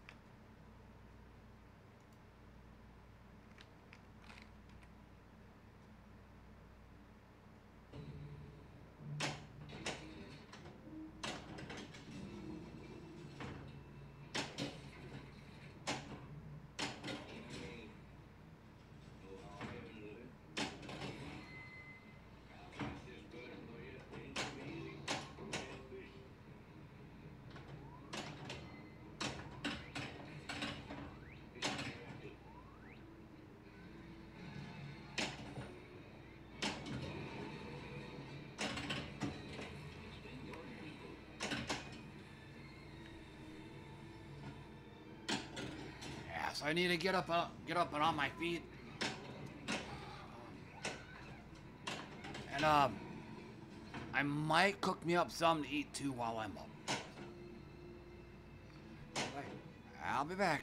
So I need to get up and on my feet. And I might cook me up something to eat too while I'm up. Okay, I'll be back.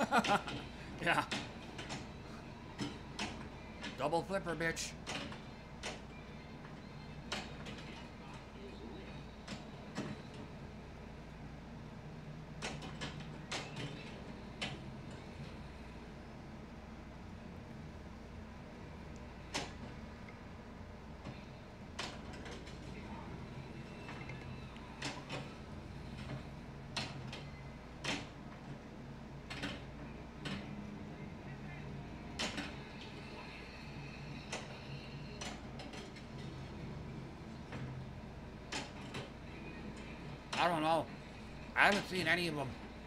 Yeah. Double flipper, bitch. I don't know. I haven't seen any of them.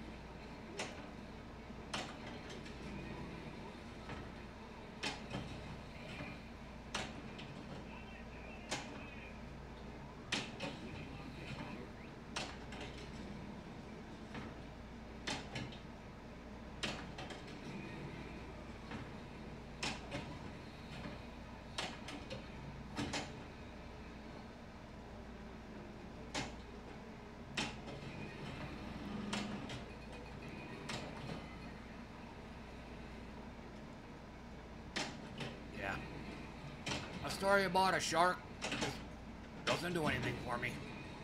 Story about a shark doesn't do anything for me.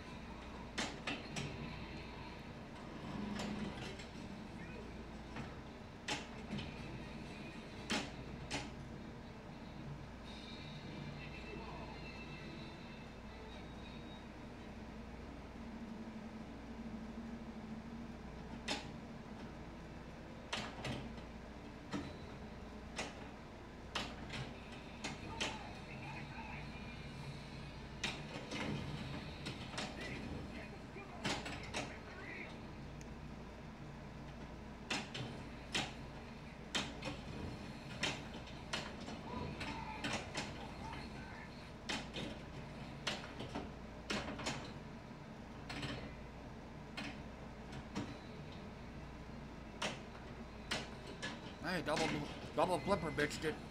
Hey, double flipper bitched it.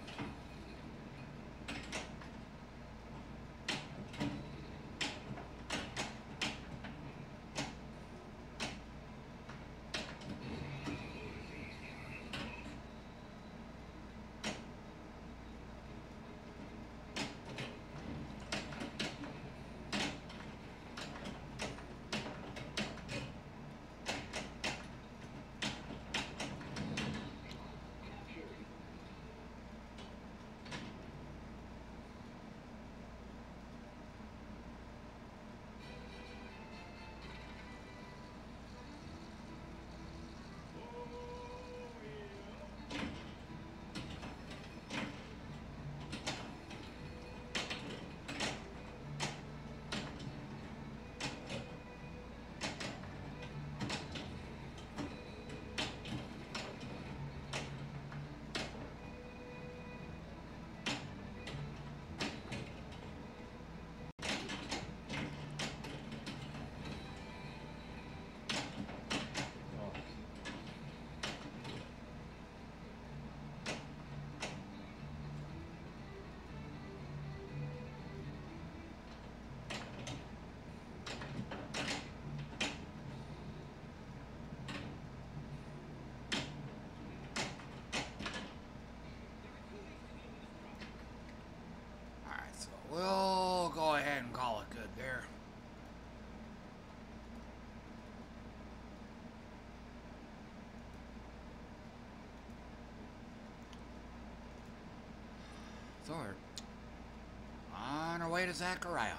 We'll go ahead and call it good there. So we're on our way to Zachariah.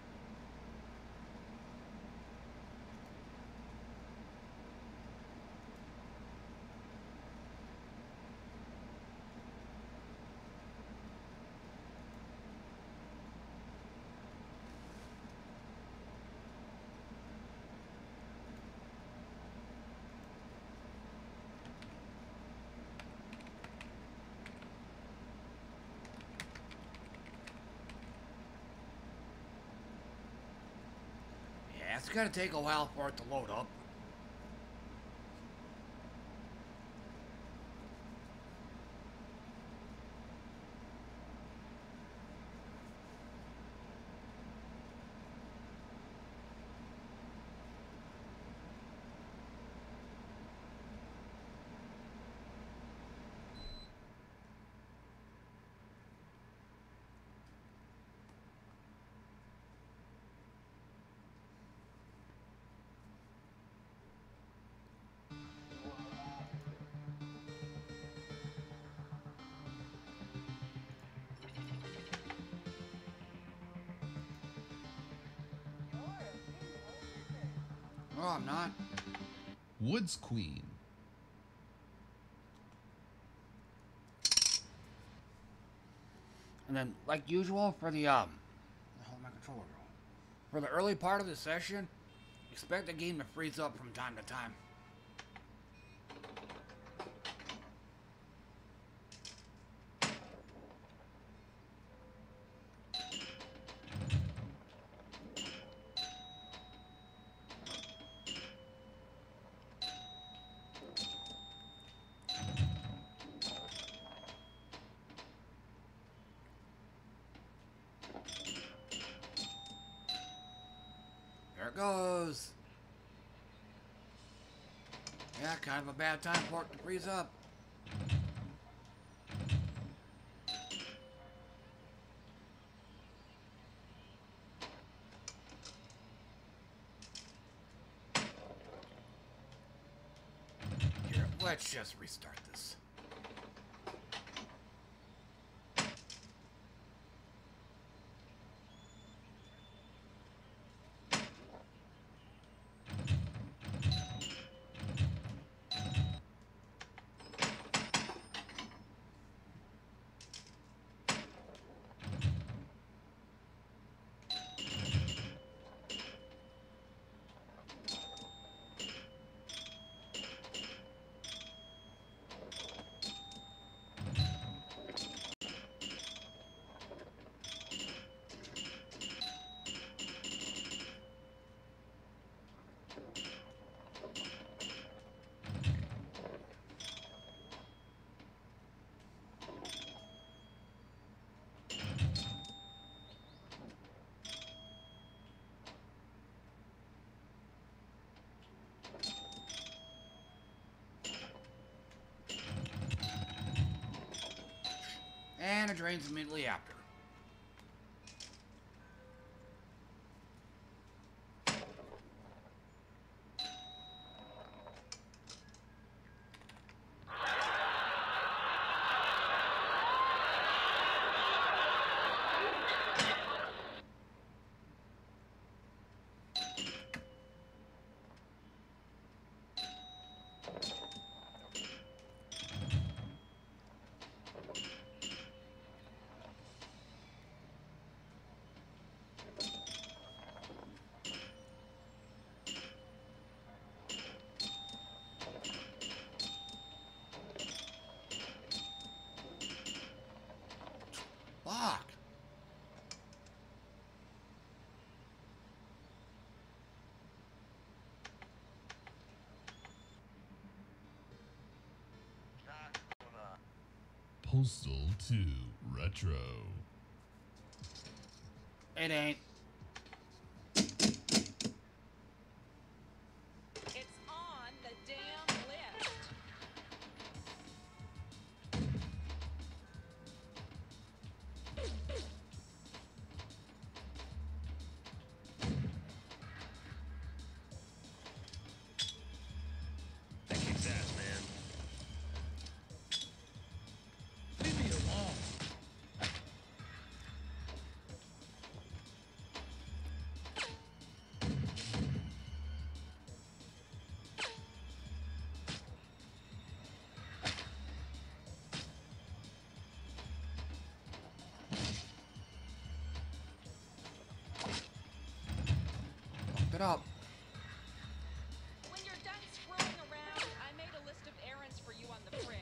It's gonna take a while for it to load up. Oh, I'm not. Woods Queen. And then, like usual, for the hold my controller roll. For the early part of the session, expect the game to freeze up from time to time. There it goes. Yeah, kind of a bad time for it to freeze up. Here, let's just restart this. And it drains immediately after. Fuck. Postal 2 Retro. It ain't. It's on the damn list. That kicks ass, man. Leave me alone. Fucked it up. When you're done screwing around, I made a list of errands for you on the fridge.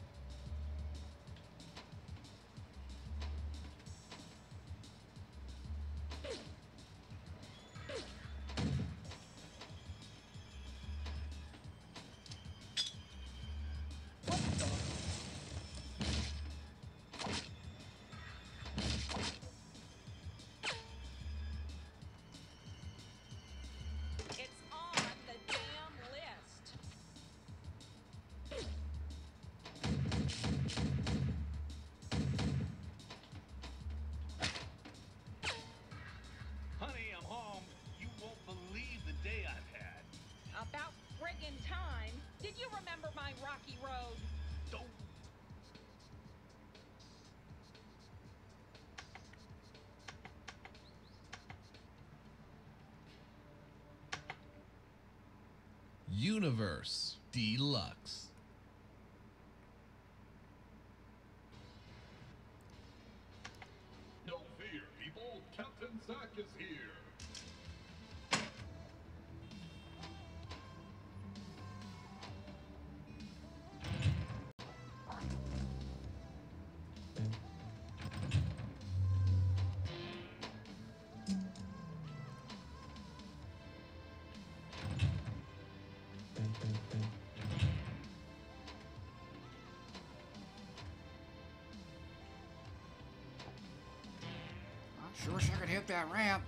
It's on the damn list. Honey, I'm home. You won't believe the day I've had. About friggin' time. Did you remember my rocky road? Don't. Universe Deluxe. No fear, people. Captain Zack is here. I sure wish I could hit that ramp.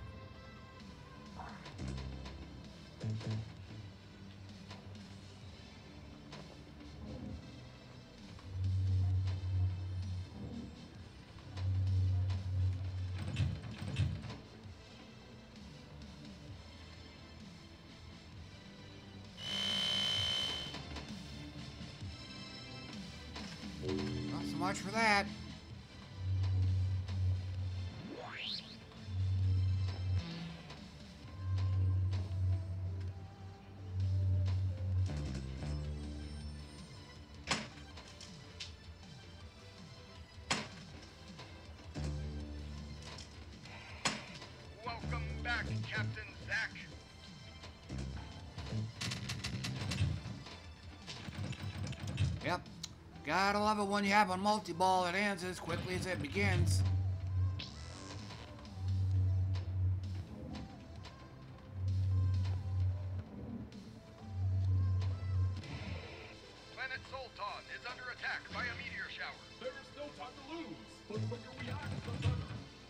Not so much for that. Welcome back, Captain Zack. Yep. Gotta love it when you have a multi-ball that ends as quickly as it begins. Planet Sultan is under attack by a meteor shower. There is no time to lose. The quicker we act, the better.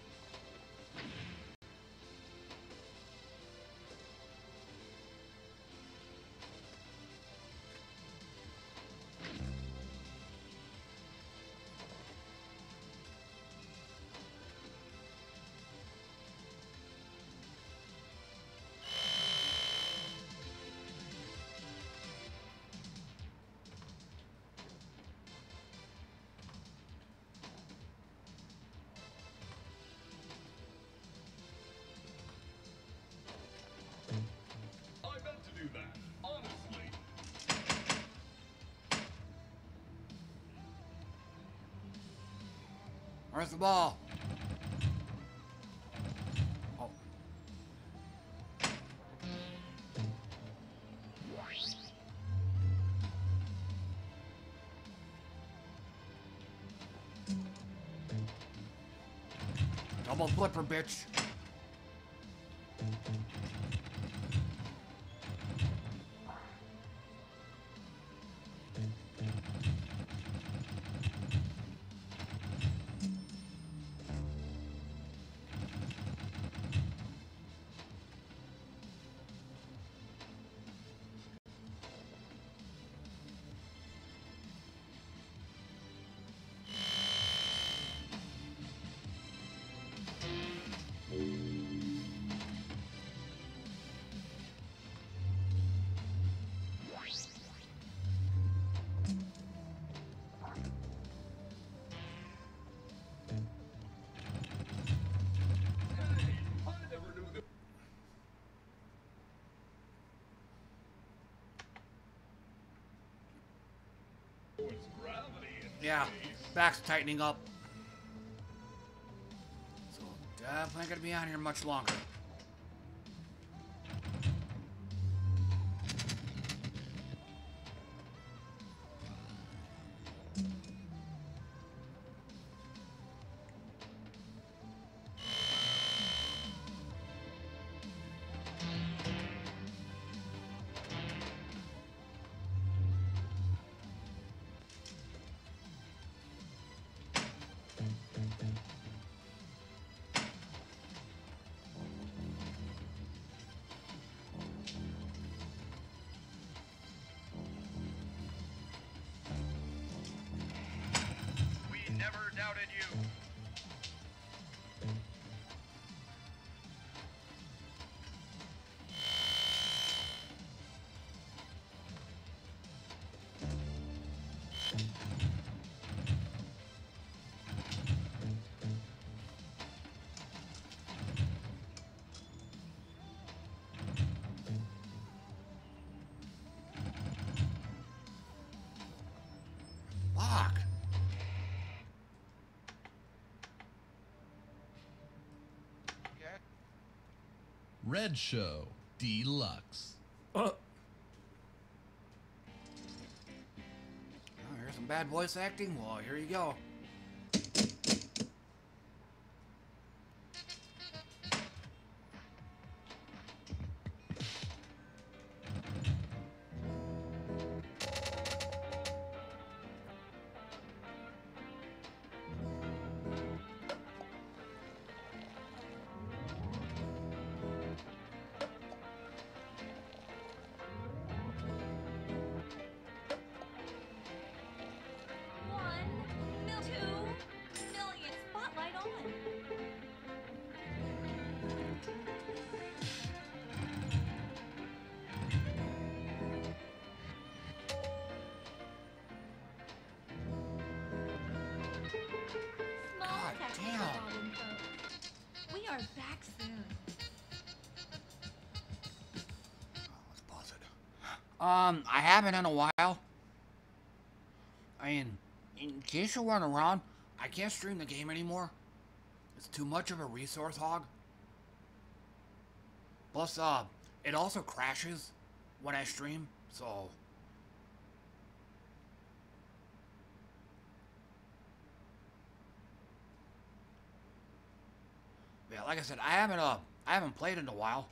I meant to do that, honestly. Where's the ball? Oh. Double flipper, bitch. Yeah, back's tightening up. So definitely not gonna be on here much longer. We never doubted you. Red Show Deluxe. Oh, here's some bad voice acting. Well, here you go. We are back soon. Let's pause it. I haven't in a while. I mean, in case you're running around, I can't stream the game anymore. It's too much of a resource hog. Plus, it also crashes when I stream, so... Yeah, like I said, I haven't played in a while.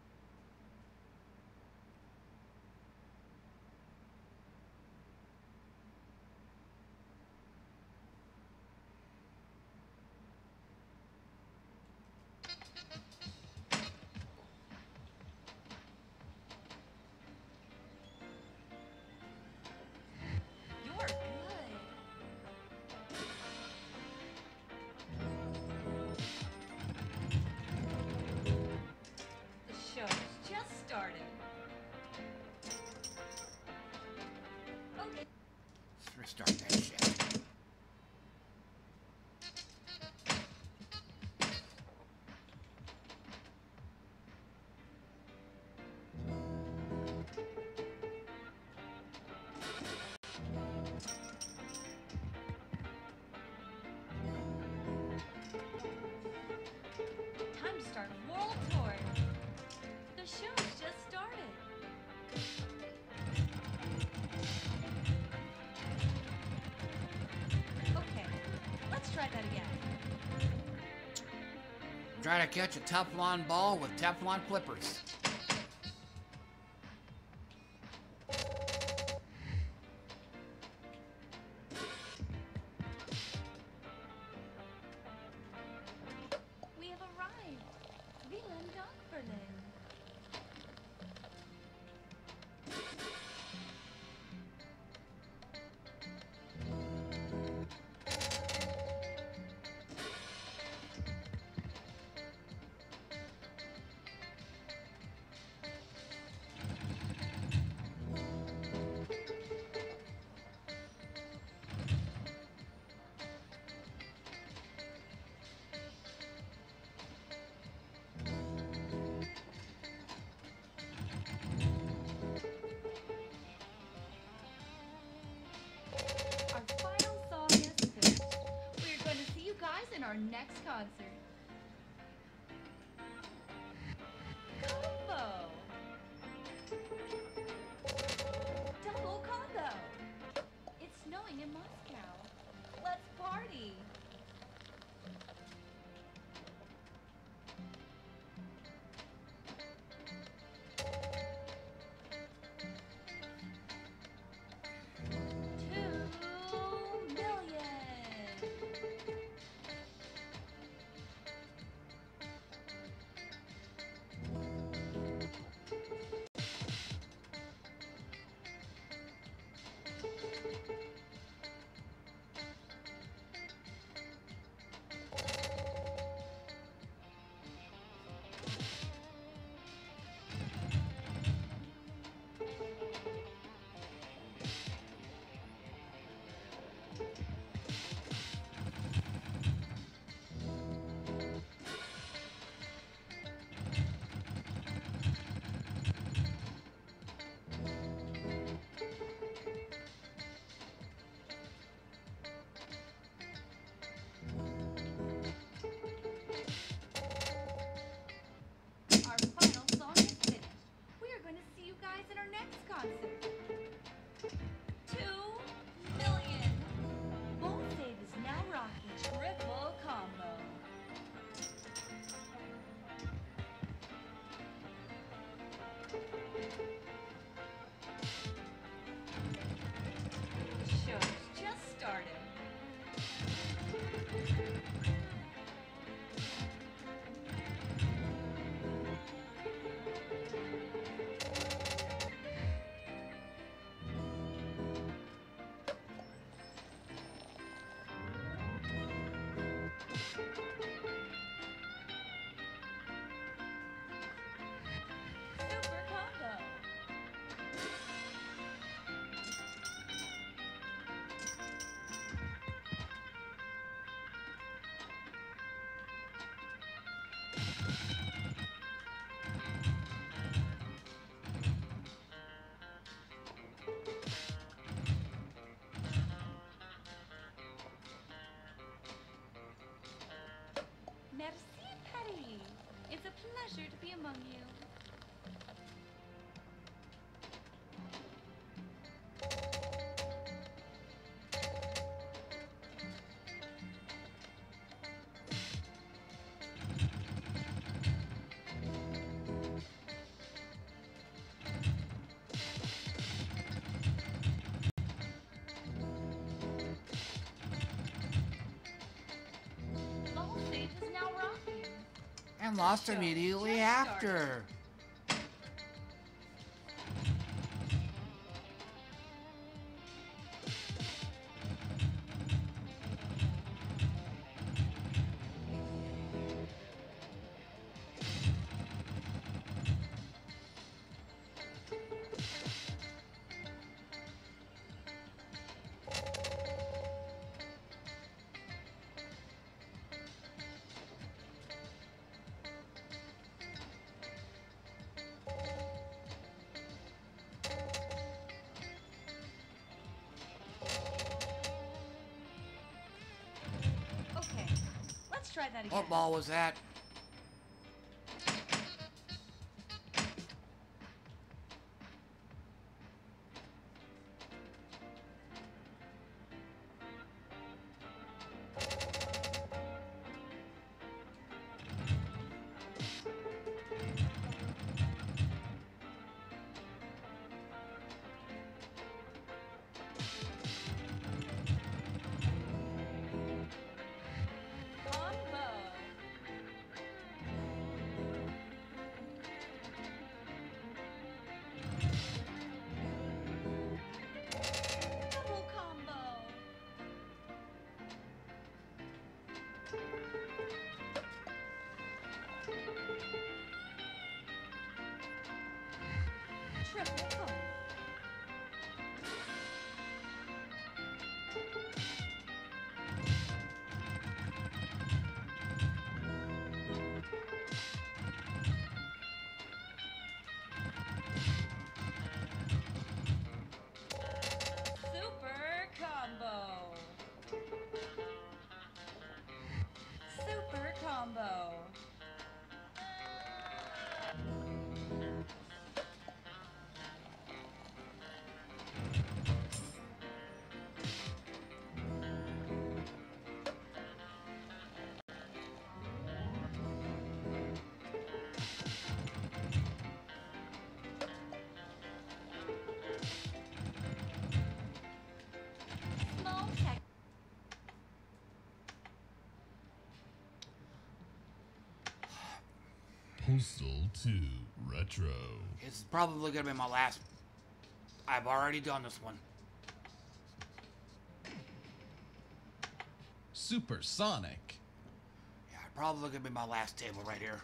You're good. The show's just started. Okay. Let's restart that shit. Time to start a world tour. The show's just started. Okay, let's try that again. Try to catch a Teflon ball with Teflon flippers. We have arrived. Villain Berlin. Our final song is finished. We're going to see you guys in our next concert. Combo! Double combo! It's snowing in Moscow. Let's party! $2 million! next concert. 2 million. Bull Save is now rocking triple combo. Show's just started. Super combo. Merci, Patty. It's a pleasure to be among you. Ball Stage is now rocking. And lost immediately after. Okay, let's try that again. What ball was that? Combo. Double combo. Triple combo. Super combo. Super combo. Small tech. Postal 2 Retro. It's probably gonna be my last. I've already done this one. Supersonic. Yeah, probably gonna be my last table right here.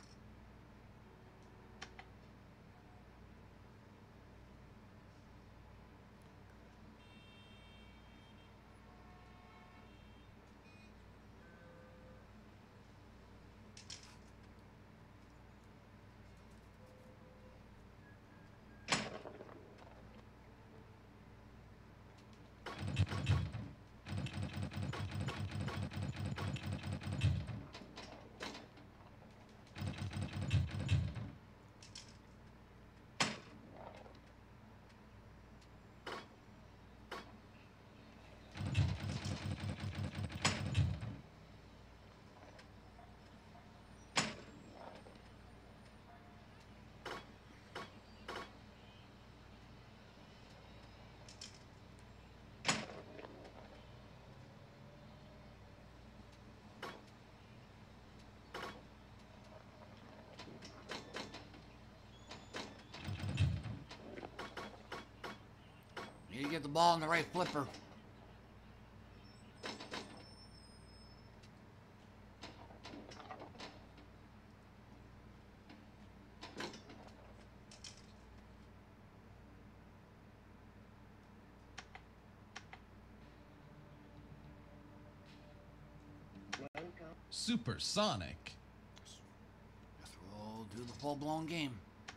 You get the ball in the right flipper. Supersonic. Guess we'll do the full-blown game.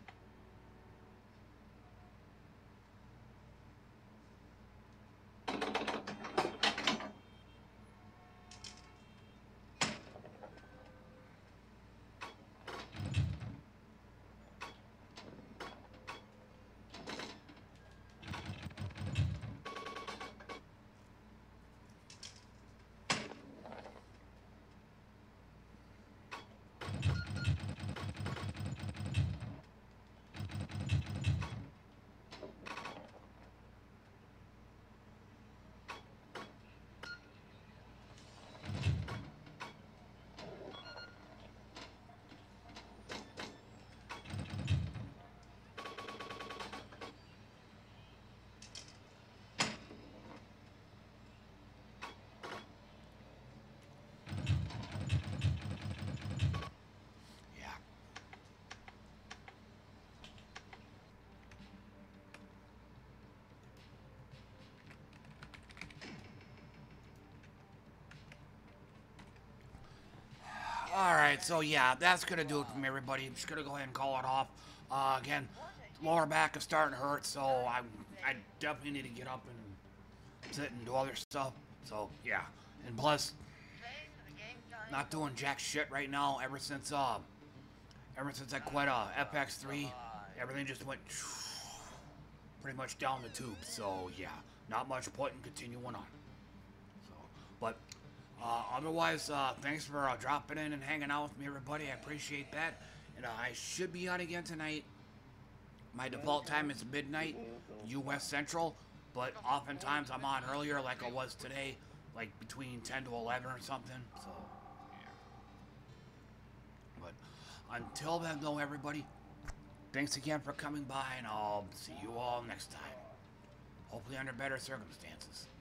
Alright, so yeah, that's going to do it from everybody. I'm just going to go ahead and call it off. Again, lower back is starting to hurt, so I definitely need to get up and sit and do other stuff. So, yeah. And plus, not doing jack shit right now ever since I quit FX3. Everything just went pretty much down the tube. So, yeah, not much point in continuing on. So, but... otherwise, thanks for dropping in and hanging out with me, everybody. I appreciate that. And I should be on again tonight. My default time is midnight, U.S. Central. But oftentimes I'm on earlier, like I was today, like between 10 to 11 or something. So, yeah. But until then, though, everybody, thanks again for coming by, and I'll see you all next time. Hopefully under better circumstances.